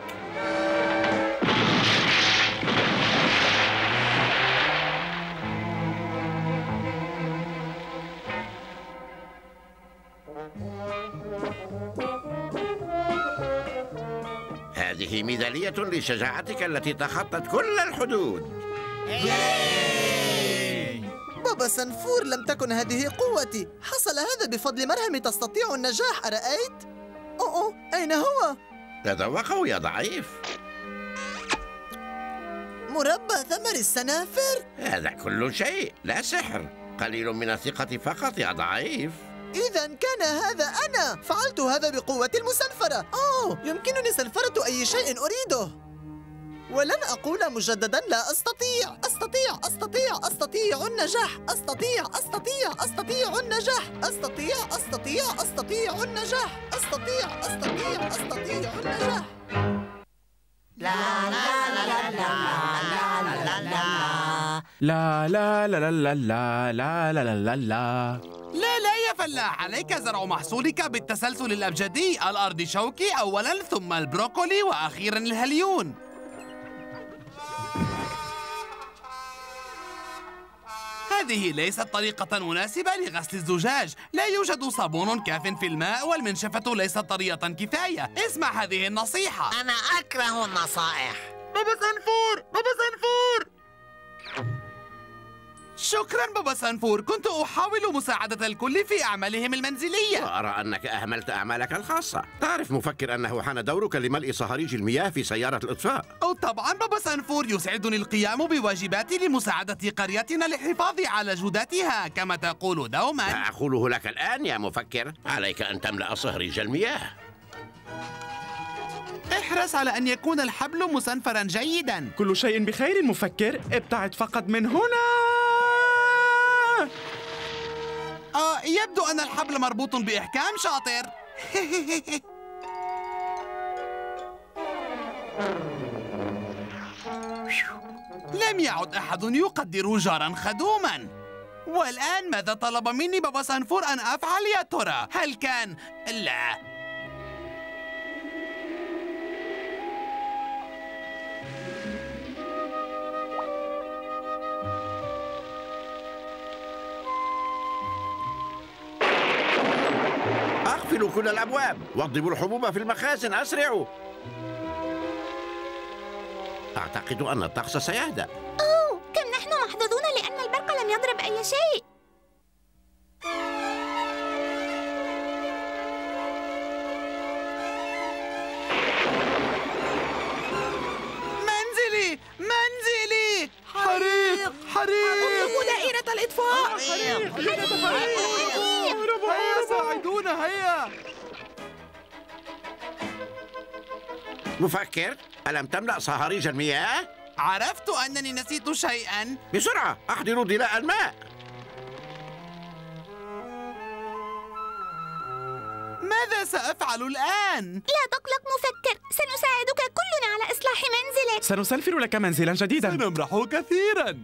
[SPEAKER 5] هذه ميدالية لشجاعتك التي تخطت كل الحدود.
[SPEAKER 1] بابا سنفور، لم تكن هذه قوتي. حصل هذا بفضل مرهم تستطيع النجاح، أرأيت؟ أوه، أين هو؟
[SPEAKER 5] تذوقوا يا ضعيف.
[SPEAKER 1] مربى ثمر السنافر؟
[SPEAKER 5] هذا كل شيء، لا سحر، قليل من الثقة فقط يا ضعيف.
[SPEAKER 1] إذا كان هذا أنا، فعلت هذا بقوة المسنفرة. يمكنني سنفرة أي شيء أريده، ولن أقول مجددا لا أستطيع. أستطيع أستطيع أستطيع النجاح، أستطيع أستطيع أستطيع النجاح، أستطيع أستطيع أستطيع النجاح، أستطيع أستطيع أستطيع النجاح.
[SPEAKER 9] لا لا لا لا لا
[SPEAKER 6] لا
[SPEAKER 9] لا
[SPEAKER 6] لا لا لا لا لا لا لا لا.
[SPEAKER 2] لا يا فلاح، عليك زرع محصولك بالتسلسل الأبجدي. الأرضشوكي أولا، ثم البروكولي، وأخيرا الهليون. هذه ليست طريقة مناسبة لغسل الزجاج. لا يوجد صابون كاف في الماء، والمنشفة ليست طرية كفاية. اسمع هذه النصيحة.
[SPEAKER 11] أنا أكره النصائح.
[SPEAKER 2] بابا سنفور، بابا سنفور. شكرا بابا سنفور، كنت أحاول مساعدة الكل في أعمالهم المنزلية.
[SPEAKER 5] وأرى أنك أهملت أعمالك الخاصة. تعرف مفكر أنه حان دورك لملء صهاريج المياه في سيارة الإطفاء.
[SPEAKER 2] طبعا بابا سنفور، يسعدني القيام بواجباتي لمساعدة قريتنا للحفاظ على جودتها كما تقول دوما.
[SPEAKER 5] أقوله لك الآن يا مفكر، عليك أن تملأ صهريج المياه.
[SPEAKER 2] احرص على أن يكون الحبل مسنفرا جيدا.
[SPEAKER 6] كل شيء بخير مفكر، ابتعد فقط من هنا.
[SPEAKER 2] يبدو أن الحبل مربوط بإحكام، شاطر. لم يعد أحد يقدر جارا خدوما. والآن ماذا طلب مني بابا سنفور أن أفعل يا ترى؟ هل كان... لا.
[SPEAKER 5] اقفلوا كل الأبواب، وضبوا الحبوب في المخازن، أسرعوا. أعتقد أن الطقس سيهدأ.
[SPEAKER 7] كم نحن محظوظون لأن البرق لم يضرب أي شيء.
[SPEAKER 2] منزلي منزلي، حريق حريق.
[SPEAKER 4] دائرة الإطفاء.
[SPEAKER 2] هيا ساعدونا، هيا.
[SPEAKER 5] مفكر، ألم تملأ صهاريج المياه؟
[SPEAKER 2] عرفت أنني نسيت شيئا.
[SPEAKER 5] بسرعة، أحضروا ضلاء الماء.
[SPEAKER 2] ماذا سأفعل الآن؟
[SPEAKER 7] لا تقلق مفكر، سنساعدك كلنا على إصلاح منزلك.
[SPEAKER 6] سنسنفر لك منزلا جديدا.
[SPEAKER 2] سنمرح كثيرا.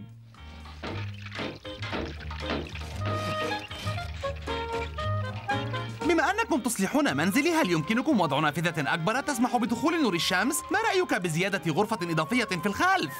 [SPEAKER 2] بما أنكم تصلحون منزلي، هل يمكنكم وضع نافذة أكبر تسمح بدخول نور الشمس؟ ما رأيك بزيادة غرفة إضافية في الخلف؟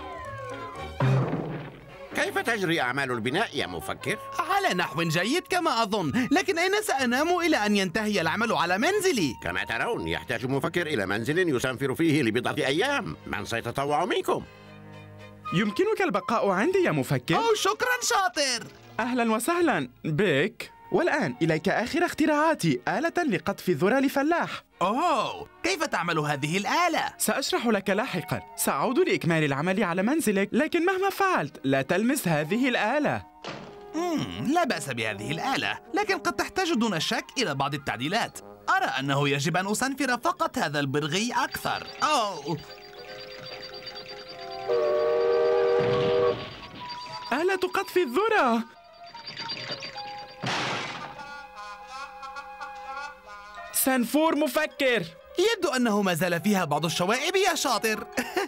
[SPEAKER 5] كيف تجري أعمال البناء يا مفكر؟
[SPEAKER 2] على نحو جيد كما أظن، لكن أين سأنام إلى أن ينتهي العمل على منزلي؟
[SPEAKER 5] كما ترون، يحتاج مفكر إلى منزل يسافر فيه لبضعة أيام. من سيتطوع منكم؟
[SPEAKER 6] يمكنك البقاء عندي يا مفكر.
[SPEAKER 2] شكرا شاطر.
[SPEAKER 6] أهلا وسهلا بك. والآن إليك آخر اختراعاتي، آلة لقطف ذرة لفلاح.
[SPEAKER 2] كيف تعمل هذه الآلة؟
[SPEAKER 6] سأشرح لك لاحقا. سأعود لإكمال العمل على منزلك، لكن مهما فعلت لا تلمس هذه الآلة.
[SPEAKER 2] لا بأس بهذه الآلة، لكن قد تحتاج دون شك إلى بعض التعديلات. أرى أنه يجب أن أسنفر فقط هذا البرغي أكثر.
[SPEAKER 6] آلة قطف الذرة. سنفور مفكر.
[SPEAKER 2] يبدو أنه ما زال فيها بعض الشوائب يا شاطر.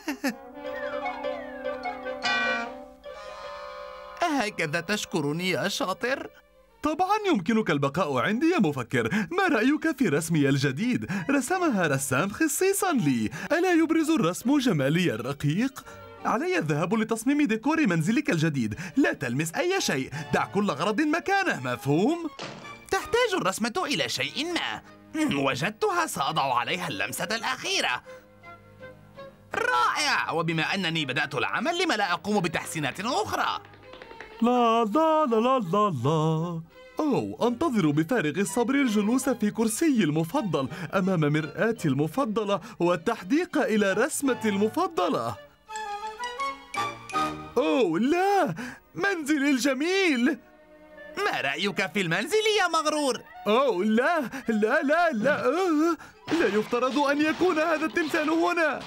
[SPEAKER 2] أهكذا تشكرني يا شاطر؟
[SPEAKER 12] طبعا يمكنك البقاء عندي يا مفكر. ما رأيك في رسمي الجديد؟ رسمها رسام خصيصا لي. ألا يبرز الرسم جمالي الرقيق؟ علي الذهاب لتصميم ديكور منزلك الجديد. لا تلمس أي شيء، دع كل غرض مكانه، مفهوم؟
[SPEAKER 2] تحتاج الرسمة إلى شيء ما. وجدتها، سأضع عليها اللمسة الأخيرة. رائع، وبما أنني بدأت العمل لما لا أقوم بتحسينات أخرى؟
[SPEAKER 12] لا لا لا لا لا لا. أنتظر بفارغ الصبر الجلوس في كرسي المفضل أمام مرآتي المفضلة والتحديق إلى رسمتي المفضلة. لا، منزلي الجميل.
[SPEAKER 2] ما رأيك في المنزل يا مغرور؟
[SPEAKER 12] لا لا لا لا. لا يفترض أن يكون هذا التمثال هنا.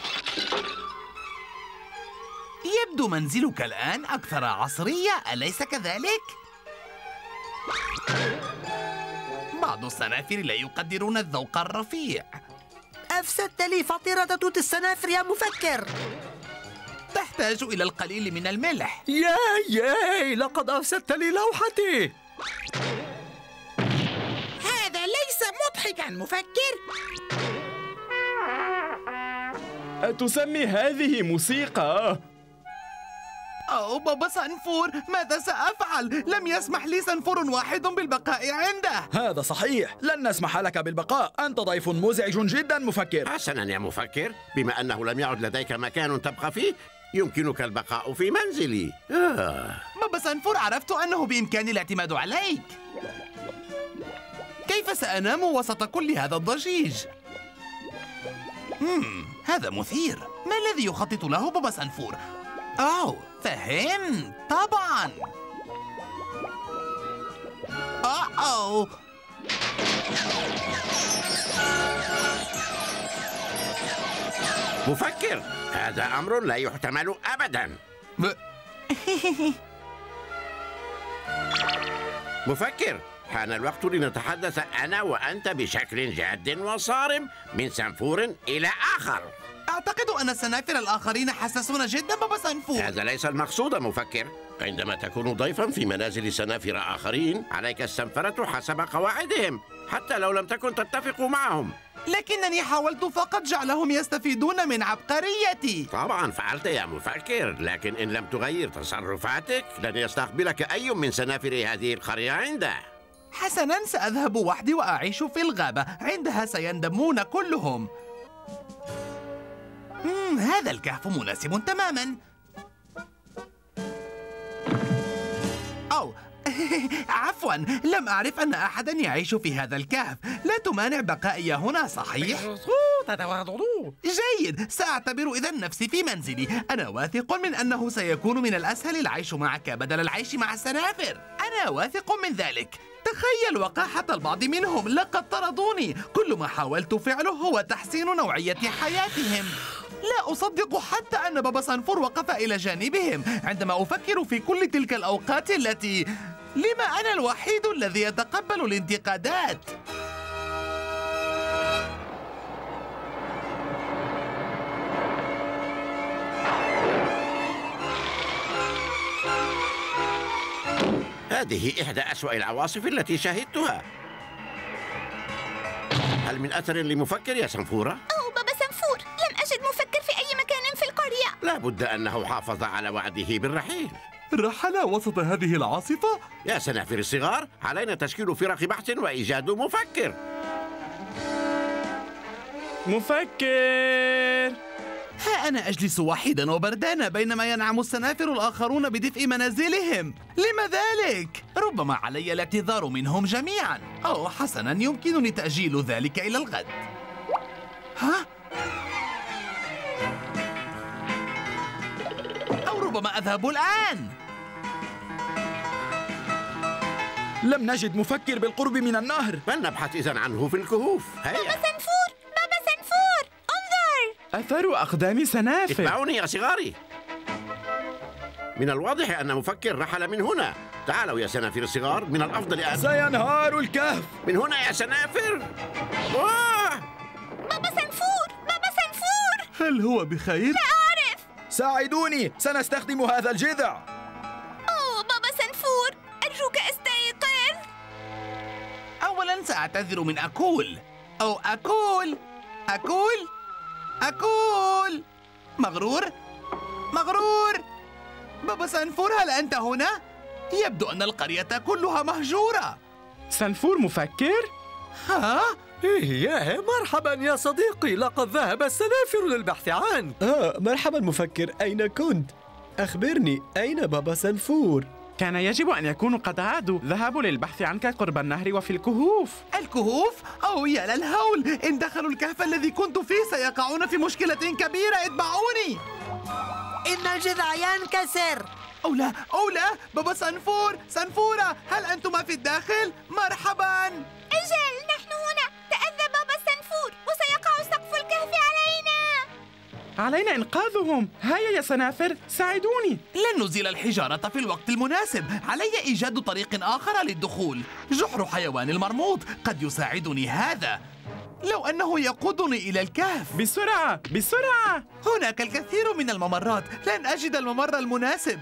[SPEAKER 2] يبدو منزلك الآن أكثر عصرية، أليس كذلك؟ بعض السنافر لا يقدرون الذوق الرفيع.
[SPEAKER 14] أفسدت لي فطيرة توت السنافر يا مفكر.
[SPEAKER 2] تحتاج إلى القليل من الملح.
[SPEAKER 8] ياي لقد أفسدت لي لوحتي.
[SPEAKER 20] هذا ليس مضحكا مفكر.
[SPEAKER 6] أتسمي هذه موسيقى؟
[SPEAKER 2] بابا سنفور، ماذا سأفعل؟ لم يسمح لي سنفور واحد بالبقاء عنده.
[SPEAKER 20] هذا صحيح، لن نسمح لك بالبقاء. أنت ضيف مزعج جدا مفكر.
[SPEAKER 5] حسنا يا مفكر، بما أنه لم يعد لديك مكان تبقى فيه يمكنك البقاء في منزلي.
[SPEAKER 2] بابا سنفور، عرفت أنه بإمكاني الاعتماد عليك. كيف سأنام وسط كل هذا الضجيج؟ هذا مثير. ما الذي يخطط له بابا سنفور؟ فهمت طبعا.
[SPEAKER 5] مفكر، هذا أمر لا يحتمل أبدا. مفكر، حان الوقت لنتحدث أنا وأنت بشكل جاد وصارم من سنفور إلى آخر.
[SPEAKER 2] أعتقد أن السنافر الآخرين حساسون جدا بابا سنفور.
[SPEAKER 5] هذا ليس المقصود مفكر. عندما تكون ضيفا في منازل سنافر آخرين عليك السنفرة حسب قواعدهم حتى لو لم تكن تتفق معهم.
[SPEAKER 2] لكنني حاولت فقط جعلهم يستفيدون من عبقريتي.
[SPEAKER 5] طبعا فعلت يا مفكر، لكن إن لم تغير تصرفاتك لن يستقبلك أي من سنافر هذه القرية عنده.
[SPEAKER 2] حسنا، سأذهب وحدي وأعيش في الغابة، عندها سيندمون كلهم. هذا الكهف مناسب تماما. عفوا، لم أعرف أن أحدا يعيش في هذا الكهف. لا تمانع بقائي هنا، صحيح؟ جيد، سأعتبر إذن نفسي في منزلي. أنا واثق من أنه سيكون من الأسهل العيش معك بدل العيش مع السنافر. أنا واثق من ذلك. تخيل وقاحة البعض منهم، لقد طردوني. كل ما حاولت فعله هو تحسين نوعية حياتهم. لا أصدق حتى أن بابا سنفور وقف إلى جانبهم عندما أفكر في كل تلك الأوقات التي لما أنا الوحيد الذي يتقبل الانتقادات.
[SPEAKER 5] هذه إحدى أسوأ العواصف التي شهدتها. هل من أثر لمفكر يا سنفورة؟
[SPEAKER 7] بابا سنفور، لم أجد مفكر في أي مكان في القرية.
[SPEAKER 5] لا بد أنه حافظ على وعده بالرحيل.
[SPEAKER 12] رحل وسط هذه العاصفة؟
[SPEAKER 5] يا سنافر الصغار، علينا تشكيل فرق بحث وإيجاد مفكر.
[SPEAKER 6] مفكر!
[SPEAKER 2] ها أنا أجلس وحيدا وبردانا بينما ينعم السنافر الآخرون بدفء منازلهم. لما ذلك؟ ربما علي الاعتذار منهم جميعا. حسنا، يمكنني تأجيل ذلك إلى الغد. أو ربما أذهب الآن.
[SPEAKER 20] لم نجد مفكر بالقرب من النهر.
[SPEAKER 5] فلنبحث إذن عنه في الكهوف.
[SPEAKER 7] بابا سنفور، بابا سنفور، انظر.
[SPEAKER 6] أثر أقدام سنافر.
[SPEAKER 5] اتبعوني يا صغاري. من الواضح أن مفكر رحل من هنا. تعالوا يا سنافر الصغار، من الأفضل أن
[SPEAKER 1] سينهار الكهف.
[SPEAKER 5] من هنا يا سنافر.
[SPEAKER 7] بابا سنفور، بابا سنفور.
[SPEAKER 12] هل هو بخير؟
[SPEAKER 7] لا أعرف.
[SPEAKER 1] ساعدوني، سنستخدم هذا الجذع.
[SPEAKER 7] أوه بابا سنفور، أرجوك استيقظ.
[SPEAKER 2] أولاً سأعتذر من أكول. أو أكول أكول أكول. مغرور مغرور. بابا سنفور، هل أنت هنا؟ يبدو أن القرية كلها مهجورة.
[SPEAKER 6] سنفور مفكر؟
[SPEAKER 2] ها؟
[SPEAKER 8] إيه مرحبا يا صديقي، لقد ذهب السنافر للبحث عنك.
[SPEAKER 19] مرحبا مفكر، أين كنت؟ أخبرني، أين بابا سنفور؟
[SPEAKER 6] كان يجب أن يكونوا قد عادوا. ذهبوا للبحث عنك قرب النهر وفي الكهوف.
[SPEAKER 2] الكهوف؟ أوه يا للهول، إن دخلوا الكهف الذي كنت فيه سيقعون في مشكلة كبيرة. اتبعوني.
[SPEAKER 14] إن الجذع ينكسر.
[SPEAKER 2] أو لا أو لا، بابا سنفور، سنفورة، هل أنتما في الداخل؟ مرحبا.
[SPEAKER 7] أجل، نحن هنا. تأذى بابا سنفور وسيقع سقف الكهف علينا.
[SPEAKER 6] علينا إنقاذهم. هيا يا سنافر، ساعدوني.
[SPEAKER 2] لن نزيل الحجارة في الوقت المناسب. علي إيجاد طريق آخر للدخول. جحر حيوان المرموط قد يساعدني هذا، لو أنه يقودني إلى الكهف.
[SPEAKER 6] بسرعة بسرعة.
[SPEAKER 2] هناك الكثير من الممرات، لن أجد الممر المناسب.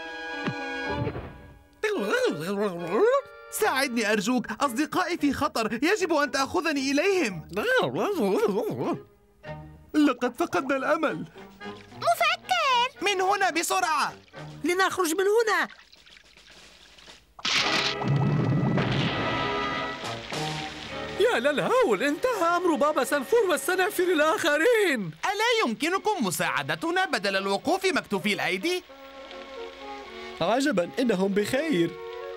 [SPEAKER 2] ساعدني أرجوك، أصدقائي في خطر، يجب أن تأخذني إليهم. لقد فقدنا الأمل.
[SPEAKER 7] مفكر،
[SPEAKER 2] من هنا بسرعة.
[SPEAKER 14] لنخرج من هنا.
[SPEAKER 8] يا للهول، انتهى أمر بابا سنفور والسنافر الآخرين.
[SPEAKER 2] ألا يمكنكم مساعدتنا بدل الوقوف مكتوفي الأيدي؟
[SPEAKER 19] عجبا، إنهم بخير.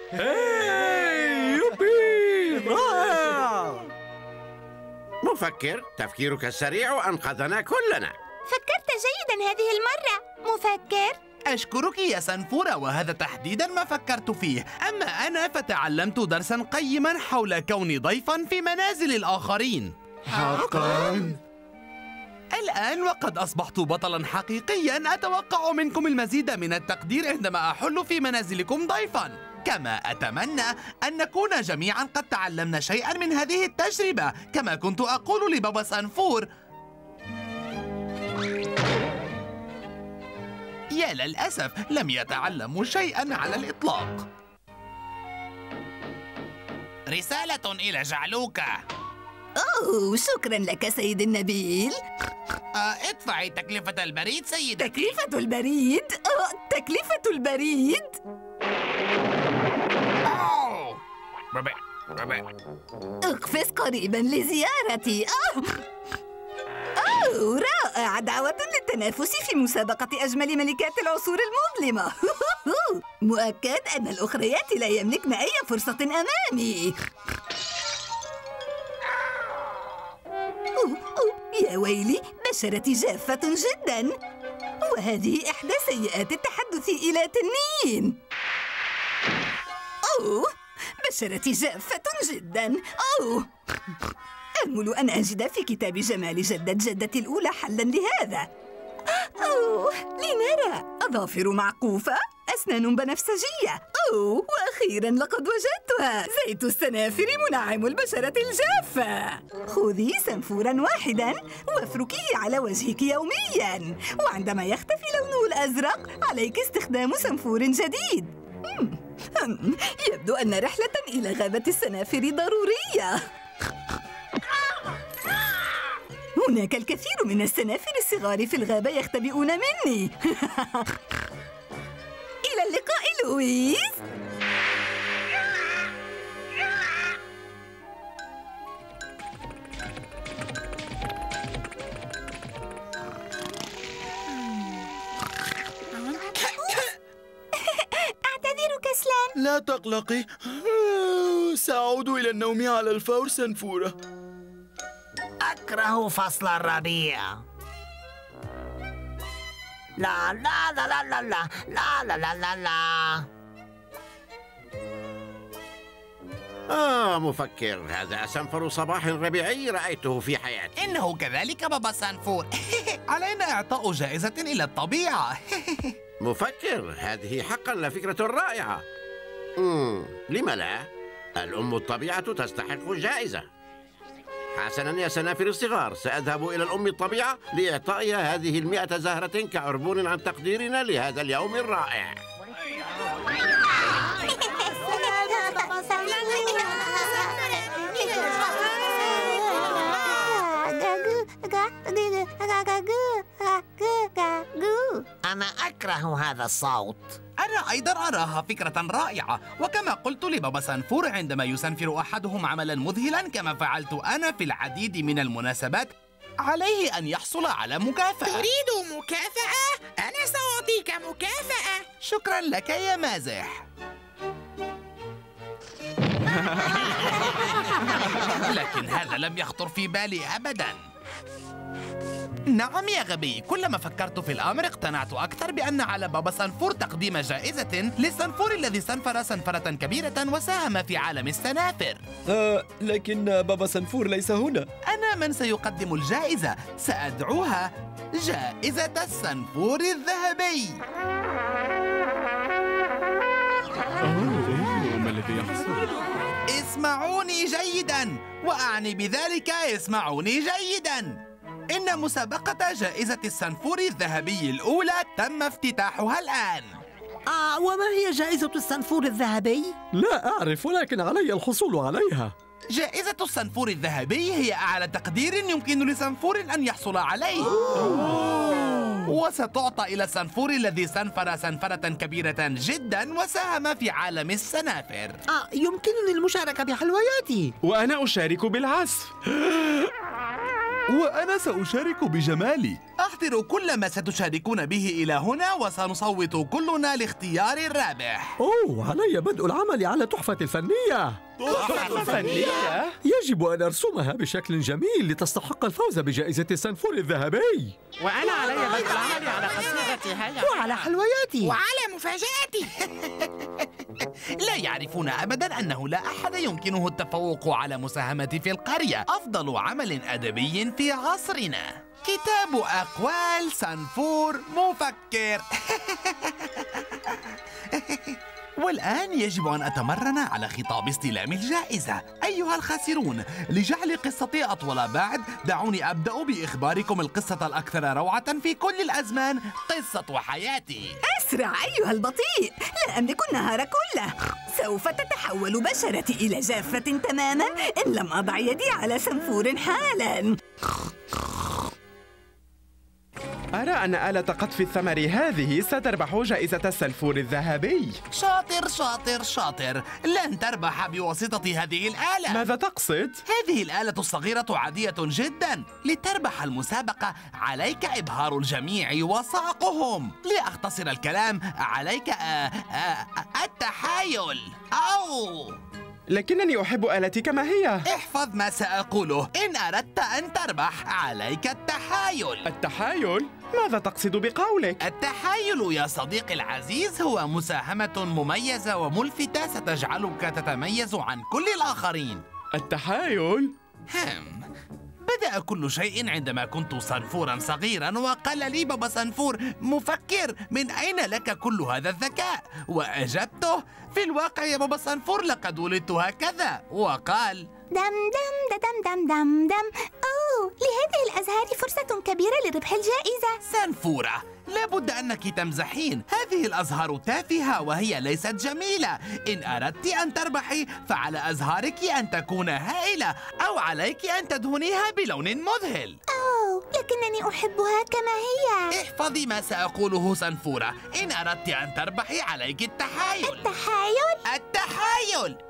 [SPEAKER 8] يوبي، رائع.
[SPEAKER 5] مفكر، تفكيرك السريع أنقذنا كلنا.
[SPEAKER 7] فكرت جيدا هذه المرة مفكر.
[SPEAKER 2] أشكرك يا سنفورة، وهذا تحديدا ما فكرت فيه. أما أنا فتعلمت درسا قيما حول كوني ضيفا في منازل الآخرين.
[SPEAKER 12] حقا؟
[SPEAKER 2] الآن وقد أصبحت بطلا حقيقيا، أتوقع منكم المزيد من التقدير عندما أحل في منازلكم ضيفا. كما أتمنى أن نكون جميعا قد تعلمنا شيئا من هذه التجربة، كما كنت أقول لبابا سنفور. يا للأسف لم يتعلموا شيئا على الإطلاق. رسالة إلى جعلوكة.
[SPEAKER 4] أوه، شكرا لك سيد النبيل.
[SPEAKER 2] ادفعي تكلفة البريد سيدتي.
[SPEAKER 4] تكلفة البريد؟ تكلفة البريد؟ اقفز قريبا لزيارتي. أوه، رائع، دعوة للتنافس في مسابقة أجمل ملكات العصور المظلمة. مؤكد أن الأخريات لا يملكن أي فرصة أمامي. يا ويلي، بشرتي جافة جدا، وهذه إحدى سيئات التحدث إلى تنين. أوه، بشرتي جافة جدا. أوه، آمل أن أجد في كتاب جمال جدة جدتي الأولى حلاً لهذا. أوه، لنرى. أظافر معقوفة، أسنان بنفسجية. أوه، وأخيراً لقد وجدتها. زيت السنافر منعم البشرة الجافة. خذي سنفوراً واحداً وافركيه على وجهك يومياً، وعندما يختفي لونه الأزرق عليك استخدام سنفور جديد. يبدو أن رحلة إلى غابة السنافر ضرورية. هناك الكثير من السنافر الصغار في الغابة يختبئون مني. إلى اللقاء لويس.
[SPEAKER 7] أعتذر كسلان.
[SPEAKER 1] لا تقلقي، سأعود إلى النوم على الفور سنفورة.
[SPEAKER 11] أكره فصل الربيع. لا لا لا لا لا لا لا لا لا لا.
[SPEAKER 5] مفكر، هذا أسنفر صباح ربيعي رأيته في حياتي.
[SPEAKER 2] إنه كذلك بابا سانفور. علينا إعطاء جائزة إلى الطبيعة.
[SPEAKER 5] مفكر، هذه حقا لفكرة رائعة. لم لا؟ الأم الطبيعة تستحق الجائزة. حسنا يا سنافر الصغار، سأذهب إلى الأم الطبيعة لإعطائها هذه 100 زهرة كعربون عن تقديرنا لهذا اليوم الرائع.
[SPEAKER 11] أنا أكره هذا الصوت.
[SPEAKER 2] أنا أيضا أراها فكرة رائعة، وكما قلت لبابا سانفور عندما يسنفر أحدهم عملا مذهلا كما فعلت أنا في العديد من المناسبات، عليه أن يحصل على مكافأة.
[SPEAKER 4] تريد مكافأة؟ أنا سأعطيك مكافأة.
[SPEAKER 2] شكرا لك يا مازح. لكن هذا لم يخطر في بالي أبدا. نعم يا غبي، كلما فكرت في الأمر اقتنعت أكثر بأن على بابا سانفور تقديم جائزة للسنفور الذي سنفر سنفرة كبيرة وساهم في عالم السنافر.
[SPEAKER 19] لكن بابا سانفور ليس هنا.
[SPEAKER 2] أنا من سيقدم الجائزة، سأدعوها جائزة السنفور الذهبي.
[SPEAKER 12] ما الذي يحصل؟
[SPEAKER 2] اسمعوني جيدا، وأعني بذلك اسمعوني جيدا. إن مسابقة جائزة السنفور الذهبي الأولى تم افتتاحها الآن.
[SPEAKER 14] وما هي جائزة السنفور الذهبي؟
[SPEAKER 8] لا أعرف، ولكن علي الحصول عليها.
[SPEAKER 2] جائزة السنفور الذهبي هي أعلى تقدير يمكن لسنفور أن يحصل عليه. وستعطى إلى السنفور الذي سنفر سنفرة كبيرة جدا وساهم في عالم السنافر.
[SPEAKER 14] يمكنني المشاركة بحلوياتي.
[SPEAKER 6] وأنا أشارك بالعزف.
[SPEAKER 12] وأنا سأشارك بجمالي.
[SPEAKER 2] أحضروا كل ما ستشاركون به إلى هنا وسنصوت كلنا لاختيار الرابح.
[SPEAKER 8] علي بدء العمل على تحفة الفنية.
[SPEAKER 6] تحفة فنية؟
[SPEAKER 8] يجب أن أرسمها بشكل جميل لتستحق الفوز بجائزة السنفور الذهبي.
[SPEAKER 6] وأنا علي بدء العمل على قصيدتي هيا.
[SPEAKER 14] وعلى حلوياتي.
[SPEAKER 4] وعلى مفاجآتي.
[SPEAKER 2] لا يعرفون أبدا أنه لا أحد يمكنه التفوق على مساهمتي في القرية. أفضل عمل أدبي في عصرنا، كتاب أقوال سانفور مفكر. والآن يجب أن أتمرن على خطاب استلام الجائزة. أيها الخاسرون، لجعل قصتي أطول بعد، دعوني أبدأ بإخباركم القصة الأكثر روعة في كل الأزمان، قصة حياتي.
[SPEAKER 16] أسرع أيها البطيء، لا أملك النهار كله. سوف تتحول بشرتي إلى جافة تماما إن لم أضع يدي على سنفور حالا.
[SPEAKER 6] أرى أن آلة قطف الثمر هذه ستربح جائزة السنفور الذهبي.
[SPEAKER 2] شاطر شاطر شاطر، لن تربح بواسطة هذه الآلة.
[SPEAKER 6] ماذا تقصد؟
[SPEAKER 2] هذه الآلة الصغيرة عادية جدا. لتربح المسابقة عليك إبهار الجميع وصعقهم. لأختصر الكلام، عليك التحايل.
[SPEAKER 6] لكنني أحب آلتي كما هي.
[SPEAKER 2] احفظ ما سأقوله. إن أردت أن تربح عليك التحايل.
[SPEAKER 6] التحايل؟ ماذا تقصد بقولك؟
[SPEAKER 2] التحايل يا صديقي العزيز هو مساهمة مميزة وملفتة ستجعلك تتميز عن كل الآخرين.
[SPEAKER 6] التحايل؟
[SPEAKER 2] بدأ كل شيء عندما كنت سنفورا صغيرا، وقال لي بابا سنفور: مفكر، من أين لك كل هذا الذكاء؟ وأجبته: في الواقع يا بابا سنفور لقد ولدت هكذا. وقال:
[SPEAKER 7] دم دم دم دم دم دم. لهذه الأزهار فرصة كبيرة لربح الجائزة.
[SPEAKER 2] سنفورة، لابد أنك تمزحين. هذه الأزهار تافهة وهي ليست جميلة. إن أردت أن تربحي فعلى أزهارك أن تكون هائلة، أو عليك أن تدهنيها بلون مذهل.
[SPEAKER 7] لكنني أحبها كما هي.
[SPEAKER 2] احفظي ما سأقوله سنفورة. إن أردت أن تربحي عليك التحايل.
[SPEAKER 7] التحايل؟
[SPEAKER 2] التحايل.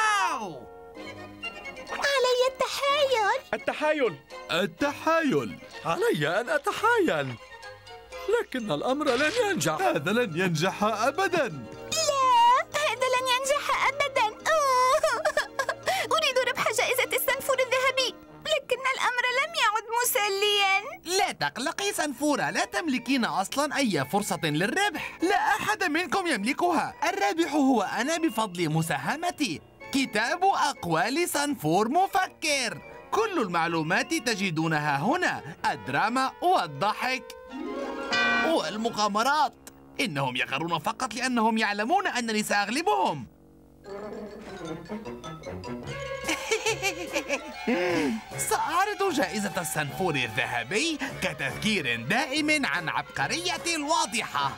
[SPEAKER 7] علي التحايل.
[SPEAKER 6] التحايل.
[SPEAKER 12] التحايل.
[SPEAKER 8] علي أن أتحايل، لكن الأمر لن ينجح.
[SPEAKER 12] هذا لن ينجح أبدا.
[SPEAKER 7] لا، هذا لن ينجح أبدا. أريد ربح جائزة السنفور الذهبي، لكن الأمر لم يعد مسليا.
[SPEAKER 2] لا تقلقي سنفورة، لا تملكين أصلا أي فرصة للربح. لا أحد منكم يملكها. الرابح هو أنا بفضل مساهمتي. كتاب أقوال صنفور مفكر. كل المعلومات تجدونها هنا، الدراما والضحك والمغامرات. إنهم يغرون فقط لأنهم يعلمون أنني سأغلبهم. سأعرض جائزة الصنفور الذهبي كتذكير دائم عن عبقريتي الواضحة.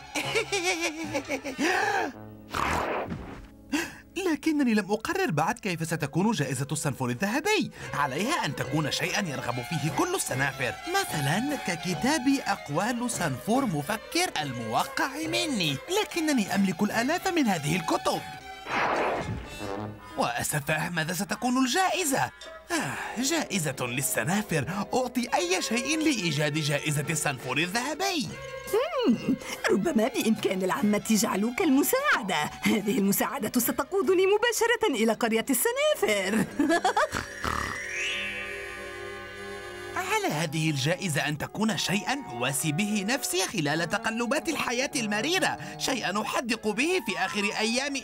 [SPEAKER 2] لكنني لم أقرر بعد كيف ستكون جائزة الصنفور الذهبي. عليها أن تكون شيئا يرغب فيه كل السنافر، مثلا ككتاب أقوال صنفور مفكر الموقع مني. لكنني أملك الآلاف من هذه الكتب. وأسفه، ماذا ستكون الجائزة؟ جائزة للسنافر. أعطي أي شيء لإيجاد جائزة الصنفور الذهبي.
[SPEAKER 16] ربما بإمكان العامة جعلوك المساعدة. هذه المساعدة ستقودني مباشرة إلى قرية السنافر.
[SPEAKER 2] على هذه الجائزة أن تكون شيئاً أواسي به نفسي خلال تقلبات الحياة المريرة، شيئاً أحدق به في آخر أيامي.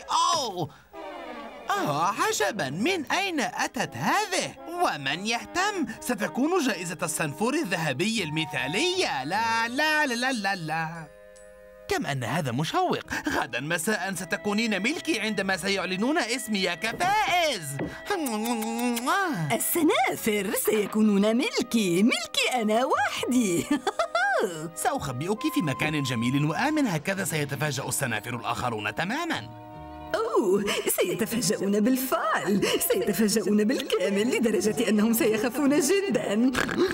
[SPEAKER 2] عجباً، من أين أتت هذه؟ ومن يهتم، ستكون جائزة الصنفور الذهبي المثالية. لا لا لا لا لا، كم أن هذا مشوق. غدا مساء ستكونين ملكي عندما سيعلنون اسمي كفائز.
[SPEAKER 16] السنافر سيكونون ملكي أنا وحدي.
[SPEAKER 2] سأخبئك في مكان جميل وآمن، هكذا سيتفاجأ السنافر الآخرون تماماً.
[SPEAKER 16] سيتفاجؤون بالفعل، سيتفاجؤون بالكامل لدرجة أنهم سيخافون جدا.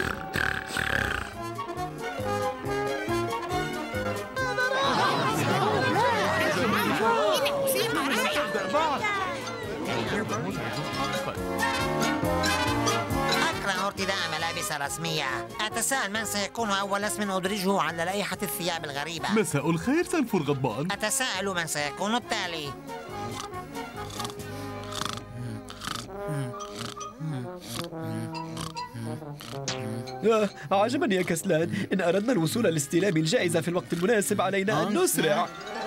[SPEAKER 11] أكره ارتداء ملابس رسمية. أتساءل من سيكون أول اسم أدرجه على لائحة الثياب الغريبة.
[SPEAKER 12] مساء الخير صنفور غضبان.
[SPEAKER 11] أتساءل من سيكون التالي.
[SPEAKER 19] عجبا يا كسلان. إن أردنا الوصول لاستلام الجائزة في الوقت المناسب علينا أن نسرع.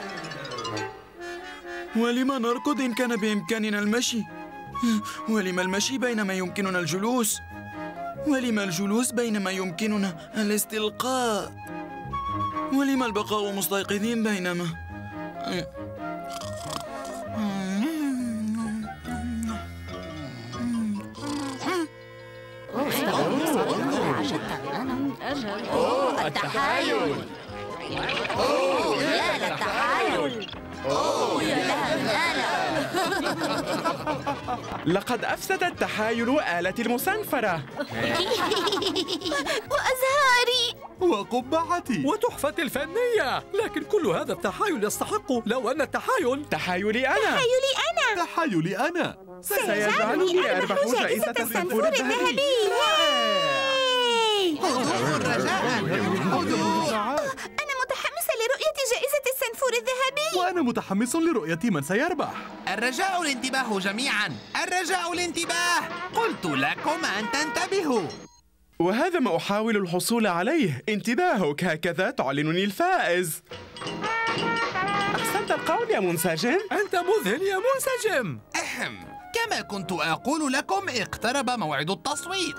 [SPEAKER 1] ولما نركض إن كان بإمكاننا المشي؟ ولما المشي بينما يمكننا الجلوس؟ ولما الجلوس بينما يمكننا الاستلقاء؟ ولما البقاء مستيقظين بينما
[SPEAKER 9] التحايل. يا للتحايل. يا لها الآلة.
[SPEAKER 6] لقد أفسد التحايل آلتي المسنفرة.
[SPEAKER 9] وأزهاري.
[SPEAKER 8] وقبعتي. وتحفتي الفنية. لكن كل هذا التحايل يستحق لو أن التحايل
[SPEAKER 6] تحايلي أنا.
[SPEAKER 12] تحايلي أنا.
[SPEAKER 6] سيجعلني أربح جائزة الصنفور الذهبي.
[SPEAKER 7] أنا متحمسة لرؤية جائزة الصنفور الذهبي.
[SPEAKER 12] وأنا متحمس لرؤية من سيربح.
[SPEAKER 2] الرجاء الانتباه جميعاً، الرجاء الانتباه. قلت لكم أن تنتبهوا.
[SPEAKER 6] وهذا ما أحاول الحصول عليه. انتباهك، هكذا تعلنني الفائز. أحسنت القول يا منسجم.
[SPEAKER 8] أنت مذهل يا منسجم.
[SPEAKER 2] كما كنت أقول لكم، اقترب موعد التصويت.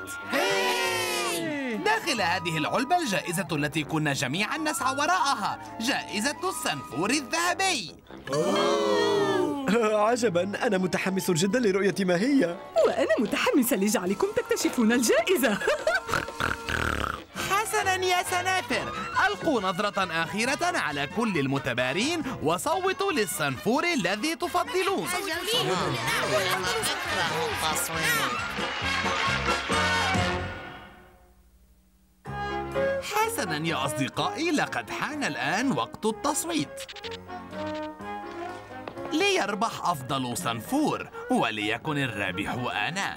[SPEAKER 2] داخل هذه العلبة الجائزة التي كنا جميعا نسعى وراءها، جائزة الصنفور الذهبي.
[SPEAKER 19] عجبا، أنا متحمس جدا لرؤية ما هي.
[SPEAKER 16] وأنا متحمسة لجعلكم تكتشفون الجائزة.
[SPEAKER 2] حسنا يا سنافر، ألقوا نظرة أخيرة على كل المتبارين وصوتوا للصنفور الذي تفضلون. حسنا يا أصدقائي، لقد حان الآن وقت التصويت ليربح أفضل صنفور، وليكن الرابح أنا.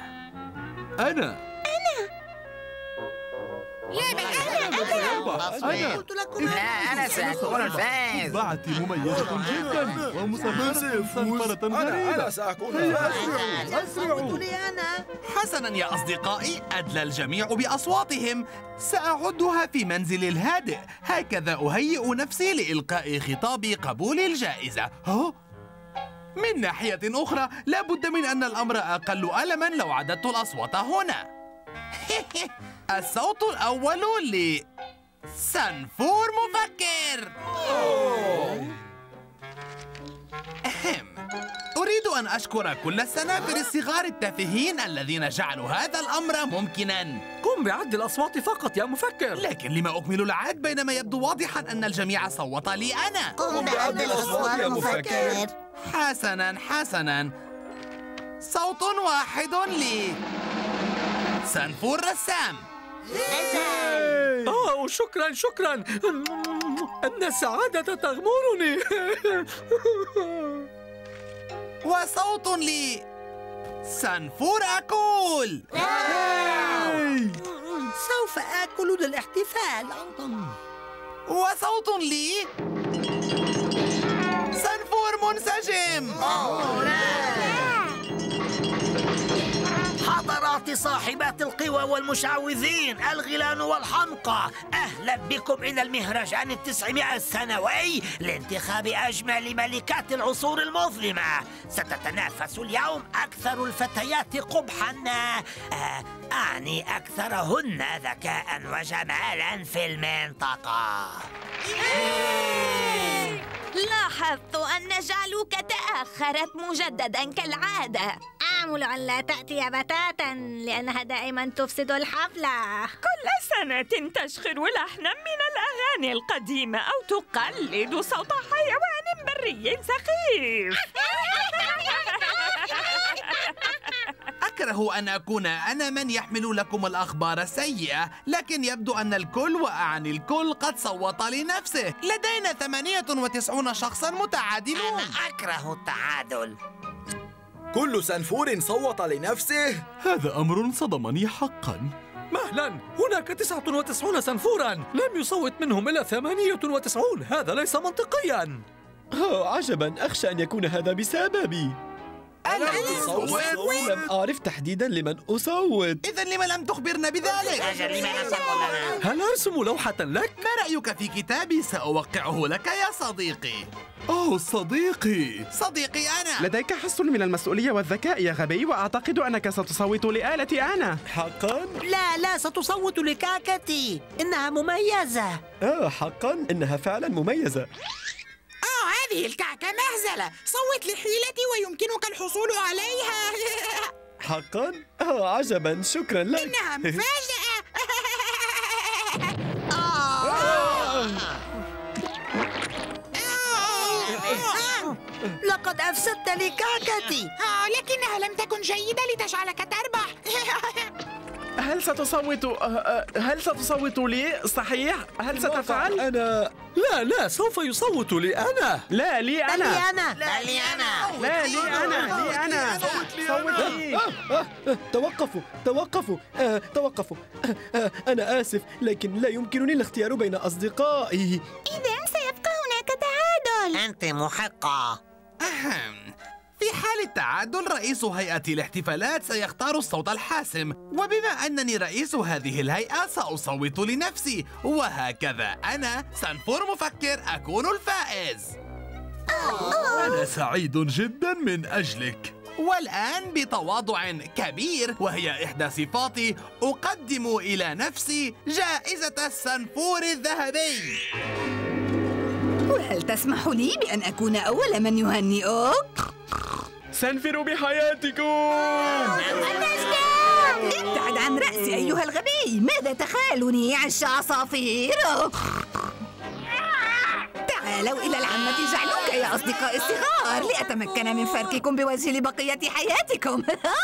[SPEAKER 20] قلت لكم لا، أنا سأكون الفائز.
[SPEAKER 12] قبعتي مميزة جدا ومصنفرة غريبة.
[SPEAKER 18] أنا سأكون الفائز.
[SPEAKER 12] أسرعوا.
[SPEAKER 2] حسنا يا أصدقائي، أدلى الجميع بأصواتهم. سأعدها في منزلي الهادئ، هكذا أهيئ نفسي لإلقاء خطاب قبول الجائزة. من ناحية أخرى لا بد من أن الأمر أقل ألماً لو عددت الأصوات هنا. الصوت الأول لسنفور مفكر. أريد أن أشكر كل السنافر الصغار التافهين الذين جعلوا هذا الأمر ممكناً.
[SPEAKER 8] قم بعد الأصوات فقط يا مفكر.
[SPEAKER 2] لكن لما أكمل العد بينما يبدو واضحاً أن الجميع صوت لي أنا؟
[SPEAKER 11] قم بعد الأصوات يا مفكر.
[SPEAKER 2] حسناً. صوت واحد سنفور رسام.
[SPEAKER 8] شكرا. أن السعادة تغمرني.
[SPEAKER 2] وصوت سنفور أكول.
[SPEAKER 14] سوف آكل للاحتفال.
[SPEAKER 2] وصوت سنفور منسجم.
[SPEAKER 14] حضرات صاحبات القوى والمشعوذين الغيلان والحمقى، أهلا بكم إلى المهرجان 900 السنوي لانتخاب أجمل ملكات العصور المظلمة. ستتنافس اليوم أكثر الفتيات قبحاً، أعني أكثرهن ذكاء وجمالا في المنطقة.
[SPEAKER 9] لاحظت أن جعلوك تأخرت مجددا كالعادة.
[SPEAKER 7] آمل أن لا تأتي بتاتا لأنها دائما تفسد الحفلة.
[SPEAKER 10] كل سنة تشخر لحنا من الأغاني القديمة أو تقلد صوت حيوان بري سخيف.
[SPEAKER 2] أكره أن أكون أنا من يحمل لكم الأخبار السيئة، لكن يبدو أن الكل وأعني الكل قد صوت لنفسه. لدينا 98 شخصاً متعادلون.
[SPEAKER 14] أنا أكره التعادل.
[SPEAKER 1] كل سنفور صوت لنفسه؟
[SPEAKER 12] هذا أمر صدمني حقاً.
[SPEAKER 8] مهلا، هناك 99 سنفوراً، لم يصوت منهم إلا 98. هذا ليس منطقياً.
[SPEAKER 19] عجباً، أخشى أن يكون هذا بسببي. لم أعرف تحديداً لمن أصوت.
[SPEAKER 2] إذن لما لم تخبرنا بذلك؟
[SPEAKER 8] هل أرسم لوحة لك؟
[SPEAKER 2] ما رأيك في كتابي سأوقعه لك يا صديقي؟
[SPEAKER 12] أوه صديقي
[SPEAKER 2] أنا.
[SPEAKER 6] لديك حس من المسؤولية والذكاء يا غبي، وأعتقد أنك ستصوت لآلتي أنا.
[SPEAKER 19] حقاً؟
[SPEAKER 14] لا، ستصوت لكعكتي، إنها مميزة.
[SPEAKER 19] حقاً، إنها فعلاً مميزة.
[SPEAKER 4] هذه الكعكة مهزلة. صوت لحيلتي ويمكنك الحصول عليها.
[SPEAKER 19] حقاً؟ عجباً، شكراً لك.
[SPEAKER 4] إنها مفاجأة.
[SPEAKER 14] لقد أفسدت لي كعكتي.
[SPEAKER 4] لكنها لم تكن جيدة لتجعلك تربح.
[SPEAKER 6] هل ستصوت لي؟ صحيح؟ هل ستفعل؟
[SPEAKER 8] أنا لا، سوف يصوت لي أنا.
[SPEAKER 6] لا، لي أنا.
[SPEAKER 11] لا لي أنا.
[SPEAKER 6] لا، لي أنا. صوت لي.
[SPEAKER 19] توقفوا. أنا آسف، لكن لا يمكنني الاختيار بين أصدقائي.
[SPEAKER 7] إذن سيبقى هناك تعادل.
[SPEAKER 11] أنت محقة.
[SPEAKER 2] في حال التعادل رئيس هيئة الاحتفالات سيختار الصوت الحاسم، وبما أنني رئيس هذه الهيئة سأصوت لنفسي، وهكذا أنا سنفور مفكر أكون الفائز.
[SPEAKER 12] أنا سعيد جدا من أجلك.
[SPEAKER 2] والآن بتواضع كبير وهي إحدى صفاتي أقدم إلى نفسي جائزة السنفور الذهبي.
[SPEAKER 16] وهل تسمح لي بأن أكون أول من يهنئك؟
[SPEAKER 6] سنفر بحياتكم.
[SPEAKER 16] ابتعد عن رأسي أيها الغبي. ماذا تخالني عش عصافير؟ تعالوا إلى العامة جعلوك يا أصدقائي الصغار لأتمكن من فرككم بوجهي لبقية حياتكم.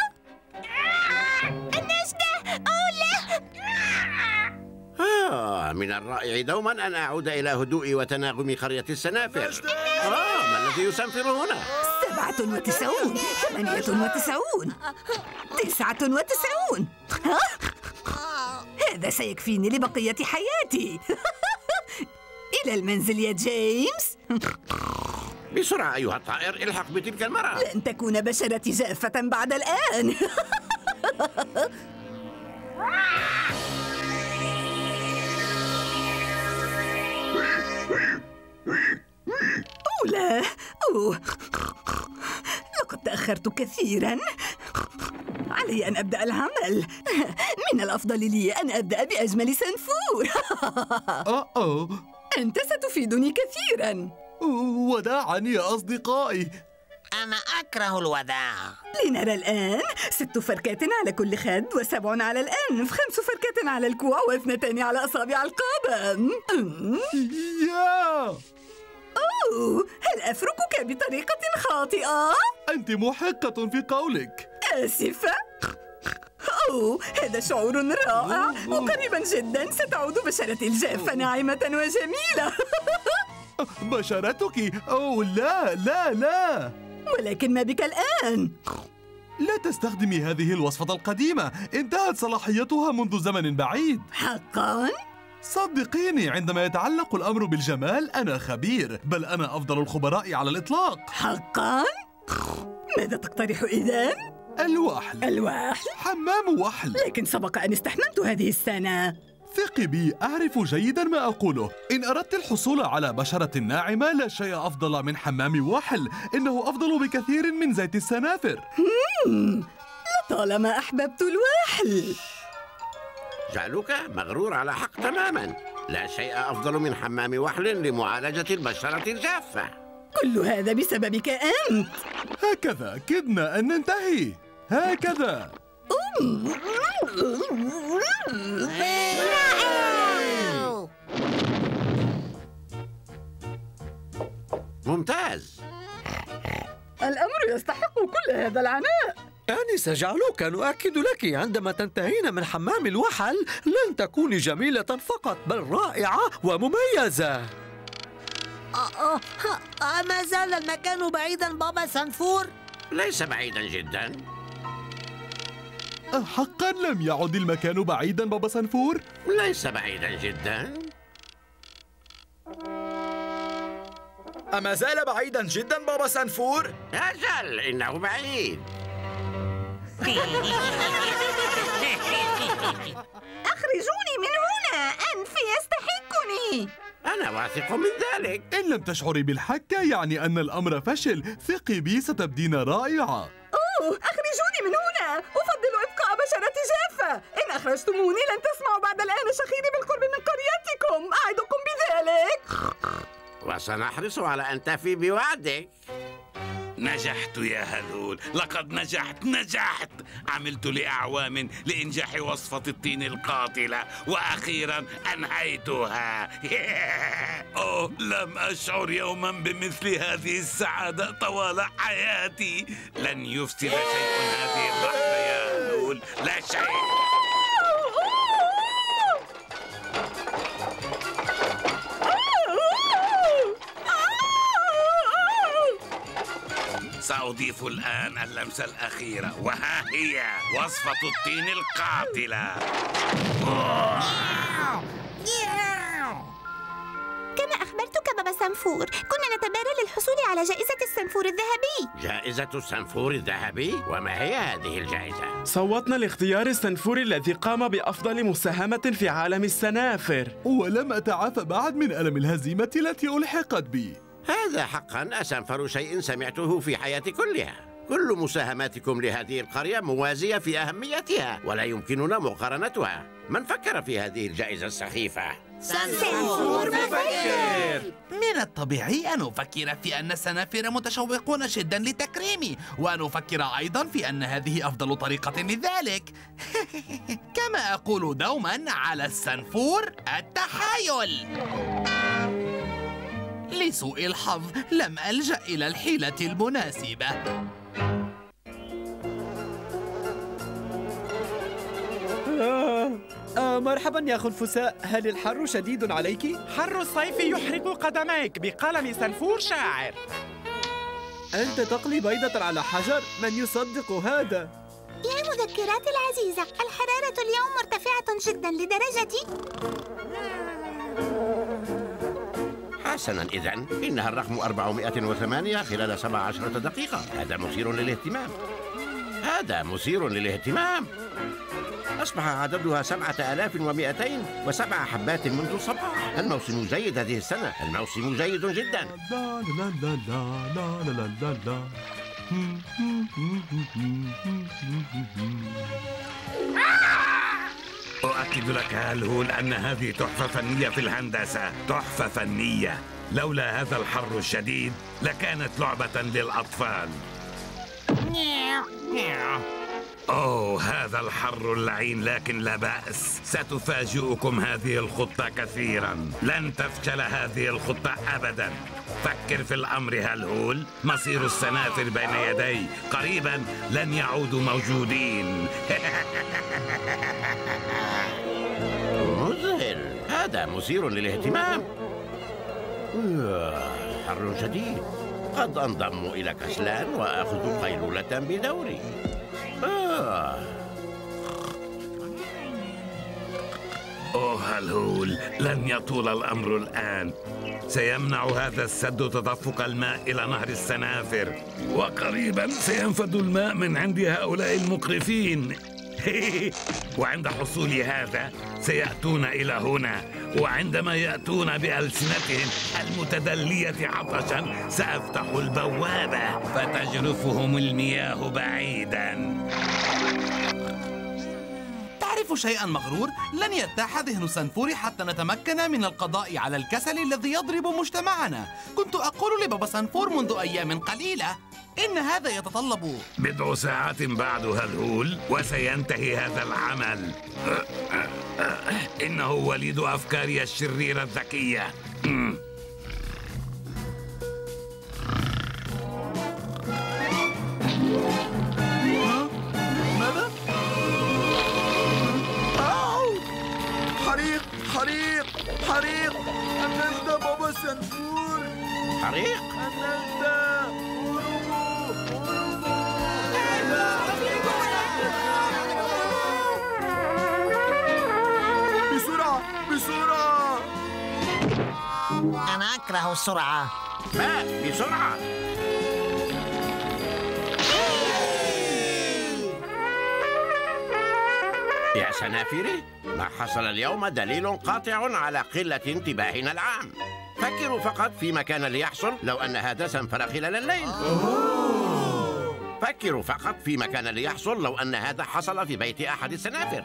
[SPEAKER 7] النجدة. لا.
[SPEAKER 5] من الرائع دوما أن أعود إلى هدوء وتناغم قرية السنافر. ما الذي يسنفر هنا؟
[SPEAKER 16] 97 98 99. هذا سيكفيني لبقية حياتي. إلى المنزل يا جيمس.
[SPEAKER 5] بسرعة أيها الطائر، الحق بتلك المرأة.
[SPEAKER 16] لن تكون بشرتي جافة بعد الآن. لا. تأخرت كثيرا. علي أن أبدأ العمل. من الأفضل لي أن أبدأ بأجمل سنفور. أنت ستفيدني كثيرا.
[SPEAKER 12] وداعا يا أصدقائي.
[SPEAKER 11] أنا أكره الوداع.
[SPEAKER 16] لنرى الآن 6 فركات على كل خد، و7 على الأنف، 5 فركات على الكوع، و2 على أصابع القدم. أوه، هل أفركك بطريقة خاطئة؟
[SPEAKER 12] أنت محقة في قولك.
[SPEAKER 16] آسفة. أوه، هذا شعور رائع، وقريبا جدا ستعود بشرتي الجافة ناعمة وجميلة.
[SPEAKER 12] بشرتك؟ أوه لا لا لا.
[SPEAKER 16] ولكن ما بك الآن؟
[SPEAKER 12] لا تستخدمي هذه الوصفة القديمة، انتهت صلاحيتها منذ زمن بعيد.
[SPEAKER 16] حقاً؟
[SPEAKER 12] صدقيني، عندما يتعلق الأمر بالجمال أنا خبير، بل أنا أفضل الخبراء على الإطلاق.
[SPEAKER 16] حقاً؟ ماذا تقترح إذن؟
[SPEAKER 12] الوحل.
[SPEAKER 16] الوحل؟
[SPEAKER 12] حمام وحل.
[SPEAKER 16] لكن سبق أن استحممت هذه السنة.
[SPEAKER 12] ثقي بي، أعرف جيدا ما أقوله. إن أردت الحصول على بشرة ناعمة لا شيء أفضل من حمام وحل، إنه أفضل بكثير من زيت السنافر.
[SPEAKER 16] لطالما أحببت الوحل.
[SPEAKER 5] جعلوك مغرور على حق تماما. لا شيء أفضل من حمام وحل لمعالجة البشرة الجافة.
[SPEAKER 16] كل هذا بسببك أنت.
[SPEAKER 12] هكذا كدنا أن ننتهي. هكذا.
[SPEAKER 5] ممتاز.
[SPEAKER 16] الأمر يستحق كل هذا العناء.
[SPEAKER 8] آنسة جعلوك، نؤكد لك عندما تنتهين من حمام الوحل لن تكوني جميلة فقط، بل رائعة ومميزة.
[SPEAKER 14] ما زال المكان بعيدا بابا سنفور؟
[SPEAKER 5] ليس بعيدا جدا.
[SPEAKER 12] حقا لم يعد المكان بعيدا بابا سنفور؟
[SPEAKER 5] ليس بعيدا جدا.
[SPEAKER 1] أما زال بعيدا جدا بابا سنفور؟
[SPEAKER 5] أجل، إنه بعيد.
[SPEAKER 16] أخرجوني من هنا، أنفي يستحقني.
[SPEAKER 5] أنا واثق من ذلك.
[SPEAKER 12] إن لم تشعري بالحكة يعني أن الأمر فشل. ثقي بي، ستبدين رائعة.
[SPEAKER 16] أخرجوني من هنا، أفضل إبقاء بشرتي جافة. إن أخرجتموني لن تسمعوا بعد الآن شخيري بالقرب من قريتكم، أعدكم بذلك.
[SPEAKER 5] وسنحرص على أن تفي بوعدك.
[SPEAKER 3] نجحت يا هلول، لقد نجحت. عملت لأعوام لإنجاح وصفة الطين القاتلة، وأخيرا أنهيتها. أوه، لم أشعر يوما بمثل هذه السعادة طوال حياتي. لن يفسد شيء هذه اللحظة يا هلول، لا شيء. سأضيف الآن اللمسة الأخيرة، وها هي وصفة الطين القاتلة.
[SPEAKER 7] كما أخبرتك بابا سنفور، كنا نتبادل للحصول على جائزة السنفور الذهبي.
[SPEAKER 5] جائزة السنفور الذهبي؟ وما هي هذه الجائزة؟
[SPEAKER 6] صوتنا لاختيار السنفور الذي قام بأفضل مساهمة في عالم السنافر.
[SPEAKER 12] ولم أتعافى بعد من ألم الهزيمة التي ألحقت بي.
[SPEAKER 5] هذا حقا أسنفر شيء سمعته في حياتي كلها. كل مساهماتكم لهذه القرية موازية في أهميتها، ولا يمكننا مقارنتها. من فكر في هذه الجائزة السخيفة؟
[SPEAKER 2] سنفور مفكر. من الطبيعي أن أفكر في أن السنافر متشوقون جدا لتكريمي، وأن أفكر أيضا في أن هذه أفضل طريقة لذلك. كما أقول دوما، على السنفور التحايل. لسوء الحظ لم ألجأ إلى الحيلة المناسبة.
[SPEAKER 19] مرحبا يا خنفساء، هل الحر شديد عليك؟
[SPEAKER 6] حر الصيف يحرق قدميك، بقلم سنفور شاعر.
[SPEAKER 19] أنت تقلي بيضة على حجر؟ من يصدق هذا؟
[SPEAKER 7] يا مذكراتي العزيزة، الحرارة اليوم مرتفعة جدا لدرجة...
[SPEAKER 5] حسنا، إذن إنها الرقم 408 خلال 17 دقيقة. هذا مثير للاهتمام. أصبح عددها 7207 حبات منذ الصباح. الموسم جيد هذه السنة، الموسم جيد جدا.
[SPEAKER 12] لا لا لا لا لا لا لا لا.
[SPEAKER 3] أؤكد لك هالهول أن هذه تحفة فنية في الهندسة، تحفة فنية. لولا هذا الحر الشديد لكانت لعبة للأطفال. أوه، هذا الحر اللعين، لكن لا بأس، ستفاجئكم هذه الخطة كثيرا. لن تفشل هذه الخطة أبدا. فكر في الأمر هالهول، مصير السنافر بين يدي، قريبا لن يعودوا موجودين.
[SPEAKER 5] مذهل، هذا مثير للاهتمام. حر شديد، قد أنضم إلى كسلان وأخذ قيلولة بدوري.
[SPEAKER 3] أوه هالهول، لن يطول الأمر الآن. سيمنع هذا السد تدفق الماء إلى نهر السنافر، وقريبا سينفذ الماء من عند هؤلاء المقرفين. وعند حصول هذا سيأتون إلى هنا، وعندما يأتون بألسنتهم المتدلية عطشا سأفتح البوابة فتجرفهم المياه بعيدا.
[SPEAKER 2] تعرف شيئا مغرور؟ لن يرتاح ذهن سنفور حتى نتمكن من القضاء على الكسل الذي يضرب مجتمعنا. كنت أقول لبابا سنفور منذ أيام قليلة إن هذا يتطلب
[SPEAKER 3] بضع ساعات بعد هالهول وسينتهي هذا العمل. إنه وليد أفكاري الشريرة الذكية.
[SPEAKER 1] ماذا؟ حريق حريق حريق! النجدة بابا سنفور!
[SPEAKER 5] حريق؟
[SPEAKER 1] النجدة! بسرعة بسرعة!
[SPEAKER 11] أنا أكره السرعة.
[SPEAKER 5] ماء بسرعة! يا سنافري، ما حصل اليوم دليل قاطع على قلة انتباهنا العام. فكروا فقط فيما كان ليحصل لو أن هذا سنفر خلال الليل. فكروا فقط فيما كان ليحصل لو أن هذا حصل في بيت أحد السنافر.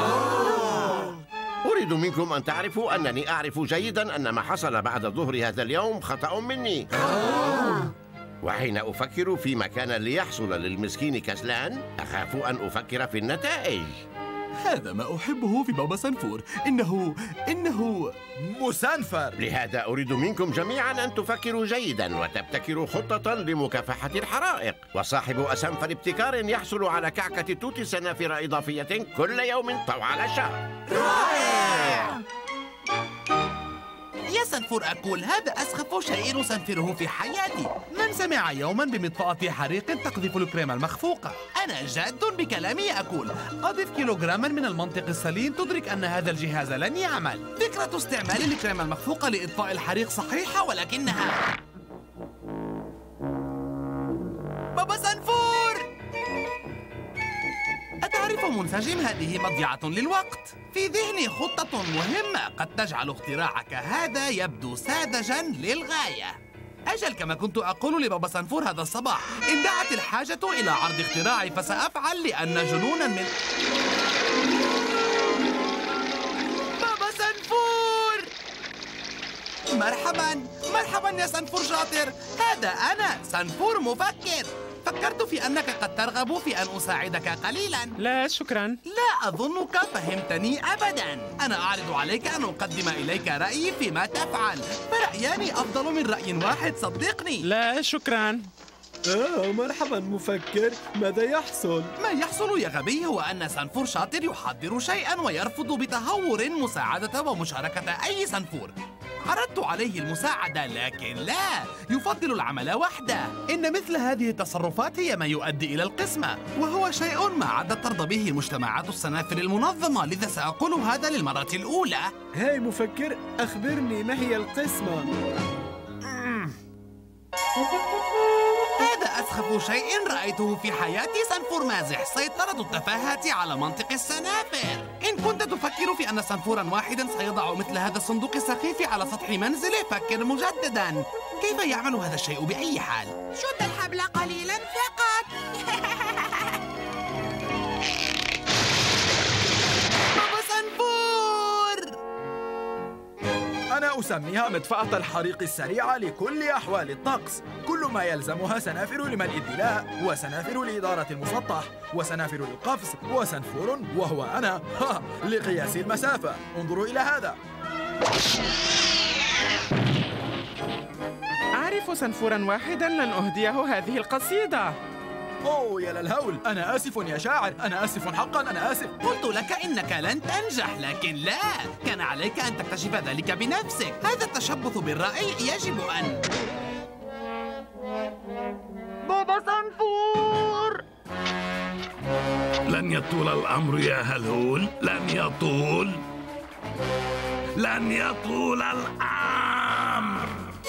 [SPEAKER 5] أريد منكم أن تعرفوا أنني أعرف جيدا أن ما حصل بعد ظهر هذا اليوم خطأ مني. وحين أفكر فيما كان ليحصل للمسكين كسلان أخاف أن أفكر في النتائج.
[SPEAKER 12] هذا ما أحبه في بابا سنفور، إنه
[SPEAKER 1] مسنفر.
[SPEAKER 5] لهذا أريد منكم جميعا أن تفكروا جيدا وتبتكروا خطة لمكافحة الحرائق. وصاحب أسنفر ابتكار يحصل على كعكة توت سنافر إضافية كل يوم طوال الشهر.
[SPEAKER 2] رائع! يا سنفور أكول، هذا أسخف شيء أسنفره في حياتي. من سمع يوما بمطفأة حريق تقذف الكريم المخفوقة؟ أنا جاد بكلامي أكول. أضف كيلوغراما من المنطق السليم تدرك أن هذا الجهاز لن يعمل. فكرة استعمال الكريم المخفوقة لإطفاء الحريق صحيحة، ولكنها بابا سنفور! أتعرف منسجم، هذه مضيعة للوقت. في ذهني خطة مهمة قد تجعل اختراعك هذا يبدو ساذجا للغاية. أجل، كما كنت أقول لبابا سنفور هذا الصباح، إن دعت الحاجة إلى عرض اختراعي فسأفعل، لأن جنونا من بابا سنفور! مرحبا مرحبا يا سنفور شاطر، هذا أنا سنفور مفكر. فكرت في أنك قد ترغب في أن أساعدك قليلا.
[SPEAKER 6] لا شكرا.
[SPEAKER 2] لا أظنك فهمتني أبدا. أنا أعرض عليك أن أقدم إليك رأيي فيما تفعل، فرأيان أفضل من رأي واحد، صدقني.
[SPEAKER 6] لا شكرا.
[SPEAKER 19] مرحبا مفكر، ماذا يحصل؟
[SPEAKER 2] ما يحصل يا غبي هو أن سنفور شاطر يحضر شيئا ويرفض بتهور مساعدة ومشاركة أي سنفور. عرضت عليه المساعدة لكن لا، يفضل العمل وحده. إن مثل هذه التصرفات هي ما يؤدي إلى القسمة، وهو شيء ما عادت ترضى به مجتمعات السنافر المنظمة، لذا سأقول هذا للمرة الأولى.
[SPEAKER 19] هاي مفكر، أخبرني ما هي القسمة؟
[SPEAKER 2] هذا أسخف شيء رأيته في حياتي سنفور مازح، سيطرة التفاهة على منطق السنافر. إن كنت تفكر في أن سنفورا واحدا سيضع مثل هذا الصندوق السخيف على سطح منزله، فكر مجددا. كيف يعمل هذا الشيء بأي حال؟
[SPEAKER 4] شد الحبل قليلا فقط.
[SPEAKER 2] بابا سنفور!
[SPEAKER 1] أنا أسميها مدفأة الحريق السريعة لكل أحوال الطقس. كل ما يلزمها سنافر لملء الدلاء، وسنافر لإدارة المسطح، وسنافر للقفز، وسنفور وهو أنا لقياس المسافة. انظروا إلى هذا.
[SPEAKER 6] أعرف سنفورا واحدا لن أهديه هذه القصيدة.
[SPEAKER 1] أوه يا للهول، أنا آسف يا شاعر، أنا آسف حقا، أنا آسف.
[SPEAKER 2] قلت لك إنك لن تنجح، لكن لا، كان عليك أن تكتشف ذلك بنفسك. هذا التشبث بالرأي يجب أن...
[SPEAKER 17] بابا سنفور!
[SPEAKER 3] لن يطول الأمر يا هلهول، لن يطول الأمر.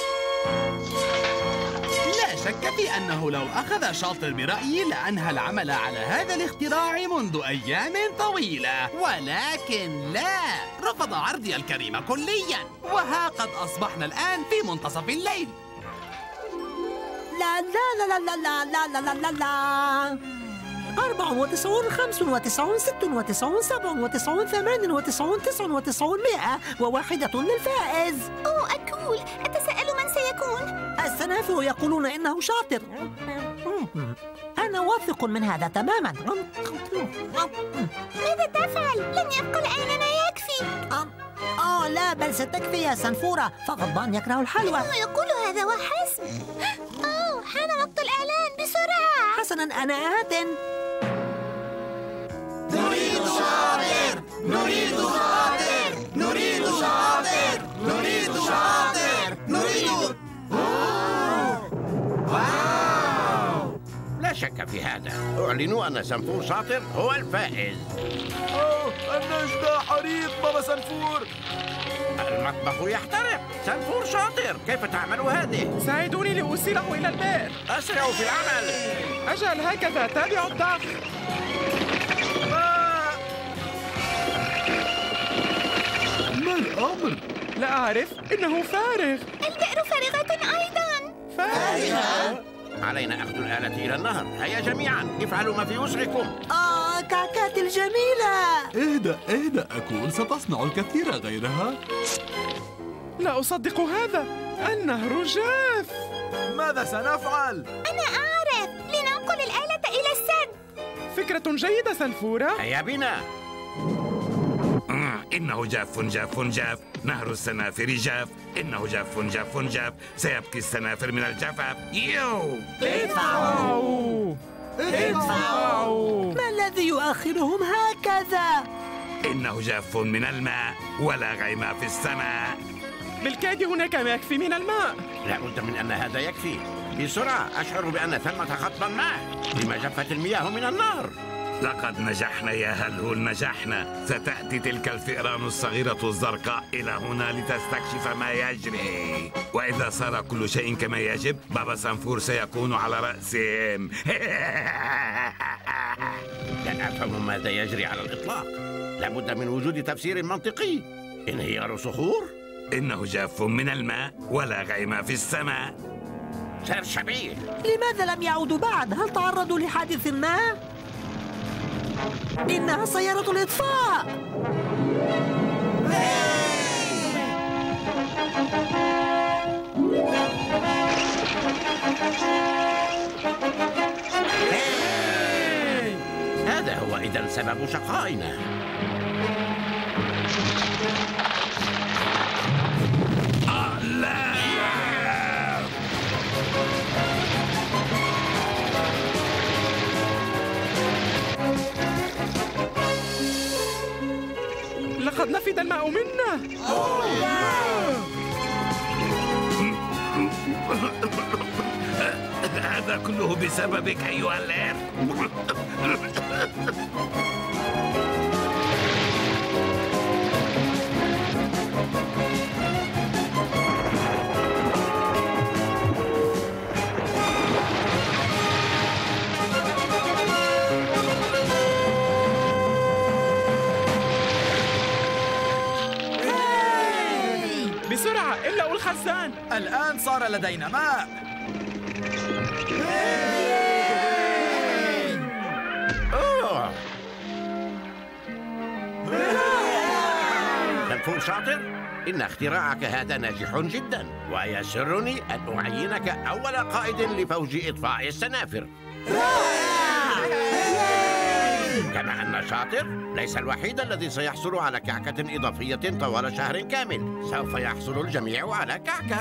[SPEAKER 2] لا شك في أنه لو أخذ شاطر برأيي لأنهى العمل على هذا الاختراع منذ أيام طويلة، ولكن لا، رفض عرضي الكريم كليا. وها قد أصبحنا الآن في منتصف الليل.
[SPEAKER 14] لا لا لا لا لا لا لا لا لا 94 95 96 97 98 99 100 وواحدة للفائز.
[SPEAKER 7] أوه أكول، أتساءل من سيكون؟
[SPEAKER 14] السنافر يقولون إنه شاطر. أنا واثق من هذا تماما.
[SPEAKER 7] ماذا تفعل؟ لن يبقى الآن ما يكفي.
[SPEAKER 14] لا، بل ستكفي يا سنفورة، فغضبان يكره الحلوى.
[SPEAKER 7] يقول هذا وحسب. حان وقت الإعلان، بسرعة.
[SPEAKER 14] حسنا، أنا آت.
[SPEAKER 17] نريد شاطر، نريد شاطر، نريد شاطر، نريد شاطر، نريد.
[SPEAKER 5] واو! لا شك في هذا. أعلنوا أن سنفور شاطر هو الفائز.
[SPEAKER 1] النجدة حريق بابا سنفور.
[SPEAKER 5] المطبخ يحترق. سنفور شاطر، كيف تعمل هذه؟
[SPEAKER 6] ساعدوني لأوصله إلى البئر.
[SPEAKER 5] أسرعوا في العمل.
[SPEAKER 6] أجل، هكذا، تابعوا الضغط.
[SPEAKER 12] ما الأمر؟
[SPEAKER 6] لا أعرف، إنه فارغ.
[SPEAKER 7] البئر فارغة أيضا.
[SPEAKER 6] فارغة؟
[SPEAKER 5] علينا أخذ الآلة إلى النهر. هيا جميعا، افعلوا ما في وسعكم.
[SPEAKER 14] كعكات الجميلة.
[SPEAKER 12] اهدأ أكون، ستصنع الكثير غيرها.
[SPEAKER 6] لا أصدق هذا، النهر جاف.
[SPEAKER 1] ماذا سنفعل؟
[SPEAKER 7] أنا أعرف، لننقل الآلة إلى السد.
[SPEAKER 6] فكرة جيدة سنفورة.
[SPEAKER 5] هيا بنا.
[SPEAKER 3] إنه جاف جاف جاف، نهر السنافر جاف، إنه جاف جاف جاف، سيبكي السنافر من الجفاف. يو!
[SPEAKER 14] ادفعوا! ما الذي يؤخرهم هكذا؟
[SPEAKER 3] إنه جاف من الماء ولا غيم في السماء.
[SPEAKER 6] بالكاد هناك ما يكفي من الماء.
[SPEAKER 5] لا بد من أن هذا يكفي. بسرعة، أشعر بأن ثمة خطا ماء. لما جفت المياه من النهر؟
[SPEAKER 3] لقد نجحنا يا هلهول، نجحنا. ستأتي تلك الفئران الصغيرة الزرقاء إلى هنا لتستكشف ما يجري، وإذا صار كل شيء كما يجب بابا سنفور سيكون على رأسهم.
[SPEAKER 5] لا أفهم ماذا يجري على الإطلاق. لابد من وجود تفسير منطقي. انهيار صخور؟
[SPEAKER 3] إنه جاف من الماء ولا غيم في السماء.
[SPEAKER 5] سرشبيل،
[SPEAKER 14] لماذا لم يعودوا بعد؟ هل تعرضوا لحادث ما؟ إنها سيارة الإطفاء.
[SPEAKER 5] هذا هو إذن سبب شقائنا.
[SPEAKER 3] لا!
[SPEAKER 6] لقد نفد الماء منا.
[SPEAKER 3] هذا كله بسببك أيها اللير.
[SPEAKER 6] حسن.
[SPEAKER 20] الآن صار لدينا ماء.
[SPEAKER 5] سنفور شاطر، إن اختراعك هذا ناجح جدا، ويسرني أن أعينك أول قائد لفوج إطفاء السنافر. كما أن شاطر ليس الوحيد الذي سيحصل على كعكة إضافية طوال شهر كامل، سوف يحصل الجميع على كعكة.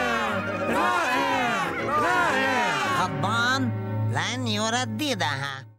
[SPEAKER 11] غضبان لن يرددها.